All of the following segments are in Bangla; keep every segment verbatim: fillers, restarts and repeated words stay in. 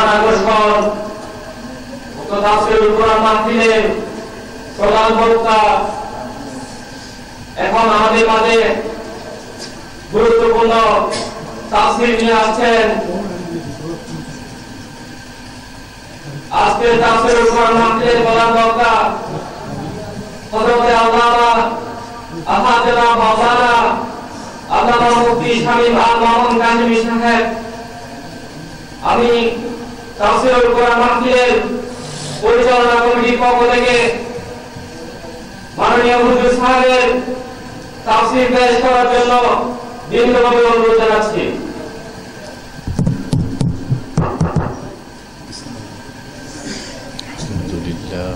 প্রধান আকর্ষণ তাফসীরুল কোরআন মাহফিলের প্রধান বক্তা এখন আমাদের মাঝে গুরুত্বপূর্ণ তাফসীর নিয়ে আসছেন। আজকের তাফসীরুল কোরআন মাহফিলের প্রধান বক্তা হযরত আল্লামা আহাদুল্লাহ মাওলানা আল্লামা মুফতি শামীম আল মামুন কাঞ্জমি সাহেব। আমি তাফসীরুল কোরআন মাহফিলের পরিচালনা কমিটির পক্ষ থেকে মাননীয় হুজুর সাহেবের তাফসীর পেশ করার জন্য বিনীতভাবে অনুরোধ জানাচ্ছি। আলহামদুলিল্লাহ।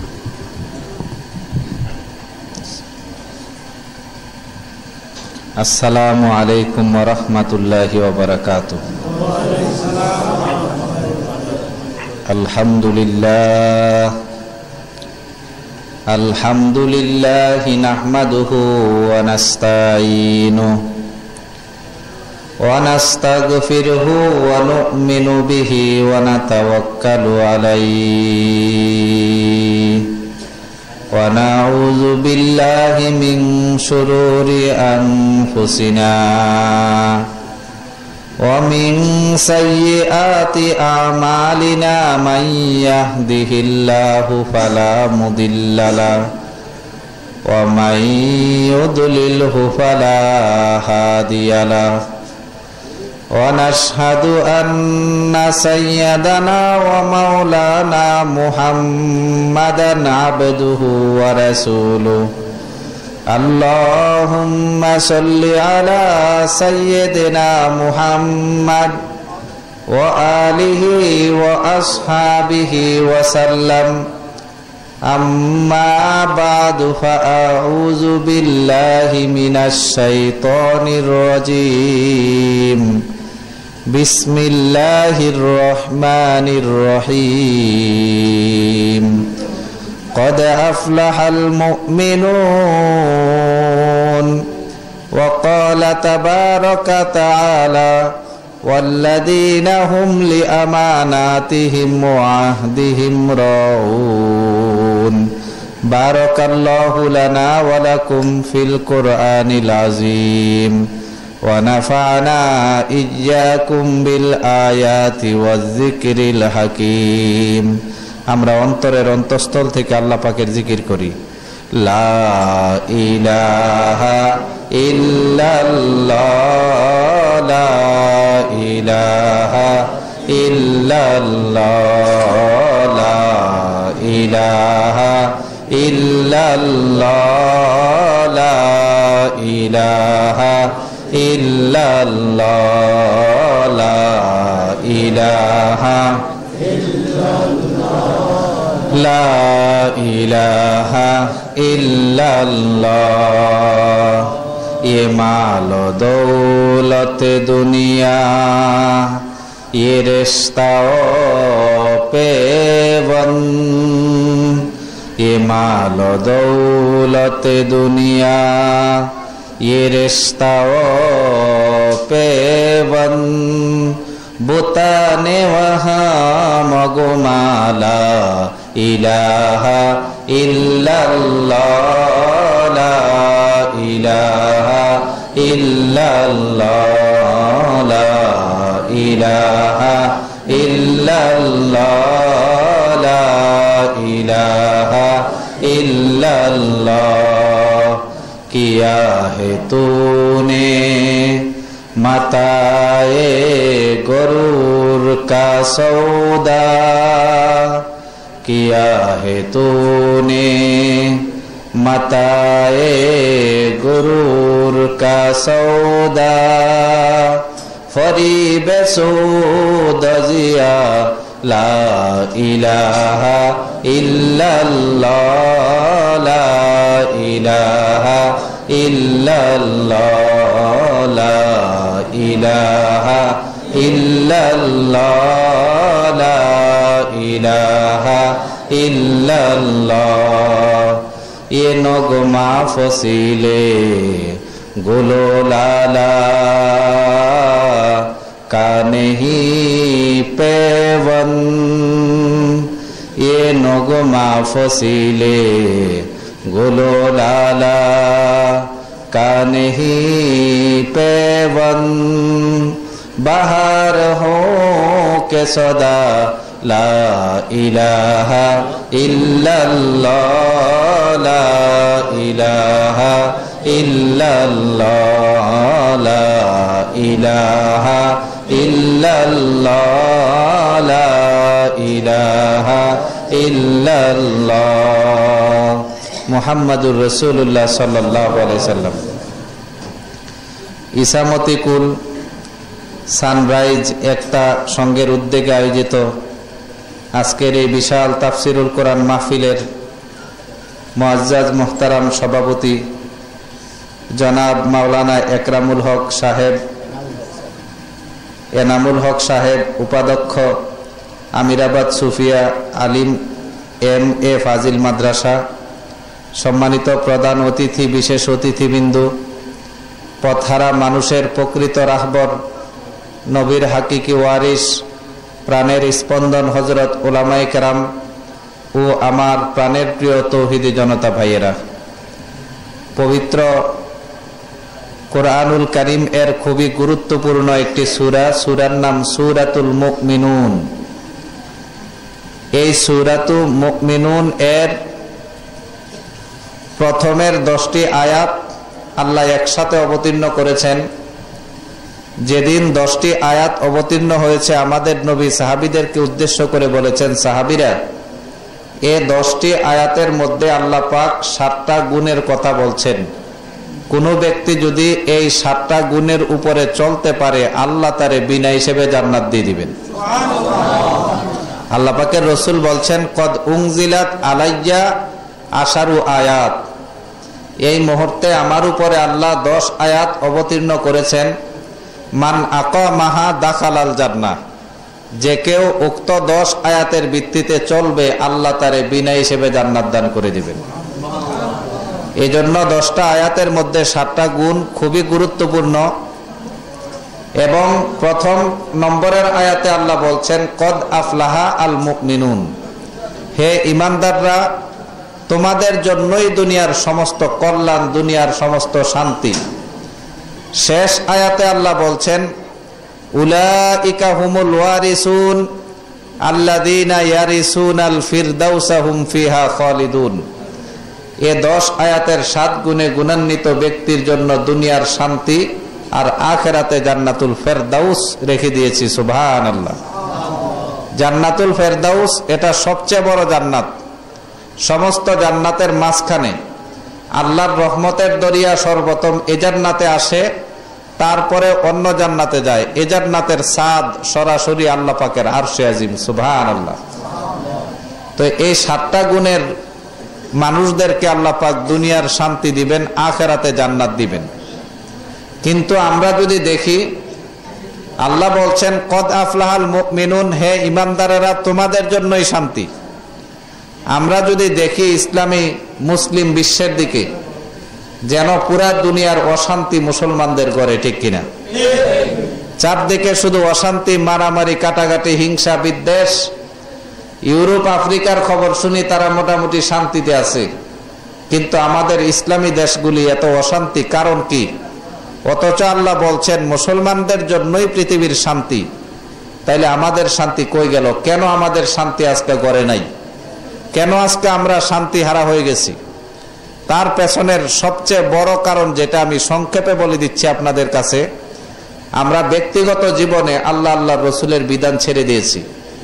আসসালামু আলাইকুম ওয়া রাহমাতুল্লাহি ওয়া বারাকাতুহু। আলহামদুলিল্লাহ আলহামদুলিল্লাহি নাহমাদুহু ওয়া নাস্তাঈনুহু ওয়া নাস্তাগফিরুহু ওয়া নু'মিনু বিহি ওয়া নাতাওয়াক্কালু আলাইহি ওয়া নাউযু বিল্লাহি মিন শুরুরি আনফুসিনা ওয়া মিন সাইয়্যাতি আমালিনা মান ইয়াহদিহিল্লাহু ফালা মুদিল্লা লাহু ওয়া মান ইউদ্লিলহু ফালা হাদিয়া লাহু ওয়া নাশহাদু আন্না সাইয়্যিদানা ওয়া মাওলানা মুহাম্মাদান আবদুহু ওয়া রাসূলুহু। আল্লাহুম্মা সাল্লি আলা সাইয়্যিদিনা মুহাম্মাদ ওয়া আলিহি ওয়া আসহাবিহি ওয়া সাল্লাম। আম্মা বা'দু ফাআউযু বিল্লাহি মিনাশ শাইতানির রাজীম। বিসমিল্লাহির রহমানির রহিম। قد أفلح المؤمنون وقال تبارك تعالى والذين هم لأماناتهم وعهدهم راعون. بارك الله لنا ولكم في القرآن العظيم ونفعنا إياكم بالآيات والذكر الحكيم. আমরা অন্তরের অন্তঃস্থল থেকে আল্লাহ পাকের জিকির করি। লা ইলাহা ইল্লাল্লাহ লা ইলাহা ইল্লাল্লাহ লা ইলাহা ইল্লাল্লাহ লা ইলাহা ইল্লাল্লাহ লা ইলাহা লা ইলাহা ইল্লাল্লাহ। ये माल दौलत दुनिया ये रिश्ता पेवन। ये माल दौलत दुनिया ये रिश्ता पेवन। बुताने वहाँ मगुमाला इलाहा इल्लल्लाह ला इलाहा इल्लल्लाह ला इलाहा इल्लल्लाह ला इलाहा इल्लल्लाह। किया है तूने मताए गुरूर का सौदा। किया है तूने मताए गुरूर का सौदा। फरीब सूद जिया ला इलाहा इल्लल्लाह ला इलाहा इल्लल्लाह ला इलाहा इल्लल्लाह ला इलाहा इल्लल्लाह। ये नगमा फसीले गुलो लाला का नहीं पेवन। নগমা ফসিলে গুলো লালা কানহি পেবন বাহার হো কে সদা লা ইলাহা ইল্লাল্লাহ লা ইলাহা ইল্লাল্লাহ লা ইলাহা ইল্লাল্লাহ লা ইলাহা ইল্লাল্লাহ মুহাম্মাদুর রাসূলুল্লাহ সাল্লাল্লাহু আলাইহি সাল্লাম। ইসামতি কুল সানরাইজ একটা সঙ্গের উদ্যোগে আয়োজিত আজকের এই বিশাল তাফসিরুল কোরআন মাহফিলের মুআজ্জাজ মুহতারাম সভাপতি জনাব মাওলানা একরামুল হক সাহেব, এনামুল হক সাহেব উপাধ্যক্ষ আমিরাবাদ সুফিয়া আলিম এম এ ফাজিল মাদ্রাসা, সম্মানিত প্রধান অতিথি, বিশেষ অতিথিবৃন্দু, পথহারা মানুষের প্রকৃত রাহবর, নবীর হাকিকি ওয়ারিস, প্রাণের স্পন্দন হযরত উলামায়ে কেরাম ও আমার প্রাণের প্রিয় তৌহিদি জনতা ভাইয়েরা, পবিত্র কোরআনুল কারীম এর খুবই গুরুত্বপূর্ণ একটি সূরা, সূরার নাম সূরাতুল মুমিনুন। এই সূরাতুল মুমিনুন এর প্রথমের দশটি আয়াত আল্লাহ একসাথে অবতীর্ণ করেছেন। যেদিন দশটি আয়াত অবতীর্ণ হয়েছে, আমাদের নবী সাহাবীদেরকে উদ্দেশ্য করে বলেছেন, সাহাবীরা, এ দশটি আয়াতের মধ্যে আল্লাহ পাক সাতটা গুণের কথা বলছেন। কোনো ব্যক্তি যদি এই সাতটা গুণের উপরে চলতে পারে, আল্লাহ তারে বিনা হিসেবে জান্নাত দিয়ে দিবেন। আল্লাহ পাকের রাসূল বলছেন, কদ উনজিলাত আলাইয়া আশারু আয়াত, এই মুহূর্তে আমার উপরে আল্লাহ দশ আয়াত অবতীর্ণ করেছেন। মান আকামাহা দাখালাল জান্নাহ, যে কেউ উক্ত দশ আয়াতের ভিত্তিতে চলবে, আল্লাহ তারে বিনা হিসেবে জান্নাত দান করে দিবেন। এই জন্য দশটা আয়াতের মধ্যে সাতটা গুণ খুবই গুরুত্বপূর্ণ। এবং প্রথম নম্বরের আয়াতে আল্লাহ বলছেন, কদ আফলাহা আল মুমিনুন, হে ঈমানদাররা, তোমাদের জন্যই দুনিয়ার সমস্ত কল্যাণ, দুনিয়ার সমস্ত শান্তি। শেষ আয়াতে আল্লাহ বলছেন, উলাইকা হুমুল ওয়ারিসুন আল্লাযীনা ইয়ারিসুনাল ফিরদাউসা হুম ফিহা খালিদুন। এ দশ আয়াতের সাত গুণে গুণান্বিত ব্যক্তির জন্য দুনিয়ার শান্তি আর আখিরাতে জান্নাতুল ফেরদাউস রেখে দিয়েছি। সুবহানাল্লাহ। জান্নাতুল ফেরদাউস এটা সবচেয়ে বড় জান্নাত। সমস্ত জান্নাতের মাঝখানে আল্লাহর রহমতের দরিয়া সর্বপ্রথম এ জান্নাতে আসে, তারপরে অন্য জান্নাতে যায়। এ জান্নাতের ছাদ সরাসরি আল্লাহ পাকের আরশে আজিম। সুবহানাল্লাহ। তো এই সাতটা গুণের মানুষদেরকে আল্লাহ পাক দুনিয়ার শান্তি দিবেন, আখিরাতে জান্নাত দিবেন। কিন্তু আমরা যদি দেখি, আল্লাহ বলছেন কদ আফলাহাল মুমিনুন, হে ঈমানদারেরা, তোমাদের জন্যই শান্তি। আমরা যদি দেখি ইসলামী মুসলিম বিশ্বের দিকে, যেন পুরা দুনিয়ার অশান্তি মুসলমানদের ঘরে, ঠিক কিনা? চারদিকে শুধু অশান্তি, মারামারি, কাটাকাটি, হিংসা, বিদ্বেষ। ইউরোপ আফ্রিকার খবর শুনি তারা মোটামুটি শান্তিতে আছে, কিন্তু আমাদের ইসলামী দেশগুলি এত অশান্তি, কারণ কি? অথচ আল্লাহ বলছেন মুসলমানদের জন্যই পৃথিবীর শান্তি। তাইলে আমাদের শান্তি কই গেল? কেন আমাদের শান্তি আজকে ঘরে নাই? কেন আজকে আমরা শান্তি হারা হয়ে গেছি? তার পেছনের সবচেয়ে বড় কারণ, যেটা আমি সংক্ষেপে বলে দিচ্ছি আপনাদের কাছে, আমরা ব্যক্তিগত জীবনে আল্লাহ আল্লাহর রসুলের বিধান ছেড়ে দিয়েছি।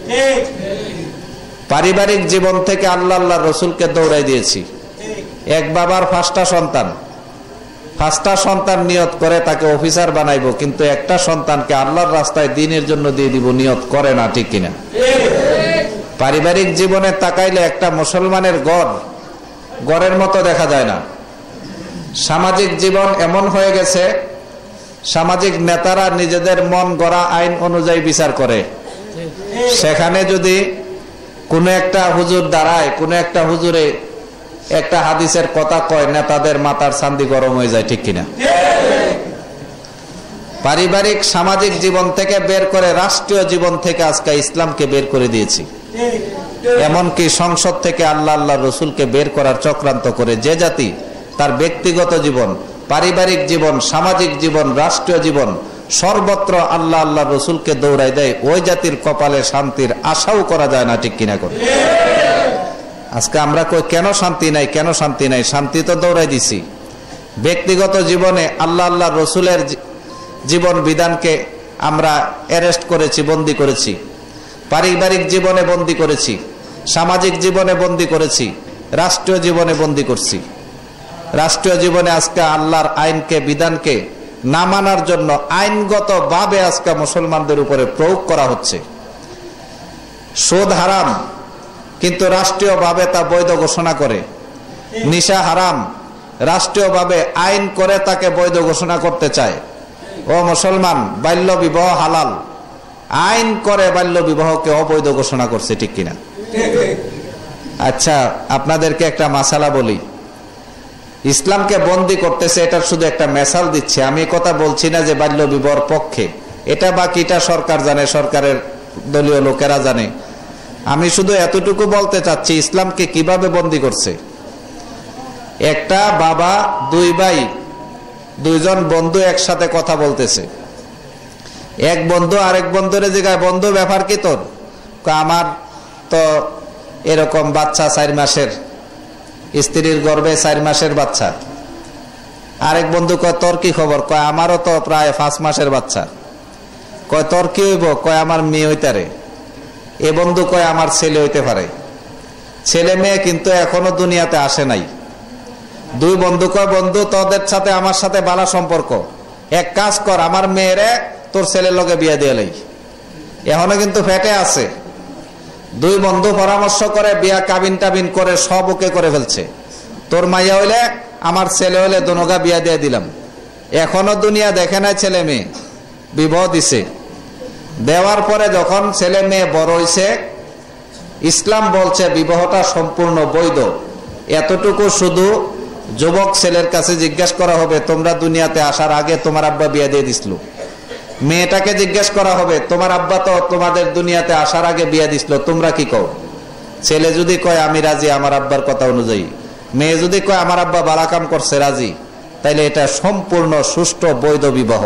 পারিবারিক জীবন থেকে আল্লাহ আল্লাহর রসুলকে দৌড়াই দিয়েছি। এক বাবার পাঁচটা সন্তান, পাঁচটা সন্তান নিয়ত করে তাকে অফিসার বানাইবো, কিন্তু একটা সন্তানকে আল্লাহর রাস্তায় দ্বীনের জন্য দিয়ে দিব, নিয়ত করে না, ঠিক কিনা? পারিবারিক জীবনে তাকাইলে একটা মুসলমানের গড় গড়ের মতো দেখা যায় না। সামাজিক জীবন এমন হয়ে গেছে, সামাজিক নেতারা নিজেদের মন গড়া আইন অনুযায়ী বিচার করে। সেখানে যদি কোনো একটা হুজুর দাঁড়ায়, কোনো একটা হুজুরে একটা হাদিসের কথা কয়, নেতাদের মাথার চান্দি গরম হয়ে যায়, ঠিক কিনা? পারিবারিক সামাজিক জীবন থেকে বের করে রাষ্ট্রীয় জীবন থেকে আজকে ইসলামকে বের করে দিয়েছি। এমনকি সংসদ থেকে আল্লাহ আল্লাহ রসুলকে বের করার চক্রান্ত করে যে জাতি তার ব্যক্তিগত জীবন, পারিবারিক জীবন, সামাজিক জীবন, রাষ্ট্রীয় জীবন সর্বত্র আল্লাহ আল্লাহ রসুলকে দৌড়াই দেয়, ওই জাতির কপালে শান্তির আশাও করা যায় না। ঠিক কিনা করে? আজকে আমরা কই কেন শান্তি নাই, কেন শান্তি নাই? শান্তি তো দৌড়াই দিছি। ব্যক্তিগত জীবনে আল্লাহ আল্লাহ রসুলের জীবন বিধানকে আমরা অ্যারেস্ট করেছি, বন্দি করেছি। পারিবারিক জীবনে বন্দি করেছি, সামাজিক জীবনে বন্দি করেছি, রাষ্ট্রীয় জীবনে বন্দি করছি। রাষ্ট্রীয় জীবনে আজকে আল্লাহর আইনকে, বিধানকে না মানার জন্য আইনগত ভাবে আজকে মুসলমানদের উপরে প্রয়োগ করা হচ্ছে। সুদ হারাম, কিন্তু রাষ্ট্রীয়ভাবে তা বৈধ ঘোষণা করে। নিশা হারাম, রাষ্ট্রীয়ভাবে আইন করে তাকে বৈধ ঘোষণা করতে চায়। ও মুসলমান, বাল্য বিবাহ হালাল, আইন করে বাল্য বিবাহকে অবৈধ ঘোষণা করছে। ঠিক কিনা? আচ্ছা, আপনাদেরকে একটা মাসালা বলি। ইসলামকে বন্দী করতেছে, এটার শুধু একটা মেসাল দিচ্ছে। আমি কথা বলছি না যে বাল্য বিবাহের পক্ষে, এটা বাকিটা সরকার জানে, সরকারের দলীয় লোকেরা জানে। আমি শুধু এতটুকু বলতে চাচ্ছি ইসলামকে কিভাবে বন্দী করছে। একটা বাবা, দুই ভাই, দুইজন বন্ধু একসাথে কথা বলতেছে। এক বন্ধু আরেক বন্ধুরে জিজ্ঞাসা, বন্ধু ব্যাপার কি তোর? আমার তো এরকম বাচ্চা চার মাসের, স্ত্রীর গর্ভে চার মাসের বাচ্চা। আরেক বন্ধু কয়, তোর কি খবর? কয়, আমারও তো প্রায় পাঁচ মাসের বাচ্চা। কয়, তোর কি হইব? কয়, আমার মেয়ে হইতারে। এ বন্ধু কয়, আমার ছেলে হইতে পারে। ছেলে মেয়ে কিন্তু এখনো দুনিয়াতে আসে নাই। দুই বন্ধু কয়, বন্ধু তোদের সাথে আমার সাথে ভালো সম্পর্ক, এক কাজ কর, আমার মেয়েরে তোর ছেলের লগে বিয়ে দিয়ে লাই, এখনো কিন্তু ফেটে আছে। দুই বন্ধু পরামর্শ করে বিয়া কাবিন টাবিন করে সব ওকে করে ফেলছে। তোর মাইয়া হইলে আমার ছেলে হইলে দোনোগা বিয়া দিয়ে দিলাম। এখনো দুনিয়া দেখে নাই ছেলে মেয়ে, বিবাহ দিছে। দেওয়ার পরে যখন ছেলে মেয়ে বড় হইছে, ইসলাম বলছে বিবাহটা সম্পূর্ণ বৈধ। এতটুকু শুধু যুবক ছেলের কাছে জিজ্ঞেস করা হবে, তোমরা দুনিয়াতে আসার আগে তোমার আব্বা বিয়ে দিয়ে দিছিল। মেয়েটাকে জিজ্ঞেস করা হবে, তোমার আব্বা তো তোমাদের দুনিয়াতে আসার আগে বিয়ে দিছিল, তোমরা কি কও? ছেলে যদি কয় আমি রাজি আমার আব্বার কথা অনুযায়ী, মেয়ে যদি কয় আমার আব্বা ভালো কাম করছে রাজি, তাইলে এটা সম্পূর্ণ সুষ্ঠু বৈধ বিবাহ।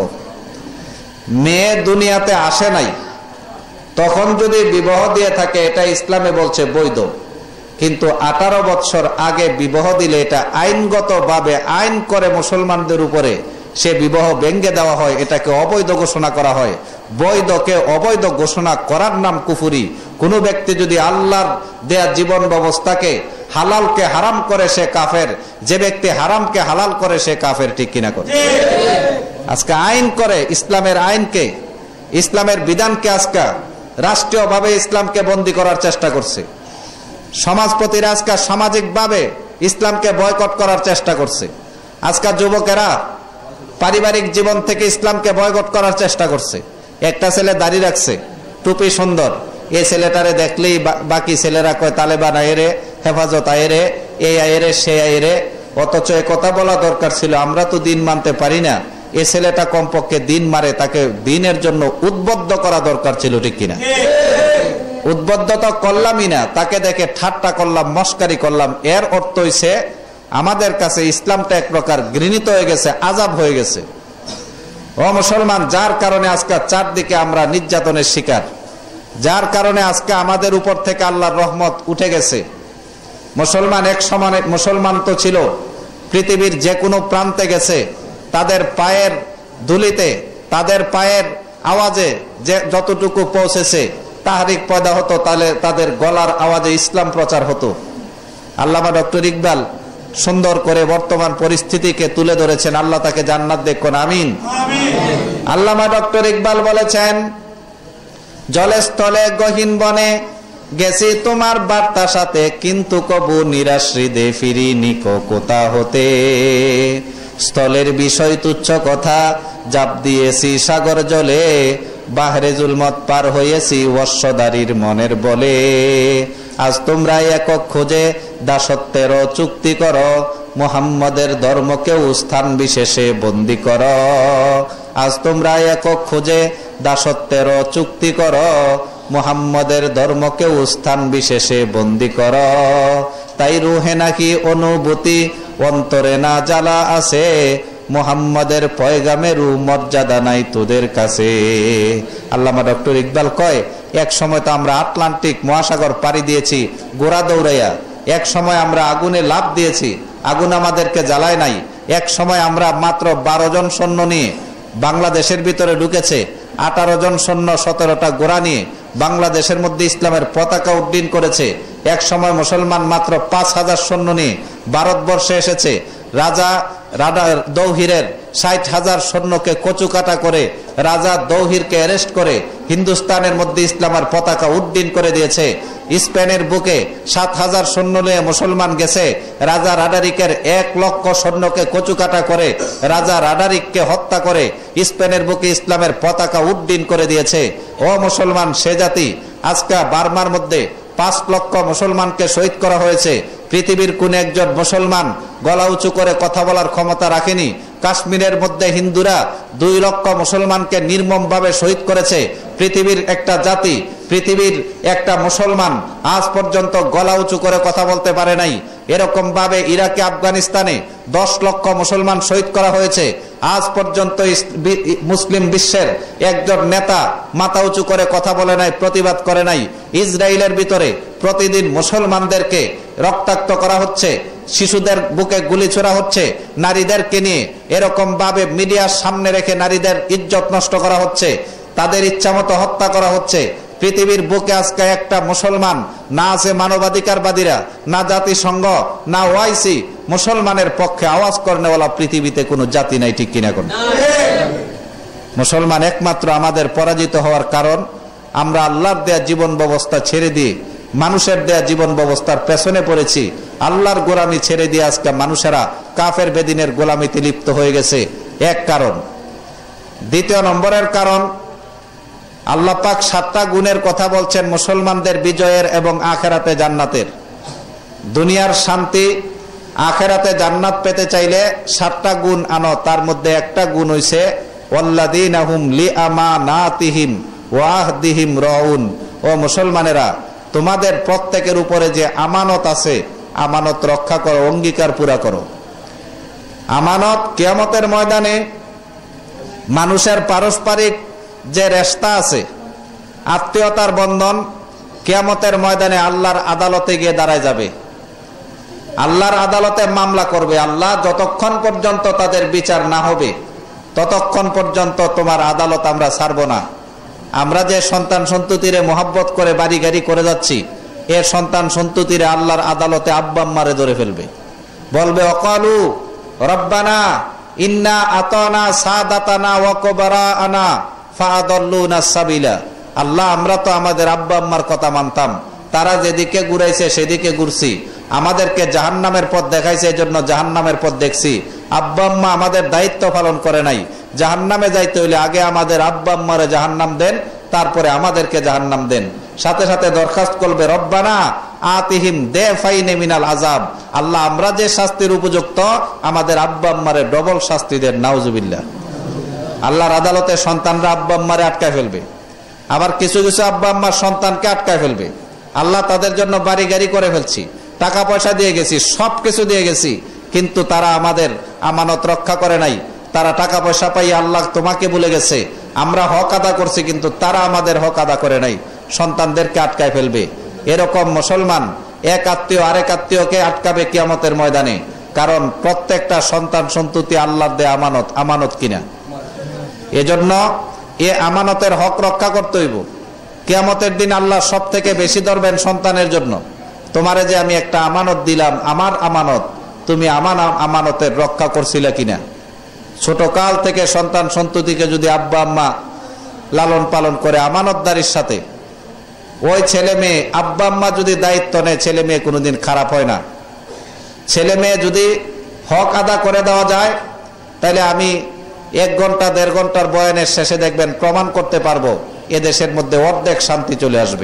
মেয়ে দুনিয়াতে আসে নাই, তখন যদি বিবাহ দিয়ে থাকে এটা ইসলামে বলছে বৈধ। কিন্তু আঠারো বছর আগে বিবাহ দিলে এটা আইনগত ভাবে আইন করে মুসলমানদের উপরে সে বিবাহ ভেঙ্গে দেওয়া হয়, এটাকে অবৈধ ঘোষণা করা হয়। বৈধকে অবৈধ ঘোষণা করার নাম কুফরি। কোন ব্যক্তি যদি আল্লাহর দেয়া জীবন ব্যবস্থাকে, হালালকে হারাম করে সে কাফের। যে ব্যক্তি হারামকে হালাল করে সে কাফের। ঠিক কিনা করে? আজকে আইন করে ইসলামের আইনকে, ইসলামের বিধানকে আজকে রাষ্ট্রীয়ভাবে ইসলামকে বন্দী করার চেষ্টা করছে। সমাজপতিরা আজকে সামাজিকভাবে ইসলামকে বয়কট করার চেষ্টা করছে। আজকাল যুবকেরা পারিবারিক জীবন থেকে ইসলামকে বয়কট করার চেষ্টা করছে। একটা ছেলে দাড়ি রাখছে, টুপি সুন্দর, এই ছেলেটারে দেখলেই বাকি ছেলেরা কয় তালেবান আয়েরে, হেফাজত আয়েরে, এই আয়েরে, সে আয়েরে। অথচ এ কথা বলা দরকার ছিল, আমরা তো দিন মানতে পারি না, এ ছেলেটা কমপক্ষে দিন মারে, তাকে দিনের জন্য উদ্বুদ্ধ করা দরকার ছিল। ঠিক কিনা? উদ্বুদ্ধ তো করলামই না, তাকে দেখে ঠাট্টা করলাম, মস্কারি করলাম। এর অর্থ হইছে আমাদের কাছে ইসলামটা এক প্রকার ঘৃণিত হয়ে গেছে, আযাব হয়ে গেছে। ও মুসলমান, যার কারণে আজকে চারদিকে আমরা নির্যাতনের শিকার, যার কারণে আজকে আমাদের উপর থেকে আল্লাহর রহমত উঠে গেছে। মুসলমান এক সময় মুসলমান তো ছিল, পৃথিবীর যে কোনো প্রান্তে গেছে, তাদের পায়ের ধুলিতে, তাদের পায়ের আওয়াজে যে যতটুকু পৌঁছেছে তাহরিক পয়দা হতো, তাহলে তাদের গলার আওয়াজে ইসলাম প্রচার হতো। আল্লামা ডক্টর ইকবাল সুন্দর করে বর্তমান পরিস্থিতিকে তুলে ধরেছেন, আল্লাহ তাকে জান্নাত দেখুন, আমিন। আল্লামা ডক্টর ইকবাল বলেছেন, জলে স্থলে গহীন বনে গেছি তোমার বার্তা সাথে, কিন্তু কবু নিরাশ হৃদে ফিরিনি কোথা হতে। স্থলের বিষয় তুচ্ছ কথা জাপ দিয়েছি সাগর জলে, বাহরে জুলমত পার হয়েছি অশ্বদারীর মনের বলে। আজ তোমরা একক খোঁজে দাসত্বের চুক্তি করো, মুহাম্মাদের ধর্মকেও স্থান বিশেষে বন্দী করো। আজ তোমরা একক খোঁজে দাসত্বের চুক্তি করো, মুহাম্মদের ধর্মকেও স্থান বিশেষে বন্দি কর। তাই রুহে নাকি অনুভূতি, অন্তরে না জ্বালা আছে, মুহাম্মদের পয়গামেরও মর্যাদা নাই তোদের কাছে। আল্লামা ডক্টর ইকবাল কয়, এক সময় তো আমরা আটলান্টিক মহাসাগর পাড়ি দিয়েছি গোড়া দৌড়াইয়া, এক সময় আমরা আগুনে লাফ দিয়েছি, আগুন আমাদেরকে জ্বালায় নাই। এক সময় আমরা মাত্র বারো জন সৈন্য নিয়ে বাংলাদেশের ভিতরে ঢুকেছে, আঠারো জন সৈন্য সতেরোটা গোড়া নিয়ে বাংলাদেশের মধ্যে ইসলামের পতাকা উড্ডীন করেছে। এক সময় মুসলমান মাত্র পাঁচ হাজার সৈন্য নিয়ে ভারতবর্ষে এসেছে। রাজা রাজা দৌহিরের ষাট হাজার সৈন্যকে কচুকাটা করে রাজা দৌহিরকে অ্যারেস্ট করে হিন্দুস্তানের মধ্যে ইসলামের পতাকা উড্ডীন করে দিয়েছে। স্পেনের বুকে সাত হাজার সৈন্য নিয়ে মুসলমান গেছে, রাজা রাডারিকের এক লক্ষ সৈন্যকে কচুকাটা করে রাজা রাডারিককে হত্যা করে স্পেনের বুকে ইসলামের পতাকা উড্ডীন করে দিয়েছে। ও মুসলমান, সে জাতি আজকে বার্মার মধ্যে পাঁচ লক্ষ মুসলমানকে শহীদ করা হয়েছে। পৃথিবীর কোন একজন মুসলমান গলা উঁচু করে কথা বলার ক্ষমতা রাখেনি। কাশ্মীরের মধ্যে হিন্দুরা দুই লক্ষ মুসলমানকে নির্মমভাবে শহীদ করেছে। পৃথিবীর একটা জাতি, পৃথিবীর একটা মুসলমান আজ পর্যন্ত গলা উঁচু করে কথা বলতে পারে নাই। এরকম ভাবে ইরাকে, আফগানিস্তানে দশ লক্ষ মুসলমান শহীদ করা হয়েছে। আজ পর্যন্ত মুসলিম বিশ্বের একজন নেতা মাথা উঁচু করে কথা বলে নাই, প্রতিবাদ করে নাই। ইসরায়েলের ভিতরে প্রতিদিন মুসলমানদেরকে রক্তাক্ত করা হচ্ছে, শিশুদের বুকে গুলি ছোড়া হচ্ছে, নারীদেরকে নিয়ে এরকম ভাবে মিডিয়ার সামনে রেখে নারীদের ইজ্জত নষ্ট করা হচ্ছে, তাদের ইচ্ছা মতো হত্যা করা হচ্ছে। পৃথিবীর বুকে আজকে একটা মুসলমান না আছে মানবাধিকারবাদীরা, না জাতিসংঘ, না ওআইসি, মুসলমানের পক্ষে আওয়াজ করেনেওয়ালা পৃথিবীতে কোনো জাতি নাই, ঠিক কিনা? কোন মুসলমান একমাত্র আমাদের পরাজিত হওয়ার কারণ আমরা আল্লাহর দেয়া জীবন ব্যবস্থা ছেড়ে দিয়ে মানুষের দেয়া জীবন ব্যবস্থার পেছনে পড়েছি। আল্লাহর গোলামি ছেড়ে দিয়ে আজকে মানুষেরা কাফের বেদিনের গোলামিতে লিপ্ত হয়ে গেছে, এক কারণ। দ্বিতীয় নম্বরের কারণ, আল্লাহ পাক সাতটা গুণের কথা বলছেন মুসলমানদের বিজয়ের এবং আখেরাতে জান্নাতের। দুনিয়ার শান্তি, আখেরাতে জান্নাত পেতে চাইলে সাতটা গুণ আনো। তার মধ্যে একটা গুণ হইছে ওয়াল্লাযীনা হুম লিআমানাতিহিম ওয়া আহদিহিম রাউন। ও মুসলমানেরা, তোমাদের প্রত্যেকের উপরে যে আমানত আছে, আমানত রক্ষা করো, অঙ্গীকার পুরা করো। আমানত কিয়ামতের ময়দানে মানুষের পারস্পরিক যে রেশতা আছে, আত্মীয়তার বন্ধন, কিয়ামতের ময়দানে আল্লাহর আদালতে গিয়ে দাঁড়ায় যাবে। আল্লাহর আদালতে মামলা করবে। আল্লাহ যতক্ষণ পর্যন্ত তাদের বিচার না হবে ততক্ষণ পর্যন্ত তোমার আদালত আমরা ছাড়ব না। আমরা যে সন্তান সন্ততিরে মোহাব্বত করে বাড়ি গাড়ি করে যাচ্ছি, এ সন্তান সন্ততিরে আল্লাহর আদালতে আব্বা আম্মারে ধরে ফেলবে, বলবে অকালু রব্বানা ইন্না আতানা সাদাতানা ওয়া কুবারানা ফাআদাল্লুনা সাবিলা। আল্লাহ, আমরা তো আমাদের আব্বা আম্মার কথা মানতাম, তারা যেদিকে ঘুরাইছে সেদিকে ঘুরছি, আমাদেরকে জাহান্নামের পথ দেখাইছে, এজন্য জাহান্নামের পথ দেখছি। আব্বা আম্মা আমাদের দায়িত্ব পালন করে নাই। জাহান্নামে যাইতে হইলে আগে আমাদের আব্বা আম্মারে জাহান্নাম দেন, তারপরে আমাদেরকে জাহান্নাম দেন। সাথে সাথে দরখাস্ত করবে রব্বানা আতিহিম দেফাইনে মিনাল আযাব। আল্লাহ, আমরা যে শাস্তির উপযুক্ত, আমাদের আব্বা আম্মারে ডবল শাস্তি দেন। নাউজুবিল্লাহ। আল্লাহর আদালতে সন্তানরা আব্বা আম্মারে আটকায় ফেলবে, আবার কিছু কিছু আব্বা আম্মার সন্তানকে আটকায় ফেলবে। আল্লাহ, তাদের জন্য বাড়ি গাড়ি করে ফেলছি, টাকা পয়সা দিয়ে গেছি, সব কিছু দিয়ে গেছি, কিন্তু তারা আমাদের আমানত রক্ষা করে নাই। তারা টাকা পয়সা পাই আল্লাহ তোমাকে ভুলে গেছে, আমরা হক আদা করছি কিন্তু তারা আমাদের হক আদা করে নাই, সন্তানদেরকে আটকায় ফেলবে। এরকম মুসলমান এক আত্মীয় আরেক আত্মীয়কে আটকাবে কিয়ামতের ময়দানে, কারণ প্রত্যেকটা সন্তান সন্ততি আল্লাহর দেয়া আমানত, আমানত কিনা। এজন্য এ আমানতের হক রক্ষা করতে হইব। কিয়ামতের দিন আল্লাহ সব থেকে বেশি ধরবেন সন্তানের জন্য। তোমারে যে আমি একটা আমানত দিলাম, আমার আমানত, তুমি আমার আমানতের রক্ষা করছিলে কিনা। ছোট কাল থেকে সন্তান সন্ততিকে যদি আব্বা আম্মা লালন পালন করে আমানতদারির সাথে, ওই ছেলে মেয়ে আব্বা আম্মা যদি দায়িত্ব নেয়, ছেলে মেয়ে কোনোদিন খারাপ হয় না। ছেলে মেয়ে যদি হক আদা করে দেওয়া যায়, তাহলে আমি এক ঘন্টা দেড় ঘন্টার বয়ানের শেষে দেখবেন প্রমাণ করতে পারবো এদেশের মধ্যে অর্ধেক শান্তি চলে আসবে।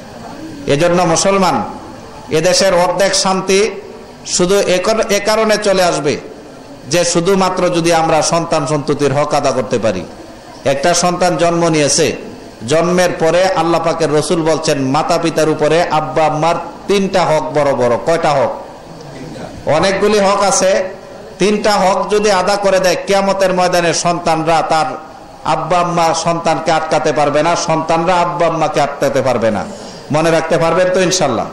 এজন্য মুসলমান, এদেশের অর্ধেক শান্তি শুধু এ কারণে চলে আসবে যে শুধুমাত্র যদি আমরা সন্তান সন্ততির হক আদা করতে পারি। একটা সন্তান জন্ম নিয়েছে, জন্মের পরে আল্লাহ পাকের রসুল বলছেন মাতা পিতার উপরে আব্বা আম্মার তিনটা হক বড় বড়। কয়টা হক? অনেকগুলি হক আছে। তিনটা হক যদি আদা করে দেয়, কিয়ামতের ময়দানে সন্তানরা তার আব্বা আম্মা সন্তানকে আটকাতে পারবে না, সন্তানরা আব্বা আম্মাকে আটকাতে পারবে না। মনে রাখতে পারবেন তো ইনশাল্লাহ?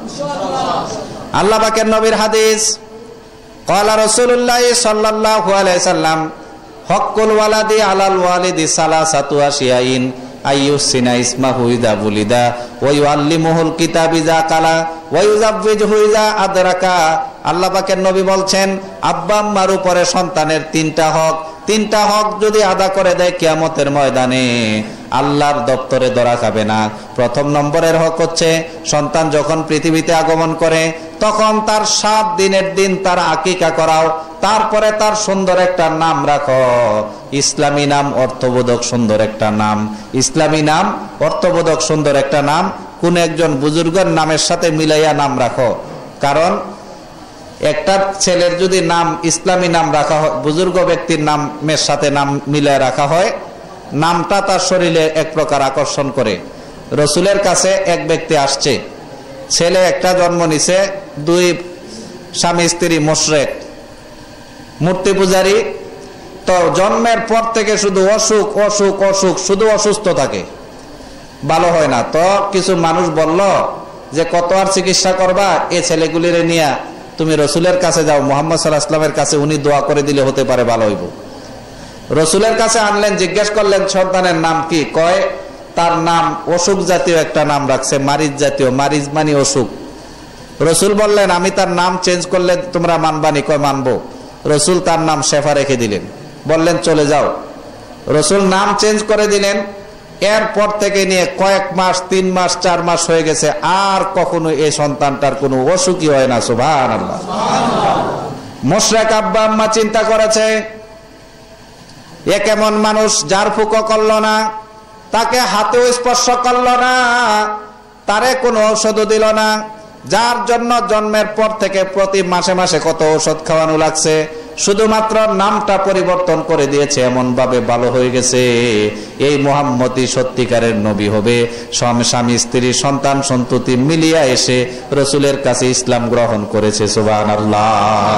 আল্লাহ পাকের নবীর হাদিস, ক্বালা রাসূলুল্লাহ সাল্লাল্লাহু আলাইহি সাল্লাম, হক্কুল ওয়ালাদি আলাল ওয়ালিদি সালাসাতু আশিয়াইন আইয়ুসিনা ইসমাহু ইযা বুলিদা ওয়া ইউআল্লিমুহুল কিতাব ইযা কালা ওয়া ইউযাব্বিজুহু ইযা আদরাকা। আল্লাহ পাকের নবী বলছেন, আব্বা আম্মার উপরে সন্তানের তিনটা হক, তিনটা হক যদি আদা করে দেয় কিয়ামতের ময়দানে আল্লাহর দপ্তরে ধরা খাবে না। প্রথম নম্বরের হক হচ্ছে, সন্তান যখন পৃথিবীতে আগমন করে তখন তার সাত দিনের দিন তার আকিকা করাও, তারপরে তার সুন্দর একটা নাম রাখো, ইসলামী নাম, অর্থবোধক সুন্দর একটা নাম। ইসলামী নাম, অর্থবোধক সুন্দর একটা নাম, কোন একজন বুজুর্গের নামের সাথে মিলাইয়া নাম রাখো। কারণ একটা ছেলের যদি নাম ইসলামী নাম রাখা হয়, বুজুর্গ ব্যক্তির নামের সাথে নাম মিলাইয়া রাখা হয়, নামটা তার শরীরে এক প্রকার আকর্ষণ করে। রসুলের কাছে এক ব্যক্তি আসছে, ছেলে একটা জন্ম নিছে, দুই স্বামী স্ত্রী মুশরিক, মূর্তি পূজারী। তো জন্মের পর থেকে শুধু অসুখ অসুখ অসুখ, শুধু অসুস্থ থাকে, ভালো হয় না। তো কিছু মানুষ বলল যে কত আর চিকিৎসা করবা, এ ছেলেগুলির নিয়ে তুমি রসুলের কাছে যাও, মুহাম্মদ সাল্লাল্লাহু আলাইহি ওয়াসাল্লামের কাছে, উনি দোয়া করে দিলে হতে পারে ভালো হইব। রসুলের কাছে আনলেন, জিজ্ঞেস করলেন সন্তানের নাম কি? কয় তার নাম অসুখ জাতীয় একটা নাম রাখছে, মারিজ জাতীয়। মারিজ মানে অসুখ। রসুল বললেন, আমি তার নাম চেঞ্জ করলে তোমরা মানবানি? কয় মানবো। রসুল তার নাম শেফা রেখে দিলেন, বললেন চলে যাও। রসুল নাম চেঞ্জ করে দিলেন। এরপর থেকে নিয়ে কয়েক মাস, তিন মাস, চার মাস হয়ে গেছে, আর কখনো এই সন্তানটার কোনো অসুখই হয় না। সুবহানাল্লাহ। মুশরিক আব্বা আম্মা চিন্তা করেছে, এ কেমন মানুষ, যার ফুকো করল না, তাকে হাতেও স্পর্শ করল না, তারে কোনো ঔষধও দিল না, যার জন্য জন্মের পর থেকে প্রতি মাসে মাসে কত ঔষধ খাওয়ানো লাগছে, শুধুমাত্র নামটা পরিবর্তন করে দিয়েছে, এমন ভাবে ভালো হয়ে গেছে। এই মুহাম্মদই সত্যিকারের নবী হবে। স্বামী স্ত্রী সন্তান সন্ততি মিলিয়া এসে রসুলের কাছে ইসলাম গ্রহণ করেছে। সুবহানাল্লাহ।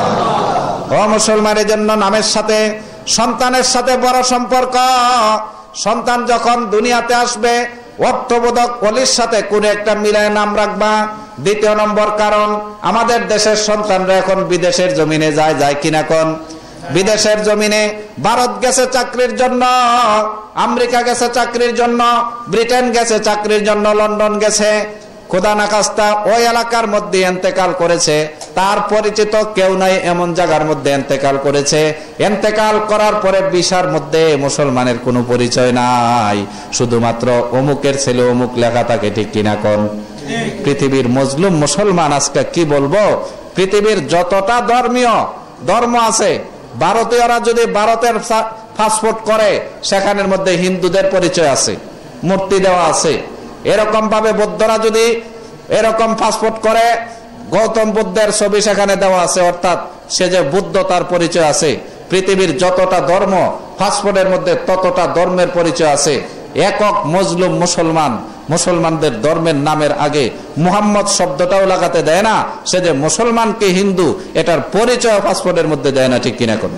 ও মুসলমানের জন্য নামের সাথে সন্তানের সাথে বড় সম্পর্ক। সন্তান যখন দুনিয়াতে আসবে, অর্থবোধক ওলির সাথে কোন একটা মিলায় নাম রাখবা। দ্বিতীয় নম্বর কারণ, আমাদের দেশের সন্তানরা এখন বিদেশের জমিনে যায়, যায় কিনা কোন? বিদেশের জমিনে ভারত গেছে চাকরির জন্য, আমেরিকা গেছে চাকরির জন্য, ব্রিটেন গেছে চাকরির জন্য, লন্ডন গেছে। খোদা না খাস্তা ওই এলাকার মধ্যে ইন্তেকাল করেছে, তার পরিচিত কেউ নাই এমন জায়গার মধ্যে ইন্তেকাল করেছে। ইন্তেকাল করার পরে বিশার মধ্যে মুসলমানের কোনো পরিচয় নাই, শুধুমাত্র অমুকের ছেলে অমুক লেখা থাকে, ঠিক কিনা কোন? পৃথিবীর মজলুম মুসলমান আজকে কি বলবো, পৃথিবীর যতটা ধর্মীয় ধর্ম আছে, ভারতীয়রা যদি ভারতের পাসপোর্ট করে সেখানের মধ্যে হিন্দুদের পরিচয় আছে, মূর্তি দেওয়া আছে। এরকম ভাবে বৌদ্ধরা যদি এরকম পাসপোর্ট করে, গৌতম বুদ্ধের ছবি সেখানে দেওয়া আছে, অর্থাৎ সে যে বুদ্ধ তার পরিচয় আছে। পৃথিবীর যতটা ধর্ম পাসপোর্টের মধ্যে ততটা ধর্মের পরিচয় আছে। একক মজলুম মুসলমান মুসলমানদের ধর্মের নামের আগে মুহাম্মদ শব্দটাও লাগাতে দেয় না, সে যে মুসলমান কি হিন্দু এটার পরিচয় পাসপোর্টের মধ্যে দেয় না, ঠিক কিনা কোন?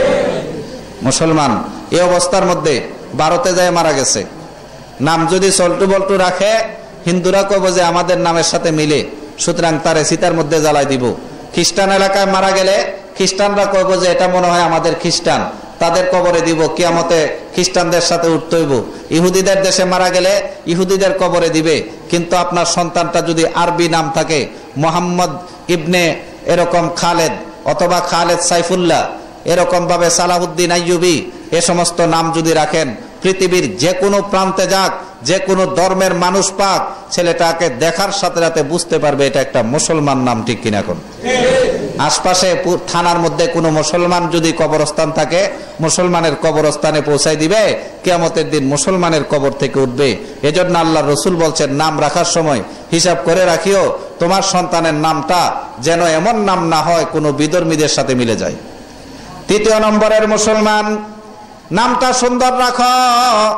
মুসলমান এই অবস্থার মধ্যে ভারতে যায় মারা গেছে, নাম যদি সল্টু বল্টু রাখে, হিন্দুরা কইব যে আমাদের নামের সাথে মিলে, সুতরাং তারে সীতার মধ্যে জ্বালাই দিব। খ্রিস্টান এলাকায় মারা গেলে খ্রিস্টানরা কইব যে এটা মনে হয় আমাদের খ্রিস্টান, তাদের কবরে দিব, কিয়ামতে খ্রিস্টানদের সাথে উঠতে হইব। ইহুদিদের দেশে মারা গেলে ইহুদিদের কবরে দিবে। কিন্তু আপনার সন্তানটা যদি আরবি নাম থাকে, মোহাম্মদ ইবনে এরকম খালেদ অথবা খালেদ সাইফুল্লাহ, এরকম ভাবে সালাহুদ্দিন আইয়ুবী, এ সমস্ত নাম যদি রাখেন, পৃথিবীর যে কোনো প্রান্তে যাক, যে কোনো ধর্মের মানুষ পাক, ছেলেটাকে দেখার সাথে সাথে বুঝতে পারবে এটা একটা মুসলমান নাম, ঠিক কিনা কোন? আশপাশে থানার মধ্যে কোনো মুসলমান যদি কবরস্থান থাকে, মুসলমানের কবরস্থানে পৌঁছাই দিবে, কিয়ামতের দিন মুসলমানের কবর থেকে উঠবে। এজন্য আল্লাহ রসুল বলছেন, নাম রাখার সময় হিসাব করে রাখিও, তোমার সন্তানের নামটা যেন এমন নাম না হয় কোনো বিধর্মীদের সাথে মিলে যায়। তৃতীয় নম্বরের মুসলমান, নামটা সুন্দর রাখো।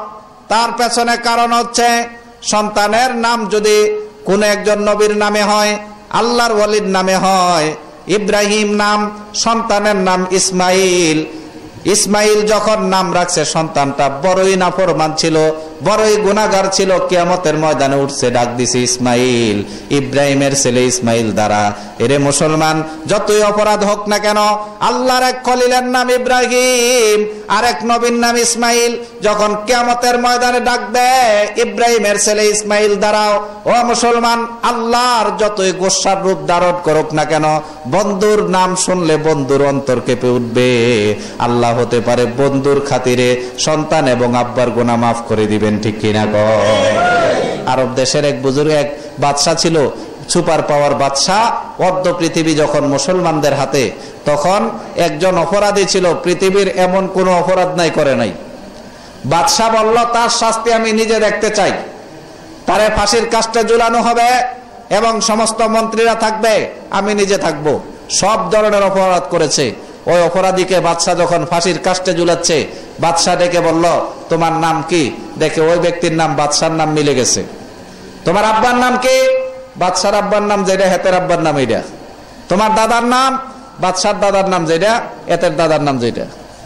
তার পেছনে কারণ হচ্ছে সন্তানের নাম যদি কোনো একজন নবীর নামে হয়, আল্লাহর ওয়ালির নামে হয়। ইব্রাহিম নাম, সন্তানের নাম ইসমাইল। ইসমাইল যখন নাম রাখছে সন্তানটা বড়ই নাফরমান ছিল, বড়ই গুনাহগার ছিল, কিয়ামতের ময়দানে উঠছে ডাক দিছে ইসমাইল, ইব্রাহিমের ছেলে ইসমাইল দ্বারা। এরে মুসলমান, যতই অপরাধ হোক না কেন, আল্লাহর এক খলিলের নাম ইব্রাহিম আর এক নবীর নাম ইসমাইল, যখন কিয়ামতের ময়দানে ডাকবে ইব্রাহিমের ছেলে ইসমাইল দ্বারাও, ও মুসলমান, আল্লাহর যতই গোসার রূপ ধারণ করুক না কেন, বন্ধুর নাম শুনলে বন্ধুর অন্তর কেঁপে উঠবে। আল্লাহ হতে পারে বন্ধুর খাতিরে সন্তান এবং আব্বার গুনাহ মাফ করে দিবেন, ঠিক কিনা গো? আরব দেশের এক বুজুর্গ, এক বাদশা ছিল, সুপার পাওয়ার বাদশা। অর্ধ পৃথিবী যখন মুসলমানদের হাতে, তখন একজন অপরাধী ছিল, পৃথিবীর এমন কোন অপরাধ নাই করে নাই। বাদশা বলল তার শাস্তি আমি নিজে দেখতে চাই, তারে ফাঁসির কাস্টে ঝুলানো হবে এবং সমস্ত মন্ত্রীরা থাকবে, আমি নিজে থাকব। সব ধরনের অপরাধ করেছে। ওই অপরাধীকে বাদশা যখন ফাঁসির কাস্টে ঝুলাচ্ছে, বাদশা ডেকে বলল তোমার নাম কি? দেখে ওই ব্যক্তির নাম বাদশার নাম মিলে গেছে। তোমার আব্বার নাম কি? বাদশার আব্বার নাম যেটা, হেতের আব্বার নাম এইটা। তোমার দাদার নাম? বাদশার দাদার নাম যেটা, এতের দাদার নাম যেটা।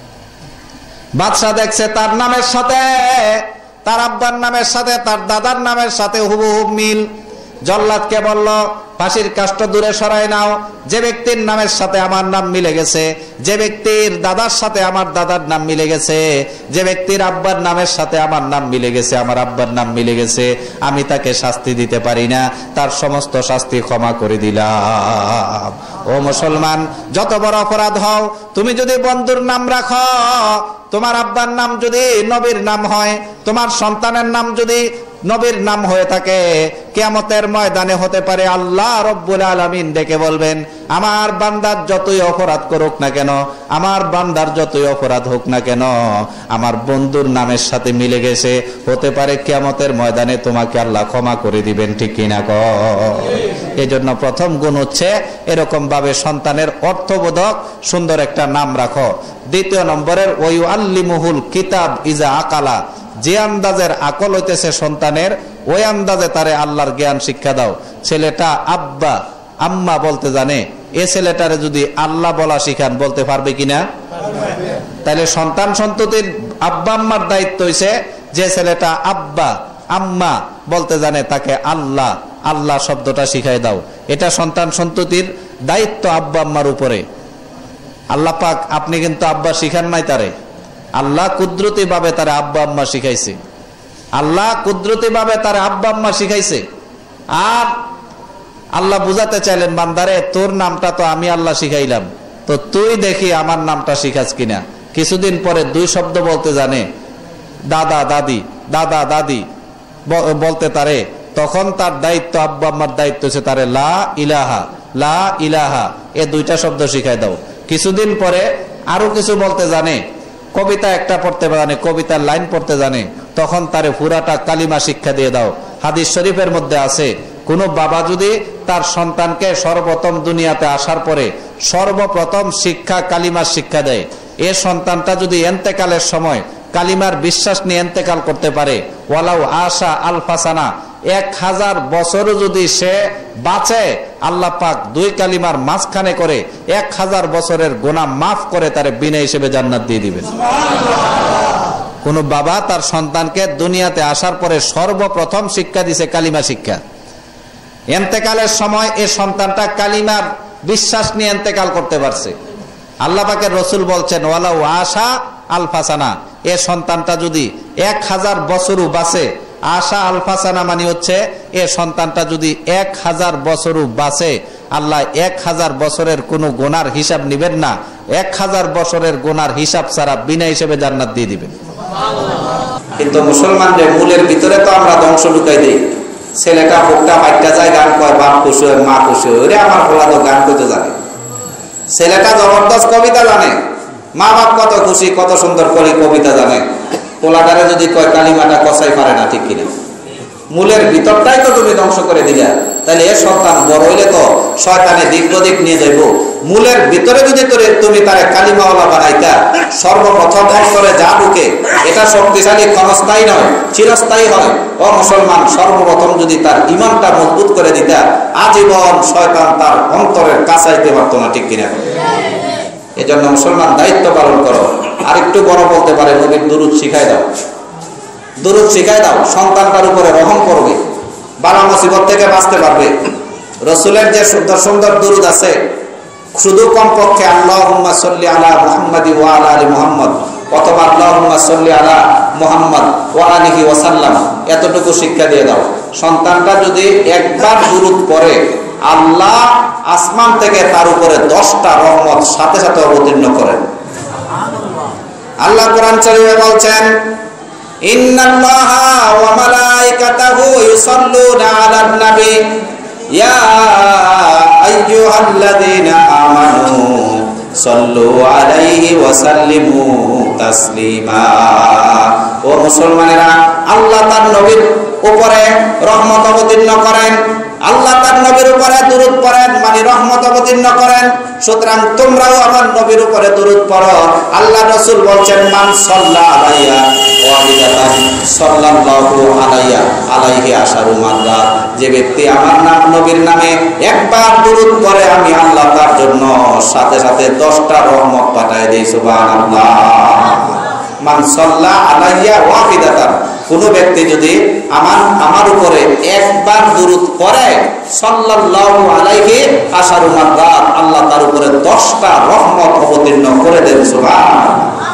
বাদশা দেখছে তার নামের সাথে, তার আব্বার নামের সাথে, তার দাদার নামের সাথে হুবহুব মিল। জল্লাদকে বলল ফাঁসির কাষ্ট দূরে সরাই নাও, যে ব্যক্তির নামের সাথে আমার নাম মিলে গেছে, যে ব্যক্তির দাদার সাথে আমার দাদার নাম মিলে গেছে, যে ব্যক্তির আব্বার নামের সাথে আমার নাম মিলে গেছে, আমার আব্বার নাম মিলে গেছে, আমি তাকে শাস্তি দিতে পারি না, তার সমস্ত শাস্তি ক্ষমা করে দিলাম। ও মুসলমান, যত বড় অপরাধ হও, তুমি যদি বন্ধুর নাম রাখো, তোমার আব্বার নাম যদি নবীর নাম হয়, তোমার সন্তানের নাম যদি নবীর নাম হয়ে থাকে, কিয়ামতের ময়দানে হতে পারে আল্লাহ রব্বুল আলামিন ডেকে বলবেন আমার বান্দার যতই অপরাধ করুক না কেন, আমার বান্দার যতই অপরাধ হোক না কেন, আমার বন্ধুর নামের সাথে মিলে গেছে, হতে পারে কিয়ামতের ময়দানে তোমাকে আল্লাহ ক্ষমা করে দিবেন, ঠিক কিনা কও? এই জন্য প্রথম গুণ হচ্ছে এরকম ভাবে সন্তানের অর্থবোধক সুন্দর একটা নাম রাখো। দ্বিতীয় নম্বরের ওয়ু আল্লিমুহুল কিতাব ইজা আকালা, যে আন্দাজের আকল হইতেছে সন্তানের, ওই আন্দাজে তারে আল্লাহর জ্ঞান শিক্ষা দাও। ছেলেটা আব্বা আম্মা বলতে জানে, এ ছেলেটারে যদি আল্লাহ বলা শিখান, বলতে পারবে কিনা? তাহলে সন্তান সন্ততির আব্বা আম্মার দায়িত্ব হইছে যে ছেলেটা আব্বা আম্মা বলতে জানে তাকে আল্লাহ আল্লাহ শব্দটা শিখাই দাও। এটা সন্তান সন্ততির দায়িত্ব আব্বা আম্মার উপরে। আল্লাহ পাক আপনি কিন্তু আব্বা শিখান নাই তারে, আল্লাহ কুদরতি ভাবে তারে আব্বা আম্মা শিখাইছে। আল্লাহ কুদরতি ভাবে তারে আব্বা আম্মা শিখাইছে। আর আল্লাহ বুঝাতে চাইলেন বান্দারে, তোর নামটা তো আমি আল্লাহ শিখাইলাম, তো তুই দেখি আমার নামটা শিখাস কিনা। কিছুদিন পরে দুই শব্দ বলতে জানে, দাদা দাদি, দাদা দাদি বলতে তারে, তখন তার দায়িত্ব আব্বা আম্মার দায়িত্ব হচ্ছে তারে লা ইলাহা লা ইলাহা এ দুইটা শব্দ শিখাই দাও। কিছুদিন পরে আরো কিছু বলতে জানে, কবিতা একটা পড়তে জানে, কবিতার লাইন পড়তে জানে, তখন তারে পুরাটা কালিমা শিক্ষা দিয়ে দাও। হাদিস শরীফের মধ্যে আছে, কোন বাবা যদি তার সন্তানকে সর্বপ্রথম দুনিয়াতে আসার পরে সর্বপ্রথম শিক্ষা কালিমার শিক্ষা দেয়, এ সন্তানটা যদি এন্তেকালের সময় কালিমার বিশ্বাস নিয়ে এন্তেকাল করতে পারে, ওয়ালাউ আশা আলফাসানা, এক হাজার বছরও যদি সে বাঁচে, আল্লাহ পাক দুই কালিমার মাঝখানে করে এক হাজার বছরের গুনাহ মাফ করে তারে বিনা হিসেবে জান্নাত দিয়ে দিবেন। কোন বাবা তার সন্তানকে দুনিয়াতে আসার পরে সর্বপ্রথম শিক্ষা দিছে কালিমা শিক্ষা। এন্তেকালের সময় এ সন্তানটা কালিমার বিশ্বাস নিয়ে এন্তেকাল করতে পারছে। আল্লাহ পাকের রসুল বলছেন ওয়ালাউ আশা আলফাসানা, এ সন্তানটা যদি এক হাজার বছরও বাঁচে, আশা আলফাসানা মানে হচ্ছে এ সন্তানটা যদি এক হাজার বছরও বাঁচে, আল্লাহ এক হাজার বছরের কোনো গুনার হিসাব নিবেন না, এক হাজার বছরের গুনার হিসাব ছাড়া বিনা হিসেবে জান্নাত দিয়ে দিবেন। কিন্তু মুসলমানদের মূলের ভিতরে তো আমরা ধ্বংস ঢুকাই দিই। ছেলেটা বুকটা পাইটা যায়, গান কয়, বাপ খুশি হয়, মা খুশি হয়, ওরে আমার পোলা তো গান করতে জানে। ছেলেটা জবরদস্ত কবিতা জানে, মা বাপ কত খুশি, কত সুন্দর করে কবিতা জানে। পোলাটারে যদি কয় কালিমাটা কষাই পারে না, ঠিক কিনা? মূলের ভিতরটাই তো তুমি ধ্বংস করে দিলা, তাহলে এ সন্তান বড় হইলে তো শয়তানে দিক দিক নিয়ে যাইব। মূলের ভিতরে যদি তুমি তারে কালিমাওয়ালা বানাইতা, সর্বপ্রথম অন্তরে যা ঢুকে এটা শক্তিশালী, ক্ষণস্থায়ী নয়, চিরস্থায়ী হয়। ও মুসলমান, সর্বপ্রথম যদি তার ইমানটা মজবুত করে দিতা, আজীবন শয়তান তার অন্তরের কাছাইতে পারত না, ঠিক কিনা? এই জন্য মুসলমান দায়িত্ব পালন করো। আরেকটু বড় বলতে পারে, নবীর দুরূদ শিখাই দাও, দুরূদ শিখাই দাও, সন্তানটার উপরে রহম করবে, বালা মুসিবত থেকে বাঁচতে পারবে। রসুলের যে সুন্দর সুন্দর দুরূদ আছে, শুধু কমপক্ষে আল্লাহুম্মা সাল্লি আলা মুহাম্মাদি ওয়া আলা আলি মুহাম্মদ অথবা আল্লাহুম্মা সাল্লি আলা মুহাম্মদ ওয়া আলিহি ওয়া সাল্লাম, এতটুকু শিক্ষা দিয়ে দাও। সন্তানটা যদি একবার দুরূদ পড়ে, আল্লাহ আসমান থেকে তার উপরে দশটা রহমত সাথে সাথে অবতীর্ণ করেন। আল্লাহ কোরআন শরীফে বলছেন, ইন্নাল্লাহা ওয়া মালাইকাতাহু ইউসাল্লুনা আলান নবী ইয়া আইয়ুহাল্লাযীনা আমানু সাল্লু আলাইহি ওয়া সাল্লিমু তাসলিমা। ও মুসলমানেরা, আল্লাহ তার নবীর উপরে রহমত অবতীর্ণ করেন, আল্লাহ তার নবীর উপরে দুরূদ পড়েন, মানে রহমত অবতীর্ণ করেন। সুতরাং তোমরাও আমার নবীর উপরে দুরূদ পড়ো। আল্লাহ রাসূল বলছেন, মান সাল্লা আলাইয়া ওয়াহিদাতান সাল্লাল্লাহু আলাইয়া আলাইহি আশারু মাররাত, যে ব্যক্তি আমার নাম নবীর নামে একবার দুরূদ পড়ে, আমি আল্লাহ তার জন্য সাথে সাথে দশটা রহমত পাঠায় দেই। সুবহানাল্লাহ। মান সাল্লা আলাইয়া ওয়াহিদাতান, কোন ব্যক্তি যদি আমার আমার উপরে একবার দুরূদ পড়ে, সাল্লাল্লাহু আলাইহি আশারু মাররাত, আল্লাহ তার উপরে দশটা রহমত অবতীর্ণ করে দেন। সুবহানাল্লাহ।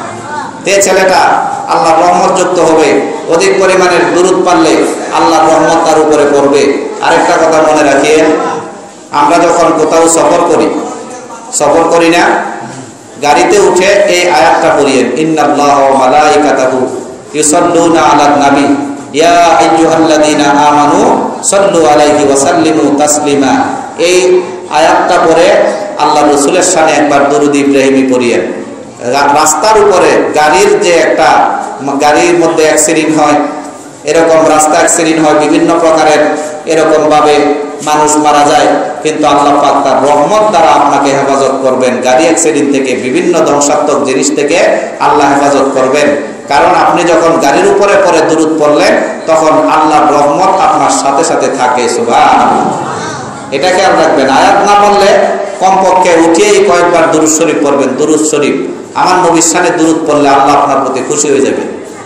তে ছেলেটা আল্লাহর রহমত যুক্ত হবে, অধিক পরিমাণের দুরূদ পড়লে আল্লাহর রহমত তার উপরে পড়বে। আরেকটা কথা মনে রাখিয়েন, আমরা যখন কোথাও সফর করি, সফর করি না, গাড়িতে উঠে এই আয়াতটা পড়িয়েন, ইন্নাল্লাহা ওয়া মালাইকাতাহু ইউসাল্লুনা আলান নবী ইয়া আইয়ুহাল্লাযীনা আমানু সাল্লু আলাইহি ওয়া সাল্লিমু তাসলিমা। এই আয়াতটা পড়ে আল্লাহ রাসূলের শানে একবার দরুদ ইব্রাহিমী পড়িয়েন। রাস্তার উপরে গাড়ির যে একটা, গাড়ির মধ্যে অ্যাক্সিডেন্ট হয়, এরকম রাস্তা অ্যাক্সিডেন্ট হয়, বিভিন্ন প্রকারের এরকম ভাবে মানুষ মারা যায়, কিন্তু আল্লাহ পাক তার রহমত দ্বারা আপনাকে হেফাজত করবেন। গাড়ি অ্যাক্সিডেন্ট থেকে, বিভিন্ন ধ্বংসাত্মক জিনিস থেকে আল্লাহ হেফাজত করবেন। কারণ আপনি যখন গাড়ির উপরে পরে দুরূদ পড়লেন, তখন আল্লাহর রহমত আপনার সাথে সাথে থাকে। সুবহানাল্লাহ। এটা খেয়াল রাখবেন। আয়াত না পড়লে কমপক্ষে উঠিয়েই কয়েকবার দুরূদ শরীফ পড়বেন। দুরূদ শরীফ, আমার নবীর শানে দুরূদ পড়লে আল্লাহ আপনার প্রতি খুশি হয়ে যাবে।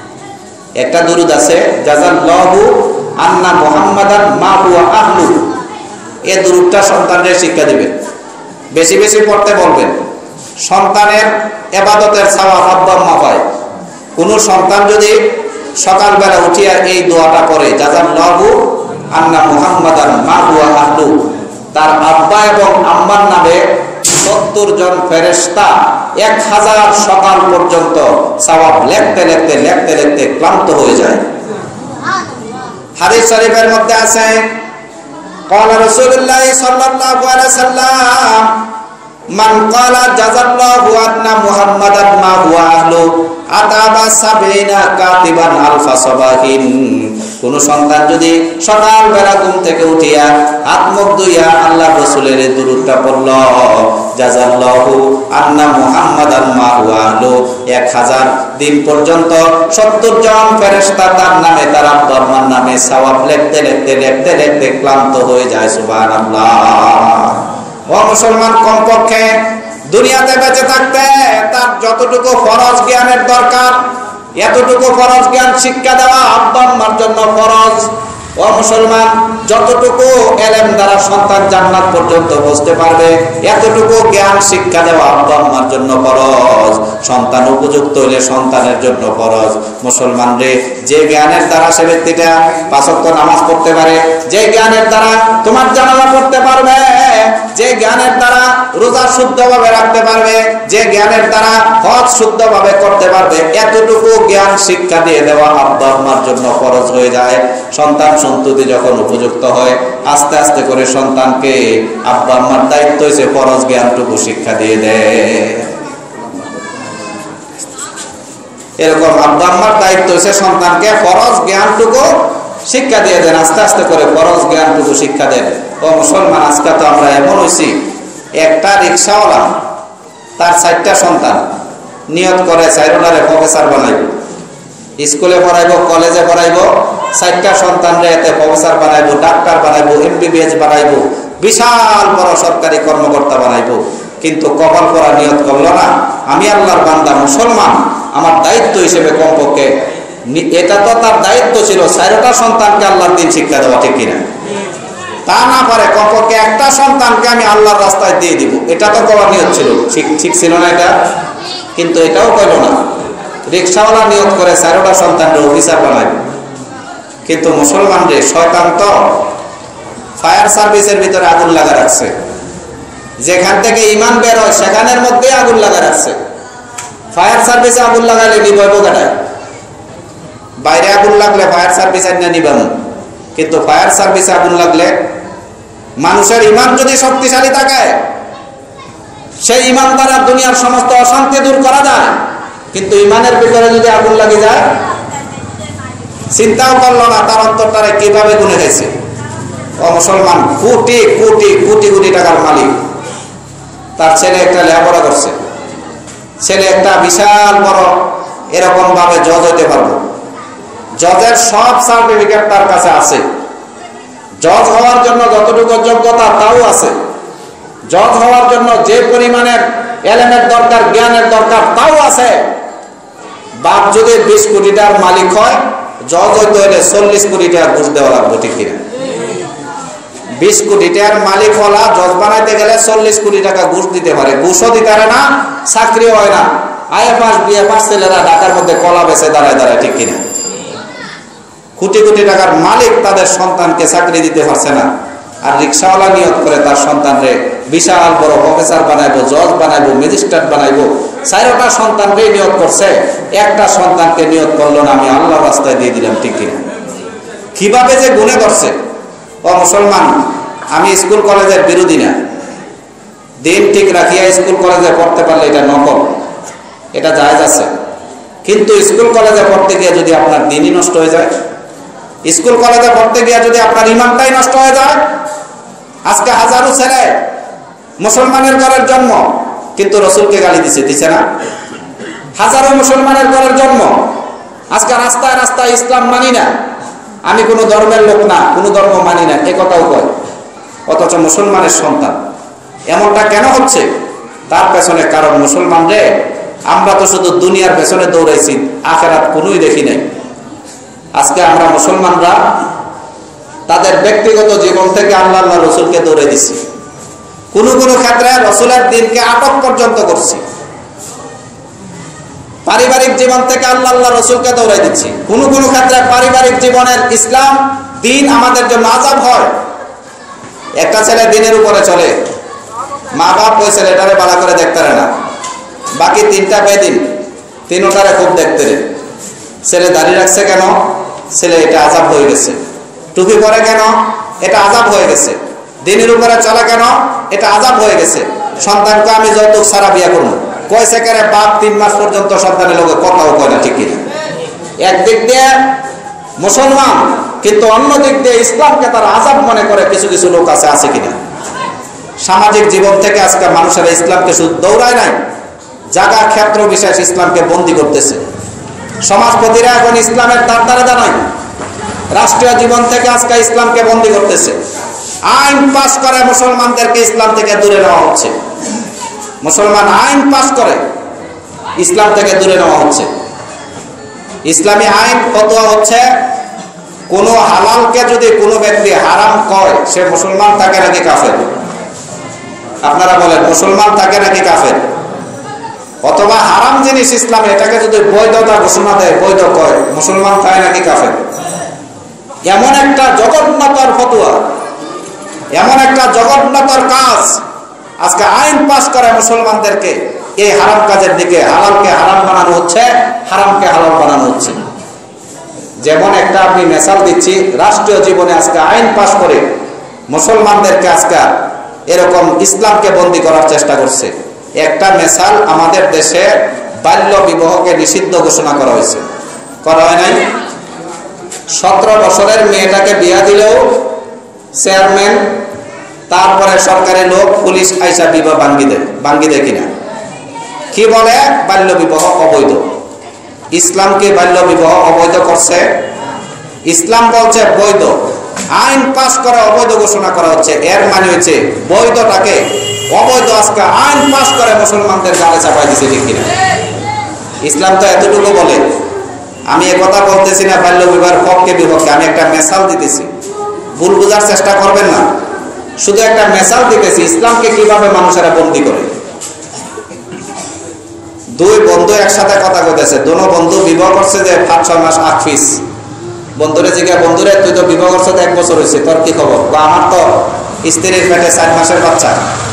একটা দুরূদ আছে, জাযাল্লাহু আন্না মুহাম্মাদান মা হুয়া আহলু, এই দুরূদটা সন্তানদের শিক্ষা দিবেন, বেশি বেশি পড়তে বলবেন। সন্তানের ইবাদতের সওয়াব আব্বা আম্মা পায়। কোন সন্তান যদি সকালবেলা উঠিয়া এই দোয়াটা পড়ে, জাযাল্লাহু আন্না মুহাম্মাদান মা হুয়া আহলু, তার আব্বা এবং আম্মার নামে সত্তর জন ফেরেশতা এক হাজার সকাল পর্যন্ত সওয়াব লিখতে লিখতে লিখতে লিখতে ক্লান্ত হয়ে যায়। হাদিস শরীফের মধ্যে আছে, قال رسول الله صلى الله عليه وسلم من قال جزا الله أن محمدا ما هو أهله আতাবা সাবিনা কাতিবান আলফা সাবাহিন। কোন সন্তান যদি সকালবেলা ঘুম থেকে উঠিয়া হাত মুখ ধুইয়া আল্লাহ রাসূলের দুরূদটা পড়ল, জাযাল্লাহু আন্না মুহাম্মাদান মা হুয়া আহলু, এক হাজার দিন পর্যন্ত সত্তর জন ফেরেশতা তার নামে, তার আব্বার নামে সওয়াব লিখতে লিখতে লিখতে লিখতে ক্লান্ত হয়ে যায়। সুবহানাল্লাহ। ও মুসলমান, কমপক্ষে দুনিয়াতে বেঁচে থাকতে তার যতটুকু ফরজ জ্ঞানের দরকার, এতটুকু ফরজ জ্ঞান শিক্ষা দেওয়া আব্বা আম্মার জন্য ফরজ। ও মুসলমান, যতটুকু এলেম দ্বারা সন্তান জান্নাত পর্যন্ত পৌঁছতে পারবে, এতটুকু জ্ঞান শিক্ষা দেওয়া আব্বা আম্মার জন্য ফরজ। সন্তান উপযুক্ত হইলে সন্তানের জন্য ফরজ। মুসলমান রে, যে জ্ঞানের দ্বারা সে ব্যক্তিটা পাঁচ ওয়াক্ত নামাজ পড়তে পারে, যে জ্ঞানের দ্বারা তোমার জানাজা পড়তে পারবে, যে জ্ঞানের দ্বারা রোজা শুদ্ধভাবে রাখতে পারবে, যে জ্ঞানের দ্বারা হজ শুদ্ধভাবে করতে পারবে, এতটুকু জ্ঞান শিক্ষা দিয়ে দেওয়া আব্বা আম্মার জন্য ফরজ হয়ে যায়। সন্তান সন্ততি যখন উপযুক্ত হয়, আস্তে আস্তে করে সন্তানকে আব্বা আম্মার দায়িত্ব হয়েছে ফরজ জ্ঞানটুকু শিক্ষা দিয়ে দেয়। এরকম আব্বা আম্মার দায়িত্ব হয়েছে সন্তানকে ফরজ জ্ঞানটুকু শিক্ষা দিয়ে দেন, আস্তে আস্তে করে ফরজ জ্ঞানটুকু শিক্ষা দেন। ও মুসলমান, আজকে তো আমরা এমন হয়েছি, একটা রিক্সাওয়ালা তার চারটা সন্তান নিয়ত করে চাইরোনারে প্রফেসর বানাইব, স্কুলে পড়াইব, কলেজে পড়াইব, চারটা সন্তানরে এতে প্রফেসর বানাইব, ডাক্তার বানাইব, এমবিবিএস বানাইব, বিশাল বড় সরকারি কর্মকর্তা বানাইব। কিন্তু কপাল করা নিয়ত করলো না, আমি আল্লাহর বান্দা মুসলমান, আমার দায়িত্ব হিসেবে কমপক্ষে, এটা তো তার দায়িত্ব ছিল চারটা সন্তানকে আল্লাহর দিন শিক্ষা দেওয়া, ঠিক কিনা? তা না পারে কমপক্ষে একটা সন্তানকে আমি আল্লাহর রাস্তায় দিয়ে দিব, এটা তো করার নিয়ত ছিল, ঠিক ঠিক ছিল না এটা? কিন্তু এটাও কইল না, রিক্সাওয়ালা নিয়ত করে চারটা সন্তানকে অফিসার বানাইব। কিন্তু মুসলমানদের শয়তান তো ফায়ার সার্ভিসের ভিতরে আগুন লাগা রাখছে, যেখান থেকে ইমান বের হয় সেখানের মধ্যে আগুন লাগা রাখছে। ফায়ার সার্ভিসে আগুন লাগাইলে নিবইব কাটায়, বাইরে আগুন লাগলে ফায়ার সার্ভিস আইনা নিবাম, কিন্তু ফায়ার সার্ভিসে আগুন লাগলে মানুষের ইমান যদি শক্তিশালী থাকে, সেই ইমান দ্বারা দুনিয়ার সমস্ত অশান্তি দূর করা যায়। কিন্তু ইমানের ভিতরে যদি আগুন লাগে যায়, চিন্তাও করলো না তার অন্তরটারে কিভাবে গুনে গেছে। ও মুসলমান, কোটি কোটি কোটি কোটি টাকার মালিক, তার ছেলে একটা লেখাপড়া করছে, ছেলে একটা বিশাল বড় এরকম ভাবে জজ হইতে পারবো, জজের সব সার্টিফিকেট তার কাছে আছে, জজ হওয়ার জন্য যতটুকু যোগ্যতা তাও আছে, জজ হওয়ার জন্য যে পরিমাণের এলেমের দরকার, জ্ঞানের দরকার তাও আছে। বাপ যদি বিশ কোটি টাকার মালিক হয়, জজ হইতে হলে চল্লিশ কোটি টাকা ঘুষ দেওয়া লাগবে, ঠিক কিনা? বিশ কোটি টাকার মালিক হলা জজ বানাইতে গেলে চল্লিশ কোটি টাকা ঘুষ দিতে পারে, ঘুষও দিতে পারে না, চাকরিও হয় না। আয়ে পাস বিয়ে পাস ছেলেরা ঢাকার মধ্যে কলা বেচে দাঁড়ায় দাঁড়ায়, ঠিক কিনা? কোটি কোটি টাকার মালিক তাদের সন্তানকে চাকরি দিতে পারছে না, আর রিক্সাওয়ালা নিয়ত করে তার সন্তানরে বিশাল বড় প্রফেসর বানাইবো, জজ বানাইবো, ম্যাজিস্ট্রেট বানাইবো। চারটা সন্তানকে নিয়ত করছে, একটা সন্তানকে নিয়ত করলো না, আমি আল্লাহর রাস্তায় দিয়ে দিলাম, ঠিক কিনা? কিভাবে যে গুণে করছে। ও মুসলমান, আমি স্কুল কলেজের বিরোধী না, দিন ঠিক রাখিয়া স্কুল কলেজে পড়তে পারলে এটা নকল, এটা জায়েজ আছে। কিন্তু স্কুল কলেজে পড়তে গিয়ে যদি আপনার দিনই নষ্ট হয়ে যায়, স্কুল কলেজে পড়তে গিয়ে যদি আপনার ইমানটাই নষ্ট হয়ে যায়। আজকে হাজারো ছেলে মুসলমানের ঘরের জন্ম, কিন্তু রসুলকে গালি দিছে, দিছে না? হাজারো মুসলমানের ঘরের জন্ম, আজকে রাস্তায় রাস্তায় ইসলাম মানি না, আমি কোনো ধর্মের লোক না, কোনো ধর্ম মানি না, এ কথাও কয়, অথচ মুসলমানের সন্তান। এমনটা কেন হচ্ছে? তার পেছনে কারণ মুসলমানরে আমরা তো শুধু দুনিয়ার পেছনে দৌড়াইছি, আখেরাত কোনোই দেখি নাই। আজকে আমরা মুসলমানরা তাদের ব্যক্তিগত জীবন থেকে আল্লাহ আল্লাহ রসুলকে দৌড়ে দিচ্ছি, কোনো কোনো ক্ষেত্রে রসুলের দিনকে আটক পর্যন্ত করছি। পারিবারিক জীবন থেকে আল্লাহ আল্লাহ রসুলকে দৌড়াই দিচ্ছি, কোনো কোনো ক্ষেত্রে পারিবারিক জীবনের ইসলাম দিন আমাদের জন্য আযাব হয়। একটা ছেলে দিনের উপরে চলে, মা বাপ ওই ছেলেটারে বালা করে দেখতে পারে না, বাকি তিনটা বেদিন তিনটারে খুব দেখতে রে। ছেলে দাঁড়িয়ে রাখছে কেন? ছেলে এটা আযাব হয়ে গেছে। টুপি পরে কেন? এটা আযাব হয়ে গেছে। দিনের উপরে চলে কেন? এটা আযাব হয়ে গেছে। সন্তানকে আমি যৌতুক ছাড়া বিয়ে করবো, কয়েছে কেন? বাপ তিন মাস পর্যন্ত সন্তানের লোকে কথাও কয় না, ঠিক কিনা? একদিক দিয়ে মুসলমান, কিন্তু অন্য দিক দিয়ে ইসলামকে তারা আযাব মনে করে কিছু কিছু লোক আছে, আছে কিনা? সামাজিক জীবন থেকে আজকে মানুষেরা ইসলামকে শুধু দৌড়ায় নাই, জায়গা ক্ষেত্র বিশেষ ইসলামকে বন্দী করতেছে। সমাজপতিরা এখন ইসলামের দ্বার দ্বারে দাঁড়ায়, রাষ্ট্রীয় জীবন থেকে আজকে ইসলামকে বন্দী করতেছে। আইন পাস করে মুসলমানদেরকে ইসলাম থেকে দূরে নেওয়া হচ্ছে। মুসলমান আইন পাস করে ইসলাম থেকে দূরে নেওয়া হচ্ছে। ইসলামী আইন ফতোয়া হচ্ছে, কোন হালালকে যদি কোনো ব্যক্তি হারাম কয়, সে মুসলমান থাকে নাকি কাফের? আপনারা বলেন, মুসলমান থাকে নাকি কাফের? অথবা হারাম জিনিস ইসলামে, এটাকে যদি বৈধতা ঘোষণা দেয়, বৈধ কয়, মুসলমান থাকে নাকি কাফের? এমন একটা জঘন্যতর ফতোয়া, এমন একটা জঘন্যতর কাজ আজকে আইন পাস করে মুসলমানদেরকে এই হারাম কাজের দিকে, হালালকে হারাম বানানো হচ্ছে, হারামকে হালাল বানানো হচ্ছে। যেমন একটা আপনি মেসাল দিচ্ছি, রাষ্ট্রীয় জীবনে আজকে আইন পাস করে মুসলমানদেরকে আজকে এরকম ইসলামকে বন্দী করার চেষ্টা করছে। একটা মেসাল, আমাদের দেশে বাল্য বিবাহকে নিষিদ্ধ ঘোষণা করা হয়েছে, করা হয় নাই? সতেরো বছরের মেয়েটাকে বিয়া দিলেও চেয়ারম্যান, তারপরে সরকারি লোক, পুলিশ আইসা বিবাহ ভাঙ্গি দেয়। ভাঙ্গি দেয় কিনা? কি বলে? বাল্য বিবাহ অবৈধ। ইসলাম কি বাল্য বিবাহ অবৈধ করছে? ইসলাম বলছে বৈধ। আইন পাস করে অবৈধ ঘোষণা করা হচ্ছে। এর মানে হচ্ছে বৈধটাকে অবৈধ আজকে আইন পাস করে মুসলমানদের গালে চাপাই দিছে, ঠিক কিনা? ইসলাম তো এতটুকু বলে। আমি একথা বলতেছি না বাল্য বিবাহের পক্ষে বিপক্ষে, আমি একটা মেসাল দিতেছি, ভুল বোঝার চেষ্টা করবেন না। শুধু একটা মেসাল দিতেছি ইসলামকে কিভাবে মানুষেরা বন্দী করে। দুই বন্ধু একসাথে কথা কইতেছে, দোনো বন্ধু বিবাহ করছে যে পাঁচ ছয় মাস আফিস। বন্ধুরে জিজ্ঞাসা, বন্ধুরে তুই তো বিবাহ করছো এক বছর হয়েছে, তোর কি খবর? আমার তো স্ত্রীর পেটে চার মাসের বাচ্চা।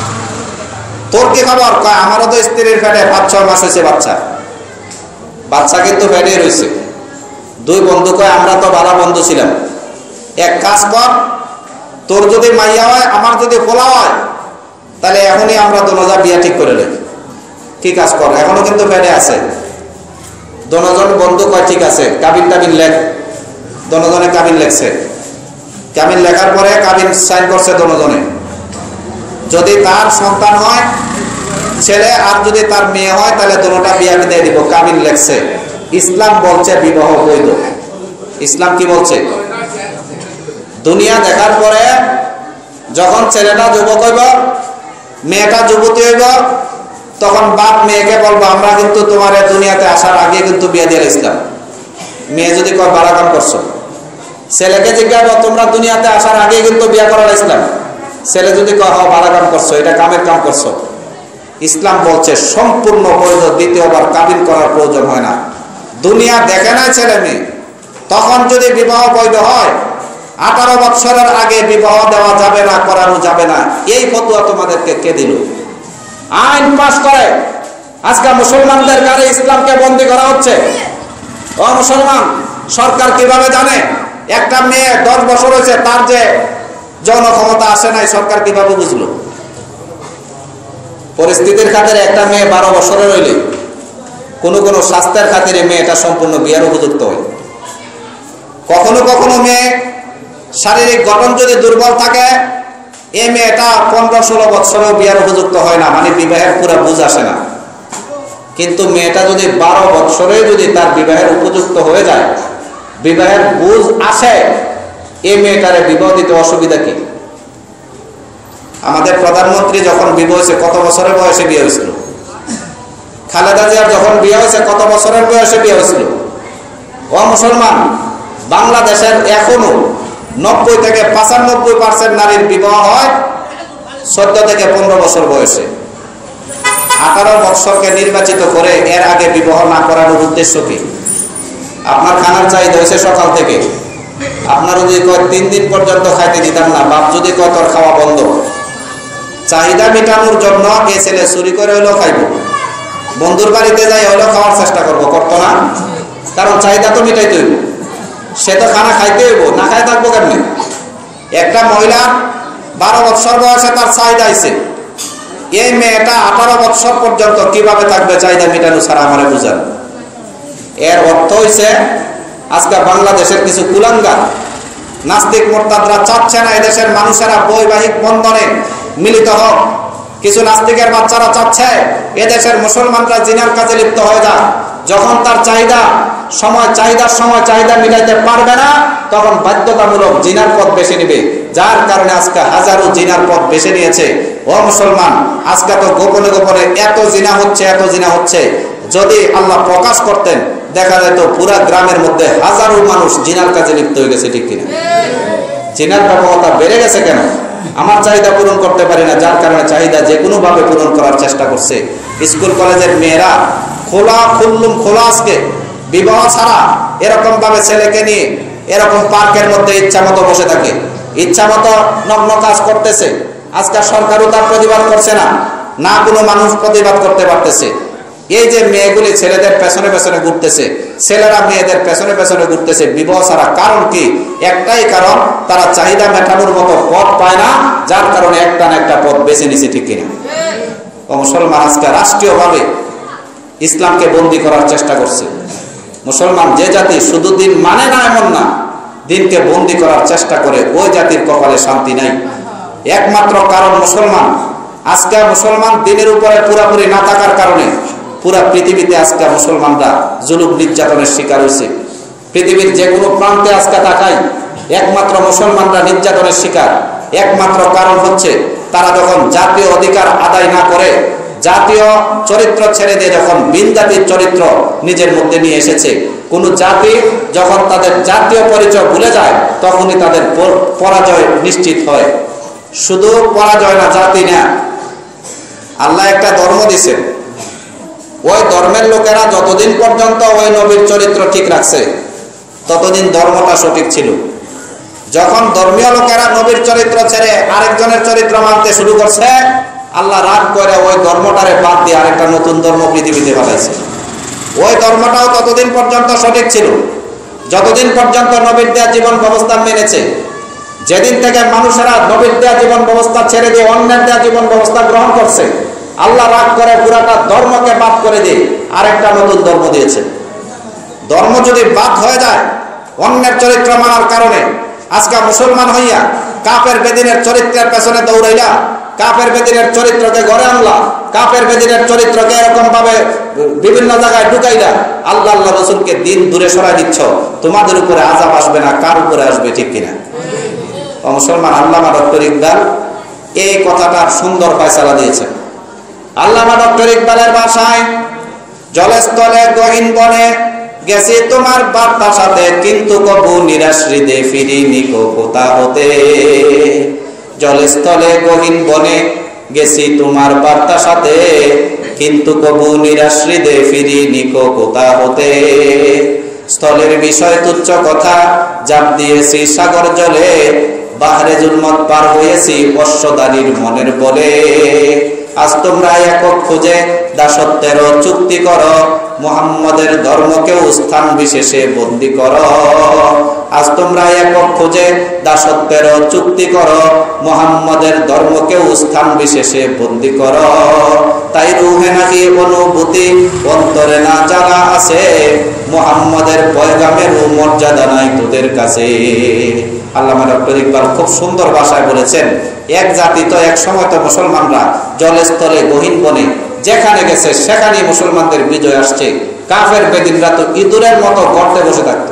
তোর কি খবর? আমারও তো স্ত্রীর পেটে পাঁচ ছয় মাস হয়েছে বাচ্চা। বাচ্চা কিন্তু পেটে রয়েছে। দুই বন্ধু কয় আমরা তো ভালো বন্ধু ছিলাম, এক কাজ কর, তোর যদি মাইয়া হয় আমার যদি ফোলা হয় তাহলে এখনই আমরা দোনোজা বিয়া ঠিক করে নেব। কি কাজ কর, এখনো কিন্তু পেটে আছে। দোনোজন বন্ধু কয় ঠিক আছে, কাবিন টাবিন লেখ। দোনোজনে কাবিন লেখছে। কাবিন লেখার পরে কাবিন সাইন করছে দোনোজনে। যদি তার সন্তান হয় ছেলে, আর যদি তার মেয়ে হয় তাহলে দোনোটা বিয়া দিয়ে দিব। কাবিন লেখছে। ইসলাম বলছে বিবাহ বৈধ। ইসলাম কি বলছে? দুনিয়া দেখার পরে যখন ছেলেটা যুবক হইব, মেয়েটা যুবতী হইব, তখন বাপ মেয়েকে বলবো আমরা কিন্তু তোমার দুনিয়াতে আসার আগে কিন্তু বিয়ে দিয়ে ইসলাম। মেয়ে যদি কয় বাড়া কাম করছো, ছেলেকে জিজ্ঞাসা তোমরা দুনিয়াতে আসার আগে কিন্তু বিয়ে করার ইসলাম। ছেলে যদি কয় হ্যাঁ বাড়া কাম করছো, এটা কামের কাম করছো। ইসলাম বলছে সম্পূর্ণ বৈধ, দ্বিতীয়বার কাবিন করার প্রয়োজন হয় না। দুনিয়া দেখে না ছেলে মেয়ে, তখন যদি বিবাহ বৈধ হয়, আঠারো বছরের আগে বিবাহ দেওয়া যাবে না, করানো যাবে না। এই ফতোয়া তোমাদেরকে কে দিল? আইন পাস করে আজকে মুসলমানদের গায়ে ইসলামকে বন্দী করা হচ্ছে। ও মুসলমান, সরকার কিভাবে জানে একটা মেয়ে দশ বছর হয়েছে তার যে যৌন ক্ষমতা আসে নাই, সরকার কিভাবে বুঝলো? পরিস্থিতির খাতিরে একটা মেয়ে বারো বছরের হইলে কোনো কোনো স্বাস্থ্যের খাতিরে মেয়েটা সম্পূর্ণ বিয়ার উপযুক্ত হয়। কখনো কখনো মেয়ে শারীরিক গঠন যদি দুর্বল থাকে, এই মেয়েটা পনেরো ষোলো বছরেও বিয়ার উপযুক্ত হয় না, মানে বিবাহের পুরো বুঝ আসে না। কিন্তু মেয়েটা যদি বারো বছরে যদি তার বিবাহের উপযুক্ত হয়ে যায়, বিবাহের বুঝ আসে, এই মেয়েটারে বিবাহ দিতে অসুবিধা কি? আমাদের প্রধানমন্ত্রী যখন বিবাহ হয়েছে কত বছরের বয়সে বিয়ে হয়েছিল? খালেদা জিয়ার যখন বিয়ে হয়েছে কত বছরের বয়সে বিয়ে হয়েছিল? ও মুসলমান, বাংলাদেশের এখনো নব্বই থেকে পঁচানব্বই পার্সেন্ট নারীর বিবাহ হয় চোদ্দ থেকে পনেরো বছর বয়সে। আঠারো বছরকে নির্বাচিত করে এর আগে বিবাহ না করানোর উদ্দেশ্য কি? আপনার খানার চাহিদা হয়েছে সকাল থেকে, আপনার যদি কয় তিন দিন পর্যন্ত খাইতে দিতাম না, বাপ যদি কয় তোর খাওয়া বন্ধ। চাহিদা মেটানোর জন্য এ ছেলে চুরি করে হলেও খাইব, বন্ধুর বাড়িতে যাই হলেও খাওয়ার চেষ্টা করবো, করতো না? কারণ চাহিদা তো মেটাইতে হইব, সে তো খানা খাইতে হইব, না খাই থাকবো কেমনি? একটা মহিলা বারো বছর বয়সে তার চাহিদা আইছে, এই মেয়েটা আঠারো বছর পর্যন্ত কিভাবে থাকবে চাহিদা মেটানো ছাড়া? আমারে বুঝান। এর অর্থ হইছে আজকে বাংলাদেশের কিছু কুলাঙ্গার নাস্তিক মোরতাদরা চাচ্ছে না এদেশের মানুষেরা বৈবাহিক বন্ধনে মিলিত হোক। কিছু নাস্তিকের বাচ্চারা চাচ্ছে এদেশের মুসলমানরা জিনার কাজে লিপ্ত হয়ে যায়। যখন তার চাহিদা সময় চাহিদার সময় চাহিদা মিটাইতে পারবে না, তখন বাধ্যতামূলক জিনার পথ বেছে নিবে। যার কারণে আজকে হাজারো জিনার পথ বেছে নিয়েছে। ও মুসলমান, আজকে তো গোপনে গোপনে এত জিনা হচ্ছে, এত জিনা হচ্ছে, যদি আল্লাহ প্রকাশ করতেন দেখা যেত পুরা গ্রামের মধ্যে হাজারো মানুষ জিনার কাজে লিপ্ত হয়ে গেছে, ঠিক কিনা? জিনার ব্যাপকতা বেড়ে গেছে কেন? আমার চাহিদা পূরণ করতে পারি না, যার কারণে চাহিদা যে কোনো ভাবে পূরণ করার চেষ্টা করছে। স্কুল কলেজের মেয়েরা খোলা খুল্লুম খোলা আজকে বিবাহ ছাড়া এরকম ভাবে ছেলেকে নিয়ে এরকম পার্কের মধ্যে ইচ্ছা মতো বসে থাকে, ইচ্ছা মতো নগ্ন কাজ করতেছে। আজকে সরকারও তার প্রতিবাদ করছে না, না কোনো মানুষ প্রতিবাদ করতে পারতেছে। এই যে মেয়েগুলি ছেলেদের পেছনে পেছনে ঘুরতেছে, ছেলেরা মেয়েদের পেছনে পেছনে ঘুরতেছে বিবাহ ছাড়া। কারণ কি? একটাই কারণ, তারা চাহিদা মেটানোর মতো পথ পায় না, যার কারণে একটা না একটা পথ বেছে নিছে, ঠিক কিনা? ও মুসলমান, আজকে রাষ্ট্রীয়ভাবে ইসলামকে বন্দী করার চেষ্টা করছে। মুসলমান যে জাতি শুধু দিন মানে না এমন না, দিনকে বন্দী করার চেষ্টা করে, ওই জাতির কপালে শান্তি নাই। একমাত্র কারণ মুসলমান। আজকে মুসলমান দিনের উপরে পুরাপুরি না থাকার কারণে পুরা পৃথিবীতে আজকে মুসলমানরা জুলুম নির্যাতনের শিকার হয়েছে। পৃথিবীর যে কোনো প্রান্তে আজকে তাকাই একমাত্র মুসলমানরা নির্যাতনের শিকার। একমাত্র কারণ হচ্ছে তারা যখন জাতীয় অধিকার আদায় না করে, জাতীয় চরিত্র ছেড়ে দিয়ে যখন ভিন জাতির চরিত্র নিজের মধ্যে নিয়ে এসেছে। কোন জাতি যখন তাদের জাতীয় পরিচয় ভুলে যায় তখনই তাদের পরাজয় নিশ্চিত হয়। শুধু পরাজয় না, জাতি না, আল্লাহ একটা ধর্ম দিয়েছেন। ওই ধর্মের লোকেরা যতদিন পর্যন্ত ওই নবীর চরিত্র ঠিক রাখছে ততদিন ধর্মটা সঠিক ছিল। যখন ধর্মীয় লোকেরা নবীর চরিত্র ছেড়ে আরেকজনের চরিত্র মানতে শুরু করছে, আল্লাহ রাগ করে ওই ধর্মটারে বাদ দিয়ে আরেকটা নতুন ধর্ম পৃথিবীতে বানাইছে। ওই ধর্মটাও ততদিন পর্যন্ত সঠিক ছিল যতদিন পর্যন্ত নবীর দেয়া জীবন ব্যবস্থা মেনেছে। যেদিন থেকে মানুষেরা নবীর দেয়া জীবন ব্যবস্থা ছেড়ে দিয়ে অন্যের দেয়া জীবন ব্যবস্থা গ্রহণ করছে, আল্লাহ রাগ করে পুরাটা ধর্মকে বাদ করে দিয়ে আরেকটা নতুন ধর্ম দিয়েছে। ধর্ম যদি বাদ হয়ে যায় অন্যের চরিত্র মানার কারণে, আজকে মুসলমান হইয়া কাফের বেদিনের চরিত্রের পেছনে দৌড়াইলা, কাফের বেদিনের চরিত্রকে ঘরে আনলা, কাফের বেদিনের চরিত্রকে এরকম ভাবে বিভিন্ন জায়গায় ঢুকাইলা, আল্লাহ আল্লাহ রসুলকে দিন দূরে সরাই দিচ্ছ। তোমাদের উপরে আযাব আসবে না, কার উপরে আসবে? ঠিক কিনা? ও মুসলমান, আল্লামা ডক্টর ইকবাল এই কথাটার সুন্দর ফয়সালা দিয়েছেন। আল্লামা ডক্টর ইকবালের ভাষায়, জলস্থলে গহীন বনে গেছি তোমার বার্তা সাথে, কিন্তু কবু নিরাশ হৃদে ফিরিনি কোথা হতে। জলস্থলে গহীন বনে গেছি তোমার বার্তা সাথে, কিন্তু কবু নিরাশ হৃদে ফিরিনি কোথা হতে। স্থলের বিষয় তুচ্ছ কথা জাপ দিয়েছি সাগর জলে, বাহরে জুলমত পার হয়েছি অশ্বদারীর মনের বলে। আজ তোমরা একক খুঁজে দাসত্বের চুক্তি করো, মুহাম্মাদের ধর্মকেও স্থান বিশেষে বন্দী করো। আজ তোমরা একক খুঁজে দাসত্বের চুক্তি করো, মুহাম্মাদের ধর্মকেও স্থান বিশেষে বন্দী করো। তাই রুহে নাকি অনুভূতি অন্তরে না জানা আছে, মুহাম্মাদের পয়গামের মর্যাদা নাই তোদের কাছে। আল্লামা ডক্টর ইকবাল খুব সুন্দর ভাষায় বলেছেন, এক জাতি তো এক সময় তো মুসলমানরা জলস্থলে গহীন বনে যেখানে গেছে সেখানে মুসলমানদের বিজয় আসছে। কাফের বেদিনরা তো ইঁদুরের মতো গর্তে বসে থাকত।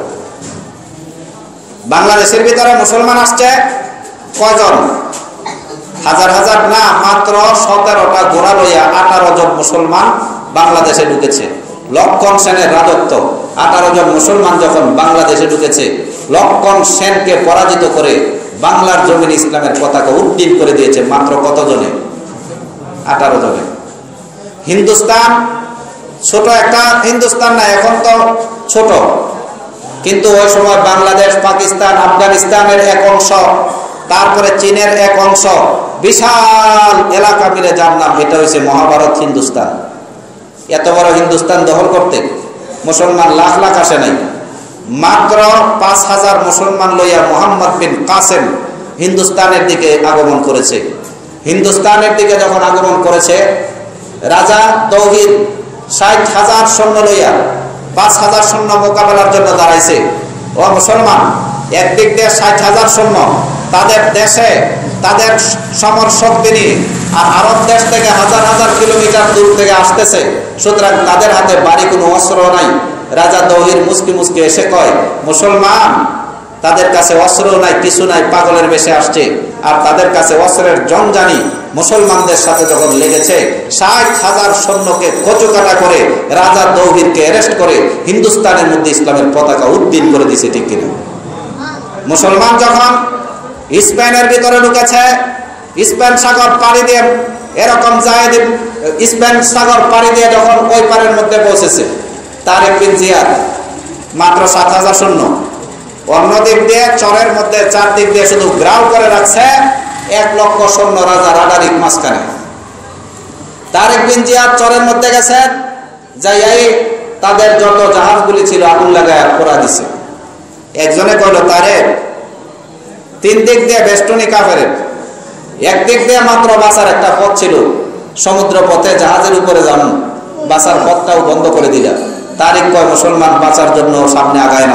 বাংলাদেশের ভিতরে মুসলমান আসছে কয়জন? হাজার হাজার না, মাত্র সতেরোটা ঘোড়া লইয়া আঠারো জন মুসলমান বাংলাদেশে ঢুকেছে। লক্ষণ সেনের রাজত্ব, আঠারো জন মুসলমান যখন বাংলাদেশে ঢুকেছে, লক্ষণ সেনকে পরাজিত করে বাংলার জমিন ইসলামের পতাকা উড্ডীন করে দিয়েছে মাত্র কতজনে? আঠারো জনে। হিন্দুস্তান ছোট একটা হিন্দুস্তান না, এখন তো ছোট, কিন্তু ওই সময় বাংলাদেশ, পাকিস্তান, আফগানিস্তানের এক অংশ, তারপরে চীনের এক অংশ, বিশাল এলাকা মিলে যার নাম, এটা হয়েছে মহাভারত হিন্দুস্তান। এত বড় হিন্দুস্তান দখল করতে মুসলমান লাখ লাখ আসে নাই, মাত্র পাঁচ হাজার মুসলমান লইয়া মুহাম্মদ বিন কাসেম হিন্দুস্তানের দিকে আগমন করেছে। হিন্দুস্তানের দিকে যখন আগমন করেছে, রাজা তৌহিদ ষাট হাজার সৈন্য লইয়া পাঁচ হাজার সৈন্য মোকাবেলার জন্য দাঁড়াইছে। ও মুসলমান, একদিক দিয়ে ষাট হাজার সৈন্য তাদের দেশে তাদের সমর শক্তি নিয়ে, আর আরব দেশ থেকে হাজার হাজার কিলোমিটার দূর থেকে আসতেছে, সুতরাং তাদের হাতে বাড়ি কোনো অস্ত্র নাই। রাজা তৌহিদ মুসকি মুসকি এসে কয়, মুসলমান তাদের কাছে অস্ত্র নাই, কিছু নাই, পাগলের বেশে আসছে, আর তাদের কাছে অস্ত্রের জঞ্জানি মুসলমানদের সাথে যখন লেগেছে, ষাট হাজার সৈন্যকে কচুকাটা করে রাজা তৌহিদকে অ্যারেস্ট করে হিন্দুস্তানের মধ্যে ইসলামের পতাকা উড্ডীন করে দিয়েছে। ঠিক কিনা? মুসলমান যখন স্পেনের ভিতরে ঢুকেছে, স্পেন সাগর পাড়ি দিয়ে এরকম জায়েদ স্পেন সাগর পাড়ি দিয়ে যখন ওই পারের মধ্যে পৌঁছেছে, তারেক বিন জিয়াদ মাত্র সাত হাজার সৈন্য, অন্যদিক দিয়ে চরের মধ্যে চারদিক দিয়ে শুধু গ্রাউ করে রাখছে এক লক্ষ সৈন্য রাজা রাডারিক মাঝখানে। তারেক বিন জিয়াদ চরের মধ্যে গেছেন, যাই তাদের যত জাহাজগুলি ছিল আগুন লাগায় পোড়া দিছে। একজনে কইল, তারেক তিন দিক দিয়ে বেষ্টনী কাফের, একদিক দিয়ে মাত্র বাঁচার একটা পথ ছিল, সমুদ্র পথে জাহাজের উপরে যান, বাঁচার পথটাও বন্ধ করে দিলা। তারেক কয়, মুসলমান বাঁচার জন্য সামনে আগায় না,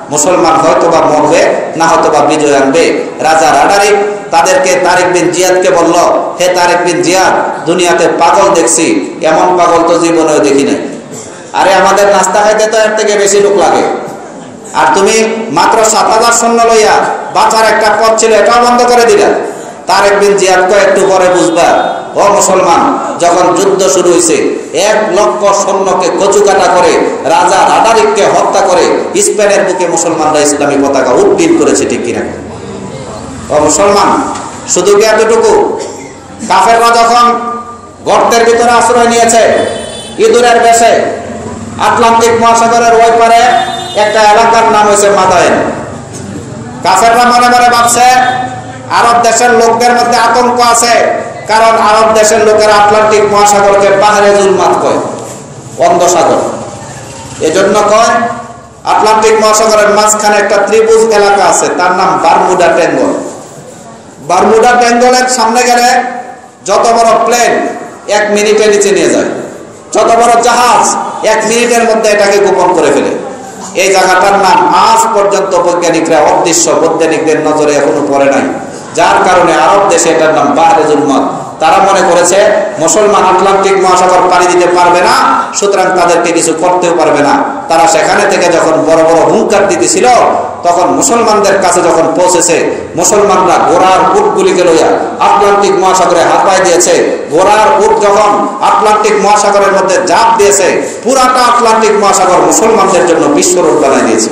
মুসলমান হয়তোবা মরবে, না হয়তোবা বিজয় আনবে। রাজা রাডারিক তাদেরকে তারিক বিন জিয়াদকে বলল, হে তারিক বিন জিয়াদ, দুনিয়াতে পাগল দেখছি, এমন পাগল তো জীবনেও দেখি নাই। আরে আমাদের নাস্তা খাইতে তো এর থেকে বেশি লোক লাগে, আর তুমি মাত্র সাত হাজার সৈন্য লইয়া বাঁচার একটা পথ ছিল, এটাও বন্ধ করে দিলা। তারিক বিন জিয়াদ কয়, একটু পরে বুঝবা ও মুসলমান, যখন যুদ্ধ শুরু হয়েছে এক লক্ষ সৈন্যকে কচুকাটা করে রাজা রাডারিককে হত্যা করে স্পেনের বুকে মুসলমানরা ইসলামী পতাকা উড্ডীন করেছে, ঠিক কিনা? ও মুসলমান, শুধু কি এতটুকু? কাফেররা যখন গর্তের ভিতরে আশ্রয় নিয়েছে ইঁদুরের বেশে, আটলান্টিক মহাসাগরের ওই পারে একটা এলাকার নাম হয়েছে মাদায়েন। কাফেররা মনে মনে ভাবছে আরব দেশের লোকদের মধ্যে আতঙ্ক আছে, কারণ আরব দেশের লোকেরা আটলান্টিক মহাসাগরকে পাহাড়ে জুলমাত কয়, অন্ধ সাগর। এজন্য কয় আটলান্টিক মহাসাগরের মাঝখানে একটা ত্রিভুজ এলাকা আছে, তার নাম বারমুডা ট্রায়াঙ্গল। বারমুডা ট্রায়াঙ্গলের সামনে গেলে যত বড় প্লেন এক মিনিটে নিচে নিয়ে যায়, যত বড় জাহাজ এক মিনিটের মধ্যে এটাকে গোপন করে ফেলে। এই জায়গাটার নাম আজ পর্যন্ত বৈজ্ঞানিকরা অদৃশ্য, বৈজ্ঞানিকদের নজরে এখনো পড়ে নাই, যার কারণে আরব দেশে এটার নাম বাহরে জুলমাত। তারা মনে করেছে মুসলমান আটলান্টিক মহাসাগর পাড়ি দিতে পারবে না, সুতরাং তাদেরকে কিছু করতেও পারবে না। তারা সেখানে থেকে যখন বড় বড় হুঙ্কার দিতেছিল, তখন মুসলমানদের কাছে যখন পৌঁছেছে, মুসলমানরা ঘোড়ার উটগুলিকে লইয়া আটলান্টিক মহাসাগরে হাঁপায় দিয়েছে। ঘোড়ার উট যখন আটলান্টিক মহাসাগরের মধ্যে ঝাঁপ দিয়েছে, পুরাটা আটলান্টিক মহাসাগর মুসলমানদের জন্য বিশ্বরূপ বানাই দিয়েছে।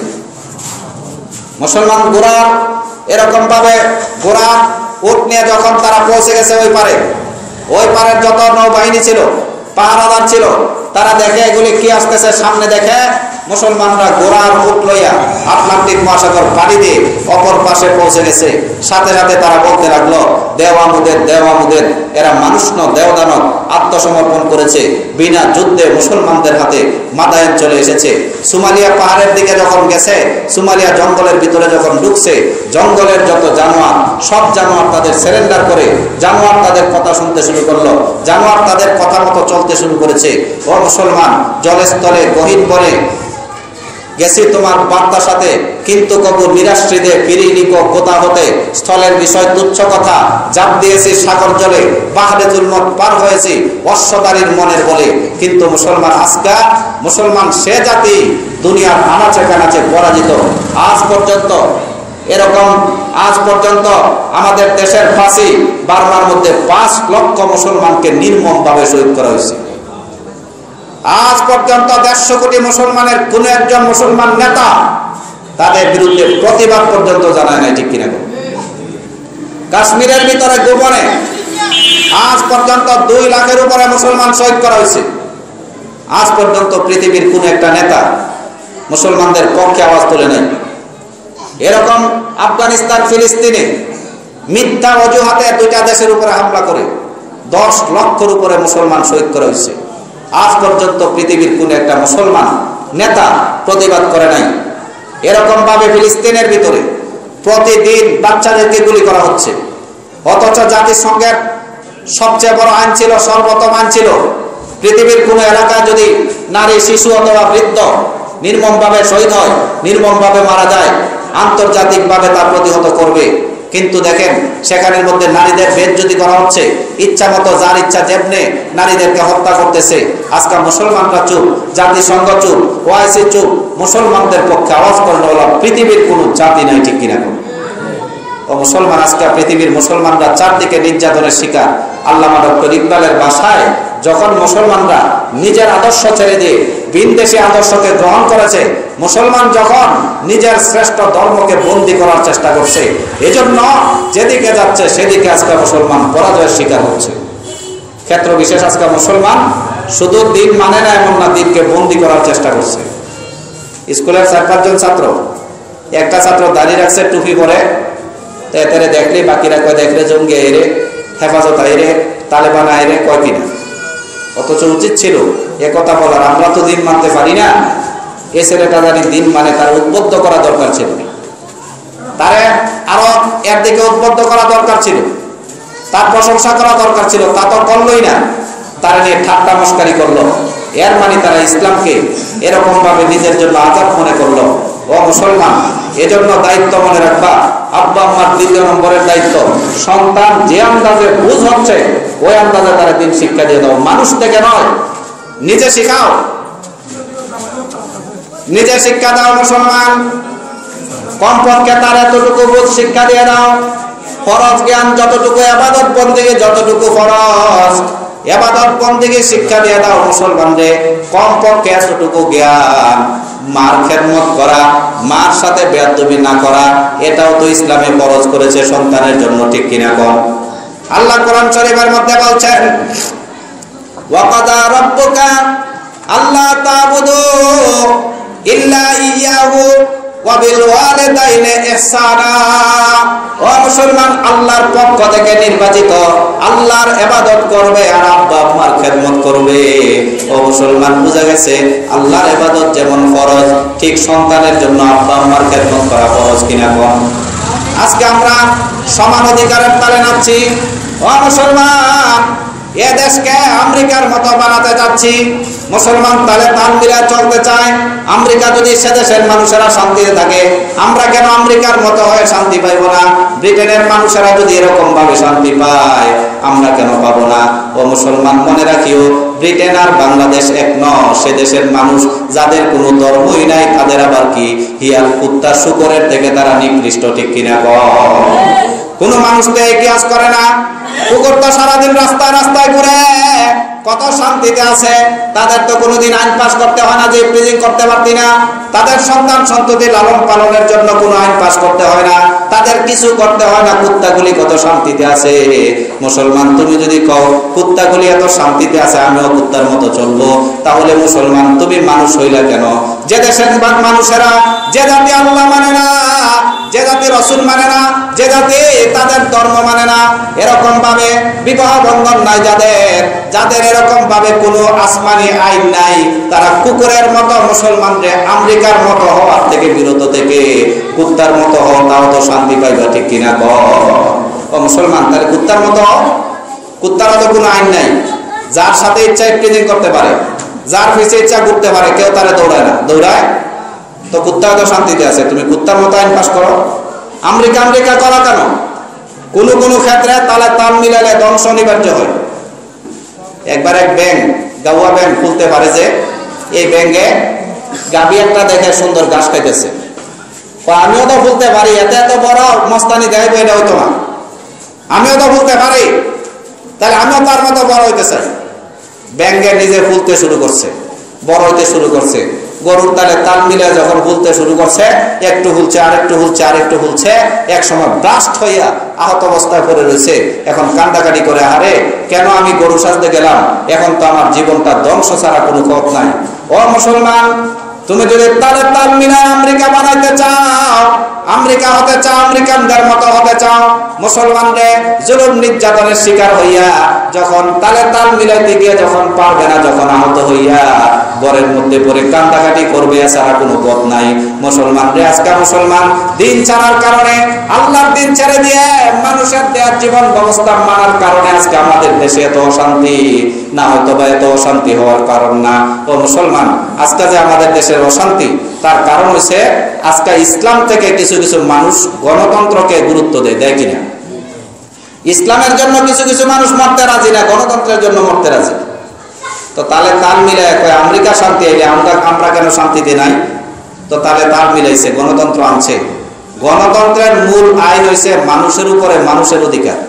মুসলমান ঘোড়ার এরকম ভাবে ঘোড়া উট নিয়ে যখন তারা পৌঁছে গেছে ওই পারে, ওই পারের যত নৌবাহিনী ছিল, পাহারাদার ছিল, তারা দেখে এগুলি কি আসতেছে, সামনে দেখে মুসলমানরা ঘোড়ার উট লইয়া আটলান্টিক মহাসাগর পাড়ি দিয়ে অপর পাশে পৌঁছে গেছে। সাথে সাথে তারা বলতে লাগলো, দেওয়ামুদের দেওয়ামুদের, এরা মানুষ ন দেওদানব, আত্মসমর্পণ করেছে, বিনা যুদ্ধে মুসলমানদের হাতে মাদায়েন চলে এসেছে। সোমালিয়া পাহাড়ের দিকে যখন গেছে, সোমালিয়া জঙ্গলের ভিতরে যখন ঢুকছে, জঙ্গলের যত জানোয়ার, সব জানোয়ার তাদের সারেন্ডার করে, জানোয়ার তাদের কথা শুনতে শুরু করলো, জানোয়ার তাদের কথা মতো চলতে শুরু করেছে। ও মুসলমান, জলস্থলে গহীন বনে গেছি তোমার বার্তার সাথে, কিন্তু কবু নিরাশ্রিদে পিরিনিক কোথা হতে, স্থলের বিষয় তুচ্ছ কথা, জাপ দিয়েছি সাগর জলে, পাহাড়ে জুলমত পার হয়েছি অশ্বদারীর মনের বলে। কিন্তু মুসলমান আজকা, মুসলমান সে জাতি দুনিয়ার আনাচে কানাচে পরাজিত। আজ পর্যন্ত এরকম আজ পর্যন্ত আমাদের দেশের ফাঁসি বার্মার মধ্যে পাঁচ লক্ষ মুসলমানকে নির্মমভাবে শহীদ করা হয়েছে। আজ পর্যন্ত দেড়শো কোটি মুসলমানের কোন একজন মুসলমান নেতা তাদের বিরুদ্ধে প্রতিবাদ পর্যন্ত জানায় নাই, ঠিক কিনা? কাশ্মীরের ভিতরে গোপনে আজ পর্যন্ত দুই লাখের উপরে মুসলমান শহীদ করা হয়েছে। আজ পর্যন্ত পৃথিবীর কোন একটা নেতা মুসলমানদের পক্ষে আওয়াজ তোলে নাই। এরকম আফগানিস্তান, ফিলিস্তিনে মিথ্যা অজুহাতে দুইটা দেশের উপরে হামলা করে দশ লক্ষের উপরে মুসলমান শহীদ করা হয়েছে। আজ পর্যন্ত পৃথিবীর কোন একটা মুসলমান নেতা প্রতিবাদ করে নাই। এরকম ভাবে ফিলিস্তিনের ভিতরে প্রতিদিন বাচ্চাদেরকে গুলি করা হচ্ছে, অথচ জাতিসংঘের সবচেয়ে বড় আইন ছিল, সর্বোত্তম আইন ছিল, পৃথিবীর কোন এলাকায় যদি নারী, শিশু অথবা বৃদ্ধ নির্মমভাবে শহীদ হয়, নির্মমভাবে মারা যায়, আন্তর্জাতিকভাবে তা প্রতিহত করবে। কিন্তু দেখেন সেখানের মধ্যে নারীদের বেজ্জতি করা হচ্ছে, ইচ্ছা মতো যার ইচ্ছা যেমনে নারীদেরকে হত্যা করতেছে। আজকে মুসলমানরা চুপ, জাতিসংঘ চুপ, ওআইসি চুপ, মুসলমানদের পক্ষে আওয়াজ করলো পৃথিবীর কোন জাতি নাই, ঠিক কিনা? ও মুসলমান, আজকে পৃথিবীর মুসলমানরা চারদিকে নির্যাতনের শিকার। আল্লামা ডক্টর ইকবালের ভাষায়, যখন মুসলমানরা নিজের আদর্শ ছেড়ে দিয়ে ভিনদেশী আদর্শকে গ্রহণ করেছে, মুসলমান যখন নিজের শ্রেষ্ঠ ধর্মকে বন্দী করার চেষ্টা করছে, এজন্য যেদিকে যাচ্ছে সেদিকে আজকে মুসলমান পরাজয়ের শিকার হচ্ছে। ক্ষেত্র বিশেষ আজকে মুসলমান শুধু দিন মানে না এমন না, দিনকে বন্দী করার চেষ্টা করছে। স্কুলের চার পাঁচজন ছাত্র, একটা ছাত্র দাঁড়িয়ে রাখছে, টুপি পরে, তেরে দেখলে বাকিরা কয় দেখলে জঙ্গি আইরে, হেফাজত আইরে, তালেবান আইরে, কয় কিনা। অথচ উচিত ছিল একথা বলার, আমরা তো দিন মানতে পারি না, এ ছেলেটা জানি দিন মানে, তার উদ্বুদ্ধ করা দরকার ছিল, তারে আরো এর দিকে উদ্বুদ্ধ করা দরকার ছিল, তার প্রশংসা করা দরকার ছিল। তা তো করলোই না, তারা নিয়ে ঠাট্টা মস্কারি করলো। এর মানে তারা ইসলামকে এরকম ভাবে নিজের জন্য আজাদ মনে করলো। ও মুসলমান, এজন্য দায়িত্ব মনে রাখবা, আব্বা আম্মার দ্বিতীয় নম্বরের দায়িত্ব, সন্তান যে আন্দাজে বুঝ হচ্ছে ওই আন্দাজে তারা দিন শিক্ষা দিয়ে দাও। মানুষ থেকে নয়, নিজে শিখাও, নিজে শিক্ষা দাও মুসলমান। কমপক্ষে তার এতটুকু বুঝ শিক্ষা দিয়ে দাও। ফরজ জ্ঞান যতটুকু, ইবাদত বন্দেগী যতটুকু ফরজ, ইবাদত বন্দেগী শিক্ষা দিয়ে দাও মুসলমান রে। কমপক্ষে এতটুকু জ্ঞান, মার খেদমত করা, মার সাথে বেয়াদবি না করা, এটাও তো ইসলামে ফরজ করেছে সন্তানের জন্য, ঠিক কিনা কম? আল্লাহ কোরআন শরীফের মধ্যে বলছেন, ওয়াকাদা রাব্বুকা আল্লা তা'বুদু ইল্লা ইয়্যাহু ওয়া বিল ওয়ালিদাইনি ইহসানা। ও মুসলমান, আল্লাহর পক্ষ থেকে নির্বাচিত, আল্লাহর ইবাদত করবে আর আব্বা আম্মার খেদমত করবে। ও মুসলমান, বুঝা গেছে আল্লাহর ইবাদত যেমন ফরজ, ঠিক সন্তানের জন্য আব্বা আম্মার খেদমত করা ফরজ, কিনা কম? আজকে আমরা সমান অধিকারের তালে নাচছি। ও মুসলমান, এ দেশকে আমেরিকার মতো বানাতে যাচ্ছি। মুসলমান তালে তাল মিলিয়ে চলতে চায়। আমেরিকা যদি সে দেশের মানুষেরা শান্তিতে থাকে, আমরা কেন আমেরিকার মতো হয়ে শান্তি পাইব না? ব্রিটেনের মানুষেরা যদি এরকম ভাবে শান্তি পায়, আমরা কেন পাবো না? ও মুসলমান, মনে রাখিও, ব্রিটেন আর বাংলাদেশ এক নয়। সে দেশের মানুষ যাদের কোনো ধর্মই নাই, তাদের আবার কি হিয়াল কুত্তা শুকরের থেকে তারা নিকৃষ্ট, ঠিক কিনা কম? কোন মানুষ তো এই কিয়াস করে না। কুকুর তো সারাদিন রাস্তায় রাস্তায় ঘুরে, কত শান্তিতে আছে। তাদের তো কোনোদিন আইন পাস করতে হয় না যে প্রিজিং করতে পারতি না। তাদের সন্তান সন্ততি লালন পালনের জন্য কোনো আইন পাস করতে হয় না, তাদের কিছু করতে হয় না। কুত্তাগুলি কত শান্তিতে আছে। মুসলমান, তুমি যদি কও কুত্তাগুলি এত শান্তিতে আছে, আমিও কুত্তার মতো চলবো, তাহলে মুসলমান তুমি মানুষ হইলা কেন? যে দেশের মানুষেরা, যে জাতি আল্লাহ মানে না, যে জাতি রসুল মানে না, যে জাতি তাদের ধর্ম মানে না, এরকম ভাবে বিবাহ বন্ধন নাই যাদের, যাদের এরকম ভাবে কোনো আসমানি আইন নাই, তারা কুকুরের মতো মুসলমানদের আমেরিকার মতো হওয়ার থেকে বিরত থেকে কুত্তার মতো হও, তাও তো শান্তি পাইবা, ঠিক কিনা ও মুসলমান? তাহলে কুত্তার মতো, কুত্তার তো কোনো আইন নাই, যার সাথে ইচ্ছা প্রিজিং করতে পারে, যার পিছে ইচ্ছা ঘুরতে পারে, কেউ তারা দৌড়ায় না। দৌড়ায় তো কুত্তা তো শান্তিতে আছে, তুমি কুত্তার মতো আইন পাস করো। আমেরিকা আমেরিকা করা কেন? কোন কোন ক্ষেত্রে তালে তাল মিলালে ধ্বংস অনিবার্য হয়। একবার এক ব্যাংক, গাওয়া ব্যাংক খুলতে পারে যে এই ব্যাংকে গাবি একটা দেখে সুন্দর ঘাস খাইতেছে, আমিও তো খুলতে পারি, এত এত বড় মস্তানি দেখাইবো, এটা হইতো না। আমিও তো খুলতে পারি, তাহলে আমিও তার মতো বড় হইতে চাই। ব্যাংকে নিজে ফুলতে শুরু করছে, বড় হইতে শুরু করছে। গরুর তালে তাল মিলে যখন ফুলতে শুরু করছে, একটু ফুলছে, আরেকটু ফুলছে, আরেকটু ফুলছে, এক সময় ব্রাস্ট হইয়া আহত অবস্থায় পড়ে রয়েছে। এখন কান্দাকাটি করে, আরে কেন আমি গরু সাজতে গেলাম, এখন তো আমার জীবনটা ধ্বংস ছাড়া কোনো পথ নাই। ও মুসলমান, তুমি যদি তালে তাল মিলায় আমেরিকা বানাইতে চাও, আমেরিকা হতে চাও, আমেরিকানদের মতো হতে চাও, মুসলমানদের জুলুম নির্যাতনের শিকার হইয়া যখন তালে তাল মিলাইতে গিয়ে যখন পারবে না, যখন আহত হইয়া ঘরের মধ্যে পড়ে কান্দাকাটি করবে, এছাড়া কোনো পথ নাই। মুসলমানদের আজকে মুসলমান দিন ছাড়ার কারণে, আল্লাহর দিন ছেড়ে দিয়ে মানুষের দেয়ার জীবন ব্যবস্থা মানার কারণে আজকে আমাদের দেশে এত অশান্তি। না হয়তো বা এত অশান্তি হওয়ার কারণ না। ও মুসলমান, আজকে যে আমাদের দেশের অশান্তি, তার কারণ হচ্ছে আজকে ইসলাম থেকে কিছু কিছু মানুষ গণতন্ত্রকে গুরুত্ব দেয়, দেয় কিনা? ইসলামের জন্য কিছু কিছু মানুষ মরতে রাজি না, গণতন্ত্রের জন্য মরতে রাজি। তো তাহলে তাল মিলে আমেরিকা শান্তি আইলে আমরা আমরা কেন শান্তিতে নাই? তো তাহলে তাল মিলাইছে, গণতন্ত্র আনছে। গণতন্ত্রের মূল আইন হইছে মানুষের উপরে মানুষের অধিকার,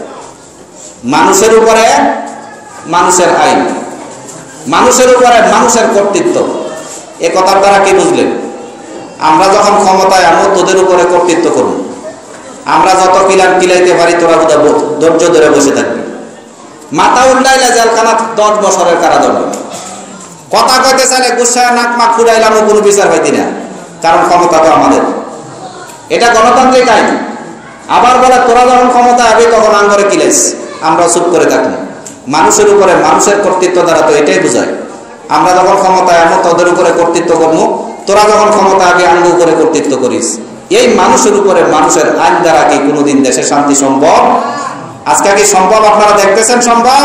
মানুষের উপরে মানুষের আইন, মানুষের উপরে মানুষের কর্তৃত্ব। এ কথার দ্বারা কি বুঝলেন? আমরা যখন ক্ষমতায় আনবো, তোদের উপরে কর্তৃত্ব করব। আমরা যত কিলান কিলাইতে পারি, তোরা বোধহয় ধৈর্য ধরে বসে থাকবি। মাথা উল্টাইলে জেলখানা দশ বছরের কারাদণ্ড। কথা কইতে চাইলে গুসায় নাক মাক ফুরাইলাম, কোনো বিচার পাইতি না, কারণ ক্ষমতা তো আমাদের। এটা গণতান্ত্রিক আইন। আবার বলে তোরা যখন ক্ষমতা আবি তখন আঙ্গরে কিলাইস, আমরা চুপ করে থাকবো। মানুষের উপরে মানুষের কর্তৃত্ব দ্বারা তো এটাই বোঝায়। আমরা যখন ক্ষমতায় আমো, তোদের উপরে কর্তৃত্ব করবো, তোরা যখন ক্ষমতা আগে আঙ্গ উপরে কর্তৃত্ব করিস। এই মানুষের উপরে মানুষের আইন দ্বারা কি কোনোদিন দেশে শান্তি সম্ভব? আজকে কি সম্ভব? আপনারা দেখতেছেন সম্ভব?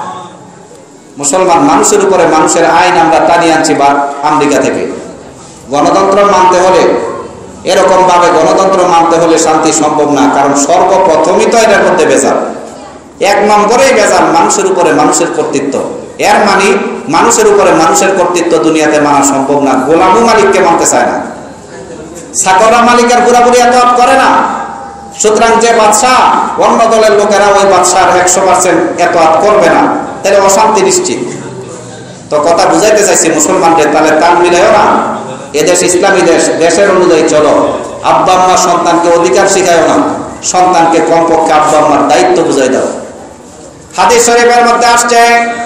মুসলমান, মানুষের উপরে মানুষের আইন আমরা টানিয়ে আনছি বা আমেরিকা থেকে। গণতন্ত্র মানতে হলে এরকম ভাবে গণতন্ত্র মানতে হলে শান্তি সম্ভব না, কারণ সর্বপ্রথমই তো এটার মধ্যে বেজাল। এক নম্বরেই বেজাল মানুষের উপরে মানুষের কর্তৃত্ব। এর মানে মানুষের উপরে মানুষের কর্তৃত্ব দুনিয়াতে মানা সম্ভব না। গোলামও মালিককে মানতে চায় না, চাকররা মালিকের পুরাপুরি এত করে না। সুতরাং যে বাদশাহ, অন্য দলের লোকেরা ওই বাদশার একশো পার্সেন্ট এত করবে না, তাহলে অশান্তি নিশ্চিত। তো কথা বুঝাইতে চাইছি মুসলমানদের, তাহলে তাল মিলাইও না। এদেশ ইসলামী দেশ, দেশের অনুযায়ী চলো। আব্বা আম্মা সন্তানকে অধিকার শিখায়ও না, সন্তানকে কমপক্ষে আব্বা আম্মার দায়িত্ব বুঝাই দাও। হাদিস শরীফের মধ্যে আসছে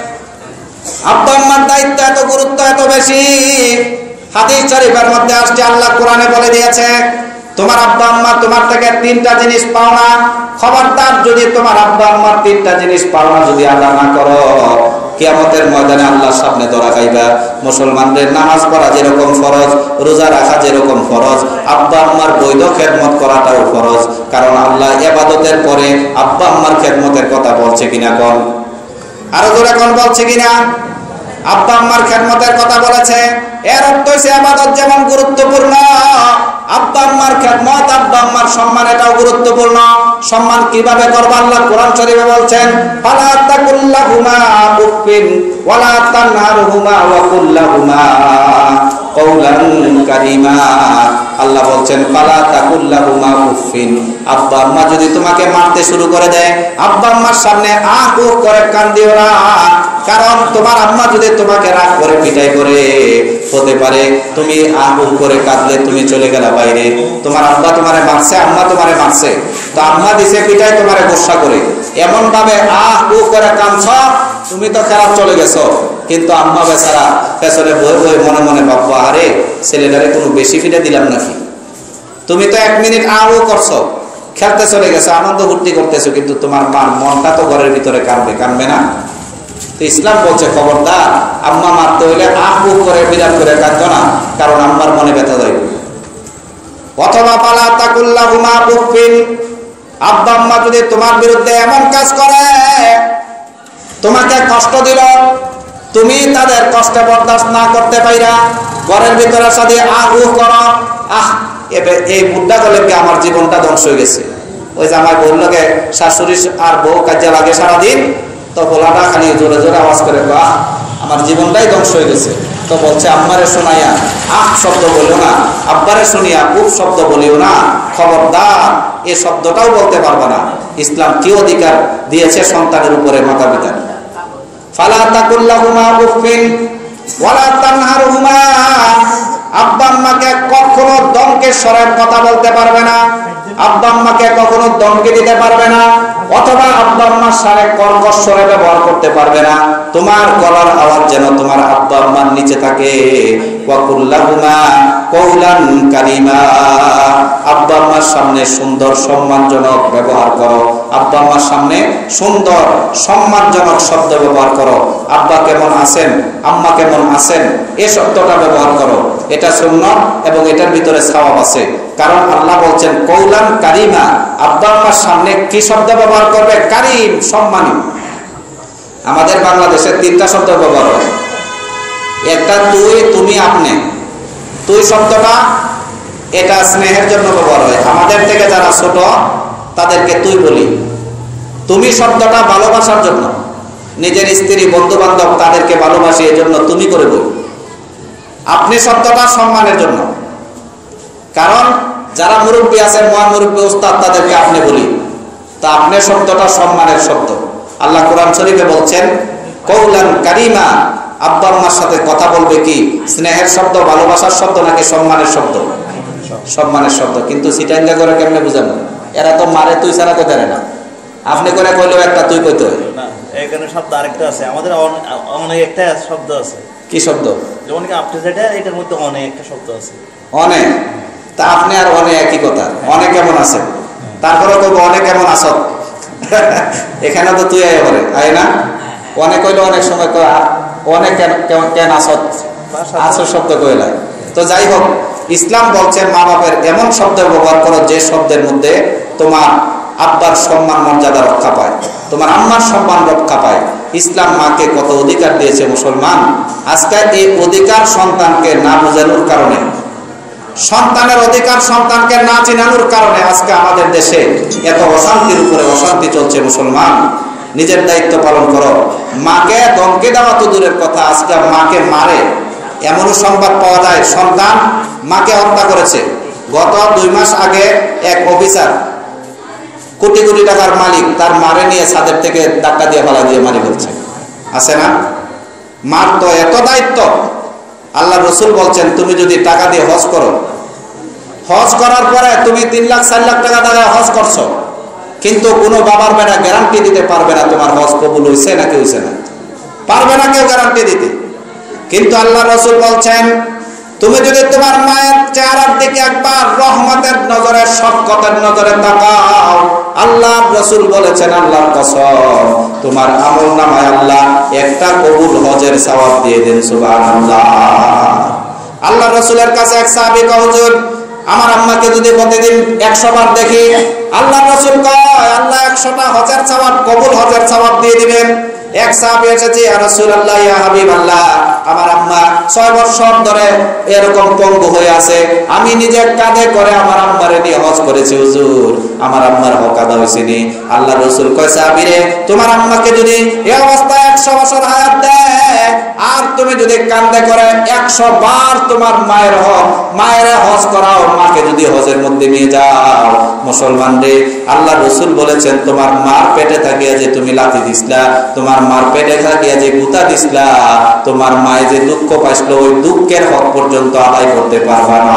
আব্বা আম্মার দায়িত্ব এত গুরুত্ব এত বেশি। হাদিস শরীফের মধ্যে আসছে আল্লাহ কোরআনে বলে দিয়েছে, তোমার আব্বা আম্মা তোমার থেকে তিনটা জিনিস পাও না, খবরদার যদি তোমার আব্বা আম্মার তিনটা জিনিস পাও না যদি আদা না করো, কিয়ামতের ময়দানে আল্লাহর সামনে ধরা খাইবা। মুসলমানদের নামাজ পড়া যেরকম ফরজ, রোজা রাখা যেরকম ফরজ, আব্বা আম্মার বৈধ খেদমত করাটাও ফরজ। কারণ আল্লাহ ইবাদতের পরে আব্বা আম্মার খেদমতের কথা বলছে কিনা কোন, আরো জোরে কোন বলছে কিনা? আব্বা আম্মার খেদমতের কথা বলেছে। এর অর্থ হইছে ইবাদত যেমন গুরুত্বপূর্ণ, আব্বা আম্মার খেদমত, আব্বা আম্মার সম্মান এটাও গুরুত্বপূর্ণ। সম্মান কিভাবে করব আল্লাহ কোরআন শরীফে বলছেন, ফালা তাকুল্লাহুমা উফিন ওয়ালা তানহারহুমা ওয়া কুল্লাহুমা কওলান কারীমা। আল্লাহ বলছেন ফালা তাকুল্লাহুমা উফিন, আব্বা আম্মা যদি তোমাকে মারতে শুরু করে দেয়, আব্বা আম্মার সামনে আহ উহ করে কান্দিও না। কারণ তোমার আম্মা যদি তোমাকে রাগ করে পিটাই করে, হতে পারে তুমি আহ উহ করে কাঁদলে তুমি চলে গেলা বাইরে, তোমার আব্বা তোমারে মারছে, আম্মা তোমারে মারছে, তো আম্মা দিছে পিটাই তোমারে গোসা করে, এমন ভাবে আহ উহ করে কাঁদছ, তুমি তো খারাপ চলে গেছো। কিন্তু আম্মা বেচারা পেছনে বই বই মনে মনে ভাববো, আরে ছেলেটারে কোনো বেশি ফিটে দিলাম নাকি। তুমি তো এক মিনিট আহ উহ করছো, খেলতে চলে গেছো, আনন্দ ফুর্তি করতেছো, কিন্তু তোমার মার মনটা তো ঘরের ভিতরে কাঁদবে, কাঁদবে না? তো ইসলাম বলছে খবরদার, আম্মা মারতে হইলে আহ উহ করে বিরাট করে কাঁদো না, কারণ আম্মার মনে ব্যথা যাইবে। অথবা পালা তাকুল্লাহুমা উফিন, আব্বা আম্মা যদি তোমার বিরুদ্ধে এমন কাজ করে, তোমাকে কষ্ট দিল, তুমি তাদের কষ্ট বরদাস্ত না করতে পাইরা ঘরের ভিতরে সাথে আহ উহ করো, আহ এই বুদ্ধা গলে কি আমার জীবনটা ধ্বংস হয়ে গেছে। ওই যে আমার বললো গে শাশুড়ি আর বউ কাজে লাগে সারাদিন, তো বলাটা খালি জোরে জোরে আওয়াজ করে, আহ আমার জীবনটাই ধ্বংস হয়ে গেছে। তো বলছে আম্মারে শোনাইয়া আহ শব্দ বলিও না, আব্বারে শুনিয়া উফ শব্দ বলিও না, খবরদার এই শব্দটাও বলতে পারবে না। ইসলাম কি অধিকার দিয়েছে সন্তানের উপরে মাতা পিতার? ফালা তাকুল্লাহুমা উফিন ওয়ালা তানহারহুমা, আব্বা আম্মাকে কখনো দমকে স্বরের কথা বলতে পারবে না, আব্বা আম্মাকে কখনো দমকে দিতে পারবে না, অথবা আব্বা আম্মার সাথে কর্কশ স্বরে ব্যবহার করতে পারবে না। তোমার গলার আওয়াজ যেন তোমার আব্বা আম্মার নিচে থাকে। ওয়া কুল্লাহুমা কওলান কারীমা, আব্বা আম্মার সামনে সুন্দর সম্মানজনক ব্যবহার করো, আব্বা আম্মার সামনে সুন্দর সম্মানজনক শব্দ ব্যবহার করো। আব্বা কেমন আছেন, আম্মা কেমন আছেন, এই শব্দটা ব্যবহার করো। এটা সুন্নাত এবং এটার ভিতরে সওয়াব আছে। কারণ আল্লাহ বলছেন কওলান কারীমা, আব্বা আম্মার সামনে কি শব্দ ব্যবহার করবে? কারীম, সম্মানী। আমাদের বাংলাদেশে তিনটা শব্দ ব্যবহার হয়, একটা তুই, তুমি, আপনি। তুই শব্দটা এটা স্নেহের জন্য ব্যবহার হয়, আমাদের থেকে যারা ছোট তাদেরকে তুই বলি। তুমি শব্দটা ভালোবাসার জন্য, নিজের স্ত্রী বন্ধু বান্ধব তাদেরকে ভালোবাসি এই জন্য তুমি করে বলি। আপনি শব্দটা সম্মানের জন্য, কারণ যারা মুরব্বী আছেন, মহামুরব্বী উস্তাদ, তাদেরকে আপনি বলি। তা আপনি শব্দটা সম্মানের শব্দ। আল্লাহ কোরআন শরীফে বলছেন কওলান কারীমা, আব্বা আম্মার সাথে কথা বলবে কি স্নেহের শব্দ, ভালোবাসার শব্দ নাকি সম্মানের শব্দ? সম্মানের শব্দ। কিন্তু সিটাইঙ্গা করে কেমনে বুঝাবো? এরা তো মারে তুই ছাড়া কইতে পারে না, আপনি করে কইলেও একটা তুই কইতে হয় না। এখানে শব্দ আরেকটা আছে, আমাদের অনেক একটা শব্দ আছে। কি শব্দ? যেমন কি আপনি যেটা, এটার মধ্যে অনেক একটা শব্দ আছে। অনেক, তা আপনি আর অনেক একই কথা। অনেক কেমন আছে, তারপরে কইব অনেক কেমন আসত। এখানে তো তুই আয় বলে আয় না, অনেক কইলে অনেক সময় অনেক কেন আসত, আসর শব্দ কইলা। তো যাই হোক, ইসলাম বলছেন মা বাপের এমন শব্দ ব্যবহার করো যে শব্দের মধ্যে তোমার আব্বার সম্মান মর্যাদা রক্ষা পায়, তোমার আম্মার সম্মান রক্ষা পায়। ইসলাম মাকে কত অধিকার দিয়েছে মুসলমান। আজকে এই অধিকার সন্তানকে না বোঝানোর কারণে সন্তানের অধিকার সন্তানকে না চিনানোর কারণে আজকে আমাদের দেশে এত অশান্তির উপরে অশান্তি চলছে। মুসলমান, নিজের দায়িত্ব পালন করো। মাকে ধমকে দেওয়া তো দূরের কথা, আজকে মাকে মারে এমনও সংবাদ পাওয়া যায় সন্তান মাকে হত্যা করেছে। গত দুই মাস আগে এক অফিসার, কোটি কোটি টাকার মালিক, তার মারে নিয়ে ছাদের থেকে ধাক্কা দিয়ে ফালা দিয়ে মারি ফেলছে। আছে না? মার তো এত দায়িত্ব। আল্লাহ রসুল বলছেন, তুমি যদি টাকা দিয়ে হজ করো, হজ করার পরে তুমি তিন লাখ চার লাখ টাকা টাকা হজ করছো, কিন্তু কোনো বাবার বেটা গ্যারান্টি দিতে পারবে না তোমার হজ কবুল হয়েছে নাকি হয়েছে না, পারবে না কেউ গ্যারান্টি দিতে। কিন্তু আল্লাহ রসুল বলছেন, তুমি যদি তোমার মায়ের চেহারার দিকে একবার রহমতের নজরে, শফকতের নজরে তাকাও, আল্লাহ রসুল বলেছেন, আল্লাহর কসম, তোমার আমল নামায় আল্লাহ একটা কবুল হজের সওয়াব দিয়ে দেন। সুবহানাল্লাহ। আল্লাহ রসুলের কাছে এক সাহাবী কয়, হুজুর, আমার আম্মাকে যদি প্রতিদিন একশো বার দেখি, আল্লাহ রসুল কয়, আল্লাহ একশোটা হজের সওয়াব, কবুল হজের সওয়াব দিয়ে দিবেন। এক সাহাবী এসেছে, ইয়া রাসূলুল্লাহ, ইয়া হাবিবাল্লাহ, আমার আম্মা ছয় বছর ধরে এরকম পঙ্গু হয়ে আছে, আমি নিজে কাঁধে করে আমার আম্মারে নিয়ে হজ করেছি, হুজুর, আমার আম্মার হক আদায় হয়নি। আল্লাহ রাসূল কয়, সাহাবী রে, তোমার আম্মাকে যদি এই অবস্থায় একশো বছর হায়াত দেয়, আর তুমি যদি কাঁধে করে একশো বার তোমার মায়ের হক, মায়ের হজ করাও, মাকে যদি হজের মধ্যে নিয়ে যাও, মুসলমান রে, আল্লাহ রাসূল বলেছেন, তোমার মার পেটে থাকিয়া যে তুমি লাথি দিছলা, তোমার মার পেটে থাকিয়া যে গুতা দিছলা, তোমার মায়ে যে দুঃখ পাইছিল, ওই দুঃখের হক পর্যন্ত আদায় করতে পারবা না।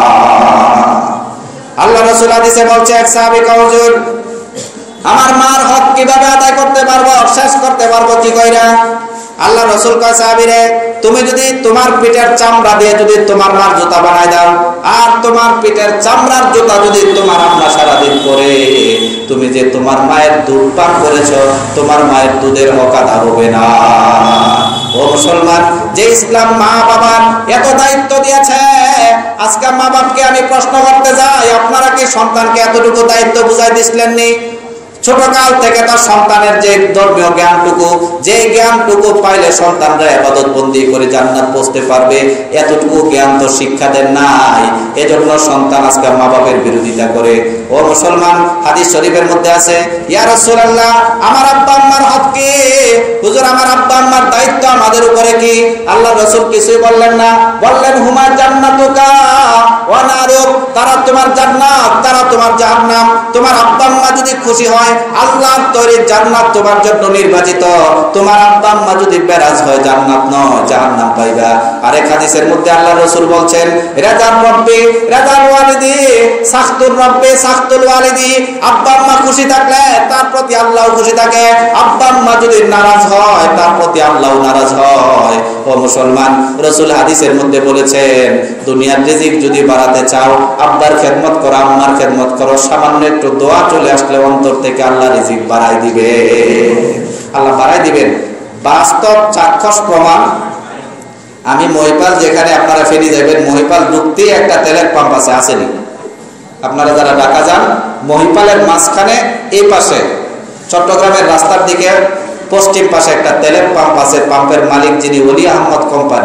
আল্লাহ রাসূল হাদিসে বলছে, এক সাহাবী কয়, হুজুর, আমার মার হক কিভাবে আদায় করতে পারবো, শেষ করতে পারবো কি কইরা? আল্লাহ রাসূল কয়, সাহাবী রে, তুমি যদি তোমার পিঠের চামড়া দিয়ে যদি তোমার মার জুতা বানাই দাও, আর তোমার পিঠের চামড়ার জুতা যদি তোমার আম্মা সারাদিন পরে, তুমি যে তোমার মায়ের দুধ পান করেছো, তোমার মায়ের দুধের হক আদা হবে না। ও মুসলমান, যে ইসলাম মা বাবার এত দায়িত্ব দিয়েছে, আজকে মা বাপকে আমি প্রশ্ন করতে যাই, আপনারা কি সন্তানকে এতটুকু দায়িত্ব বুঝাই দিছিলেন নি? ছোটকাল থেকে তার সন্তানের যে ধর্মীয় জ্ঞানটুকু, যে জ্ঞানটুকু পাইলে সন্তানরা ইবাদত বন্দি করে জান্নাত পৌঁছতে পারবে, এতটুকু জ্ঞান তো শিক্ষা দেন নাই। এজন্য সন্তান আজকে মা বাপের বিরোধিতা করে। ও মুসলমান, হাদিস শরীফের মধ্যে আছে, ইয়া রাসূলুল্লাহ, আমার আব্বা আম্মার হক কি? হুজুর, আমার আব্বা আম্মার দায়িত্ব আমাদের উপরে কি? আল্লাহ রাসূল কিছুই বললেন না, বললেন, হুমা জান্নাতুকা ওয়া নারুক, তারা তোমার জান্নাত, তারা তোমার জাহান্নাম। তোমার আব্বা আম্মা যদি খুশি হয়, আল্লাহর তৈরি জান্নাত তোমার জন্য নির্বাচিত। তোমার আব্বা আম্মা যদি বেরাজ হয়, জান্নাত নয়, জাহান্নাম পাইবা। আরেক হাদিসের মধ্যে আল্লাহ রাসূল বলছেন, রাজার রব্বি রাজার ওয়ালিদি, সাখতুর রব্বি সাখতুল ওয়ালিদি। আব্বা আম্মা খুশি থাকলে তার প্রতি আল্লাহও খুশি থাকে, আব্বা আম্মা যদি নারাজ হয়, তার প্রতি আল্লাহও নারাজ হয়। ও মুসলমান, রাসূল হাদিসের মধ্যে বলেছেন, দুনিয়ার রিজিক যদি বাড়াতে চাও, আব্বার খেদমত করো, আম্মার খেদমত করো, সামান্য একটু দোয়া চলে আসলে অন্তর থেকে আল্লাহ রিজিক বাড়াই দিবে, আল্লাহ বাড়াই দিবেন। বাস্তব চাক্ষুষ প্রমাণ। আমি মহিপাল, যেখানে আপনারা ফেরি যাবেন, মহিপাল ঢুকতেই একটা তেলের পাম্প আছে, আসেনি? আপনারা যারা ঢাকা যান, মহিপালের মাঝখানে এই পাশে চট্টগ্রামের রাস্তার দিকে পশ্চিম পাশে একটা তেলের পাম্প আছে। পাম্পের মালিক যিনি, ওলি আহমদ কোম্পানি।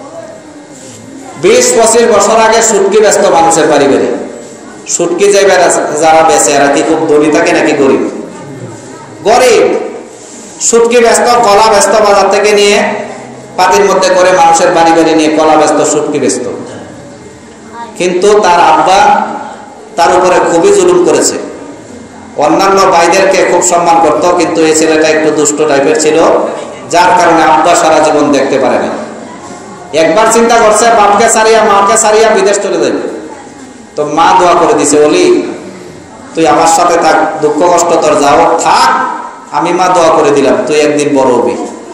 বিশ পঁচিশ বছর আগে সুটকি ব্যস্ত মানুষের বাড়ি বাড়ি সুটকি যাইবে, যারা বেচে এরা কি খুব ধনী থাকে নাকি গরিব? গরিব। সুটকি ব্যস্ত, কলা ব্যস্ত, বাজার থেকে নিয়ে পাতির মধ্যে করে মানুষের বাড়ি বাড়ি নিয়ে কলা ব্যস্ত, সুটকি ব্যস্ত। কিন্তু তার আব্বা তার উপরে খুবই জুলুম করেছে। অন্যান্য ভাইদেরকে খুব সম্মান করত, কিন্তু এই ছেলেটা একটু দুষ্ট টাইপের ছিল, যার কারণে আব্বা সারা জীবন দেখতে পারে না। একবার চিন্তা করছে বাপকে সারিয়া মাকে সারিয়া বিদেশ চলে যাবে, তো মা দোয়া করে দিছে, ওলি তুই আমার সাথে থাক, দুঃখ কষ্ট তোর যাও থাক, আমি মা দোয়া করে দিলাম, তুই একদিন বড় হবি।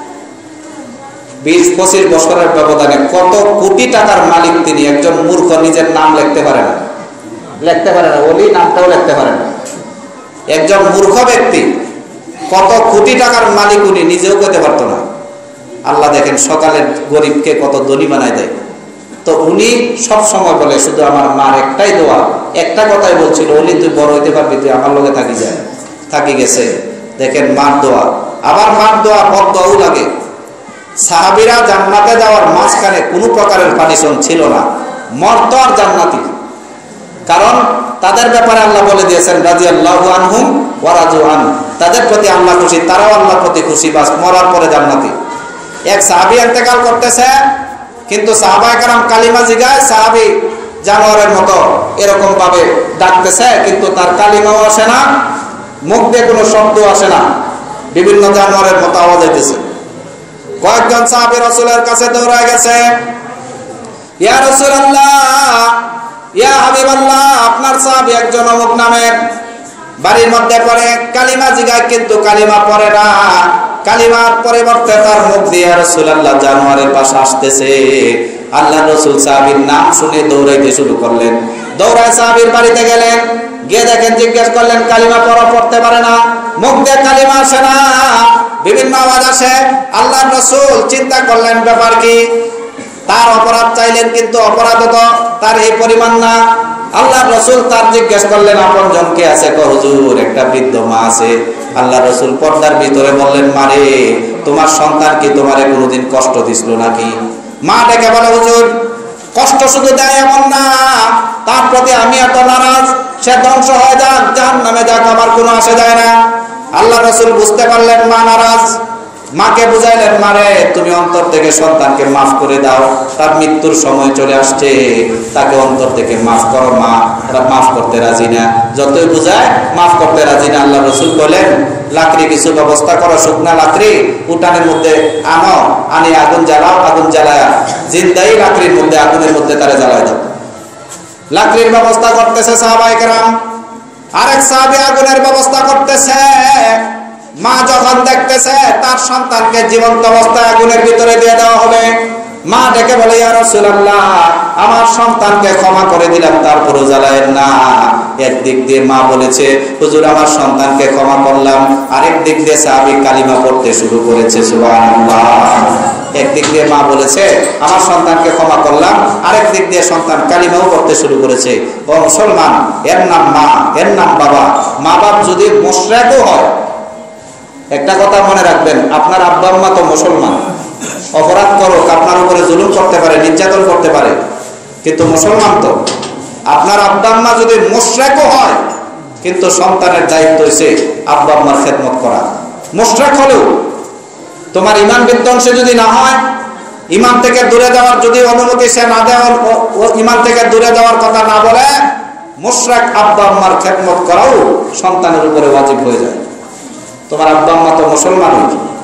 বিশ পঁচিশ বছরের ব্যবধানে কত কোটি টাকার মালিক তিনি। একজন মূর্খ নিজের নাম লিখতে পারে না, লিখতে পারে না, ওলি নামটাও লিখতে পারে না। একজন মূর্খ ব্যক্তি, কত কোটি টাকার মালিক উনি, নিজেও করতে পারতো না। আল্লাহ দেখেন সকালে গরিবকে কত ধনী বানায় দেয়। তো উনি সব সময় বলে, শুধু আমার মার একটাই দোয়া, একটা কথাই বলছিল, ওলি তুই বড় হইতে পারবি, তুই আমার লগে থাকি যায়, থাকি গেছে। দেখেন মার দোয়া, আবার মার দোয়া বদ দোয়াও লাগে। সাহাবীরা জান্নাতে যাওয়ার মাঝখানে কোনো প্রকারের পারমিশন ছিল না, মরতো আর জান্নাতি। কারণ তাদের ব্যাপারে আল্লাহ বলে দিয়েছেন রাদিয়াল্লাহু আনহুম ওয়া রাদু আন, তাদের প্রতি আল্লাহ খুশি, তারাও আল্লাহর প্রতি খুশি, বাস মরার পরে জান্নাতি। এক সাহাবী ইন্তেকাল করতেছে, কিন্তু সাহাবায়ে কেরাম কালিমা জিগায়, সাহাবী জানোয়ারের মতো এরকম ভাবে ডাকতেছে, কিন্তু তার কালিমাও আসে না, মুখ দিয়ে কোনো শব্দ আসে না, বিভিন্ন জানোয়ারের মতো আওয়াজ হইতেছে। কয়েকজন সাহাবী রাসূলের কাছে দৌড়ায় গেছে, ইয়া রাসূলুল্লাহ, ইয়া হাবিবাল্লাহ, আপনার সাহাবী একজন অমুক নামের বাড়ির মধ্যে পড়ে, কালিমা জিগায় কিন্তু কালিমা পড়ে না, কালিমার পরিবর্তে তার মুখ দিয়ে রাসূলুল্লাহ জানোয়ারের পাশে আসতেছে। আল্লাহ রাসূল সাহাবীর নাম শুনে দৌড়াইতে শুরু করলেন, দৌড়ায় সাহাবীর বাড়িতে গেলেন, গিয়ে দেখেন, জিজ্ঞেস করলেন কালিমা পড়া পড়তে পারে না, মুখ দিয়ে কালিমা আসে না, বিভিন্ন আওয়াজ আসে। আল্লাহ রাসূল চিন্তা করলেন ব্যাপার কি, তার অপরাধ চাইলেন, কিন্তু অপরাধ তো তার এই পরিমাণ না। আল্লাহ রাসূল তার জিজ্ঞেস করলেন আপন জন কে আছে, কো হুজুর একটা বৃদ্ধ মা আছে। আল্লাহ রাসূল পর্দার ভিতরে বললেন, মারে তোমার সন্তান কি তোমারে কোনোদিন কষ্ট দিছিল নাকি? মা ডেকে বলে, হুজুর কষ্ট শুধু দেয় এমন না, তার প্রতি আমি এত নারাজ, সে ধ্বংস হয়ে যাক, জাহান্নামে যাক, আমার কোনো আসে যায় না। আল্লাহ রাসূল বুঝতে পারলেন মা নারাজ, মাকে বুঝাইলেন, মারে তুমি অন্তর থেকে সন্তানকে মাফ করে দাও, তার মৃত্যুর সময় চলে আসছে, তাকে অন্তর থেকে মাফ করো, মা মাফ করতে রাজি না, যতই বুঝায় মাফ করতে রাজি না। আল্লাহ রাসূল বলেন, লাকড়ি কিছু ব্যবস্থা করো, শুকনা লাকড়ি উঠানের মধ্যে আনো, আনি আগুন জ্বালাও, আগুন জ্বালায় জিন্দাই লাকড়ির মধ্যে আগুনের মধ্যে তারে জ্বালায় দাও। লাকড়ির ব্যবস্থা করতেছে সাহাবায়ে কেরাম, আরেক সাহাবী আগুনের ব্যবস্থা করতেছে। মা যখন দেখতেছে তার সন্তানকে জীবন্ত অবস্থায় আগুনের ভিতরে দিয়ে দেওয়া হবে, মা ডেকে বলে, ইয়া রাসূলুল্লাহ, আমার সন্তানকে ক্ষমা করে দিলাম, তারপরও জ্বালায়েন না। একদিক দিয়ে মা বলেছে, হুজুর আমার সন্তানকে ক্ষমা করলাম, আরেক দিক দিয়ে সাহাবী কালিমা পড়তে শুরু করেছে, সুবহানাল্লাহ। একদিক দিয়ে মা বলেছে আমার সন্তানকে ক্ষমা করলাম, আরেক দিক দিয়ে সন্তান কালিমাও পড়তে শুরু করেছে। ও মুসলমান, এর নাম মা, এর নাম বাবা। মা বাপ যদি মুশরিকও হয়, একটা কথা মনে রাখবেন, আপনার আব্বা আম্মা তো মুসলমান, অপরাধ করুক, আপনার উপরে জুলুম করতে পারে, নির্যাতন করতে পারে, কিন্তু মুসলমান তো। আপনার আব্বা আম্মা যদি মুশরিকও হয়, কিন্তু সন্তানের দায়িত্ব হইছে আব্বা আম্মার খেদমত করা। মুশরিক হলেও তোমার ঈমান বিধ্বংসী যদি না হয়, ঈমান থেকে দূরে যাওয়ার যদি অনুমতি সে না দেয়, ঈমান থেকে দূরে যাওয়ার কথা না বলে, মুশরিক আব্বা আম্মার খেদমত করাও সন্তানের উপরে ওয়াজিব হয়ে যায়। তোমার আব্বা আম্মা তো মুসলমান।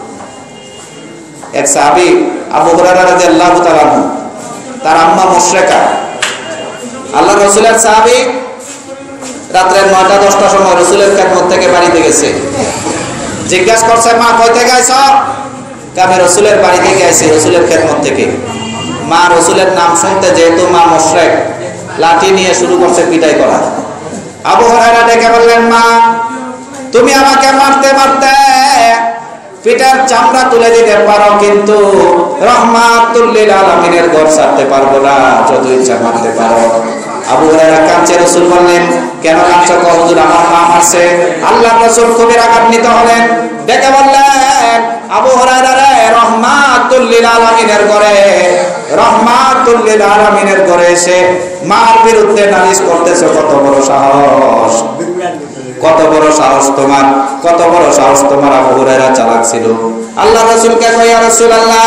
এক সাহাবী আবু হুরায়রা রাদিয়াল্লাহু তাআলা আনহু, তার আম্মা মুশরিকা। আল্লাহ রাসূলের সাহাবী রাত্রে নয়টা দশটার সময় রাসূলের খেদমত থেকে বাড়িতে গেছে, জিজ্ঞাসা করছে, মা কই থেকে আইছো? আমি রাসূলের বাড়ি থেকে আইছি, রাসূলের খেদমত থেকে। মা রাসূলের নাম শুনতে, যেহেতু মা মুশরিক, লাঠি নিয়ে শুরু করছে পিটাই করা। আবু হুরায়রা ডেকে বললেন, মা তুমি আমাকে মারতে মারতে পিঠের চামড়া তুলে দিতে পারো, কিন্তু রহমাতুল লিল আলামিনের ঘর ছাড়তে পারবো না, যত ইচ্ছা মারতে পারো। আবু হুরায়রা কাঁদছে, রাসূল বললেন, কেন কাঁদছো? হুজুর আমার মা মারছে। আল্লাহ রাসূল খুবই রাগান্বিত হলেন, ডেকে বললেন, আবু হুরায়রা রে, রহমাতুল লিল আলামিনের ঘরে, রহমাতুল লিল আলামিনের ঘরে এসে মার বিরুদ্ধে নালিশ করতেছো, কত বড় সাহস, কত বড় সাহস তোমার, কত বড় সাহস তোমার। আবু হুরায়রা চালাক ছিল। আল্লাহ রাসূলকে কয়, ইয়া রাসূলুল্লাহ,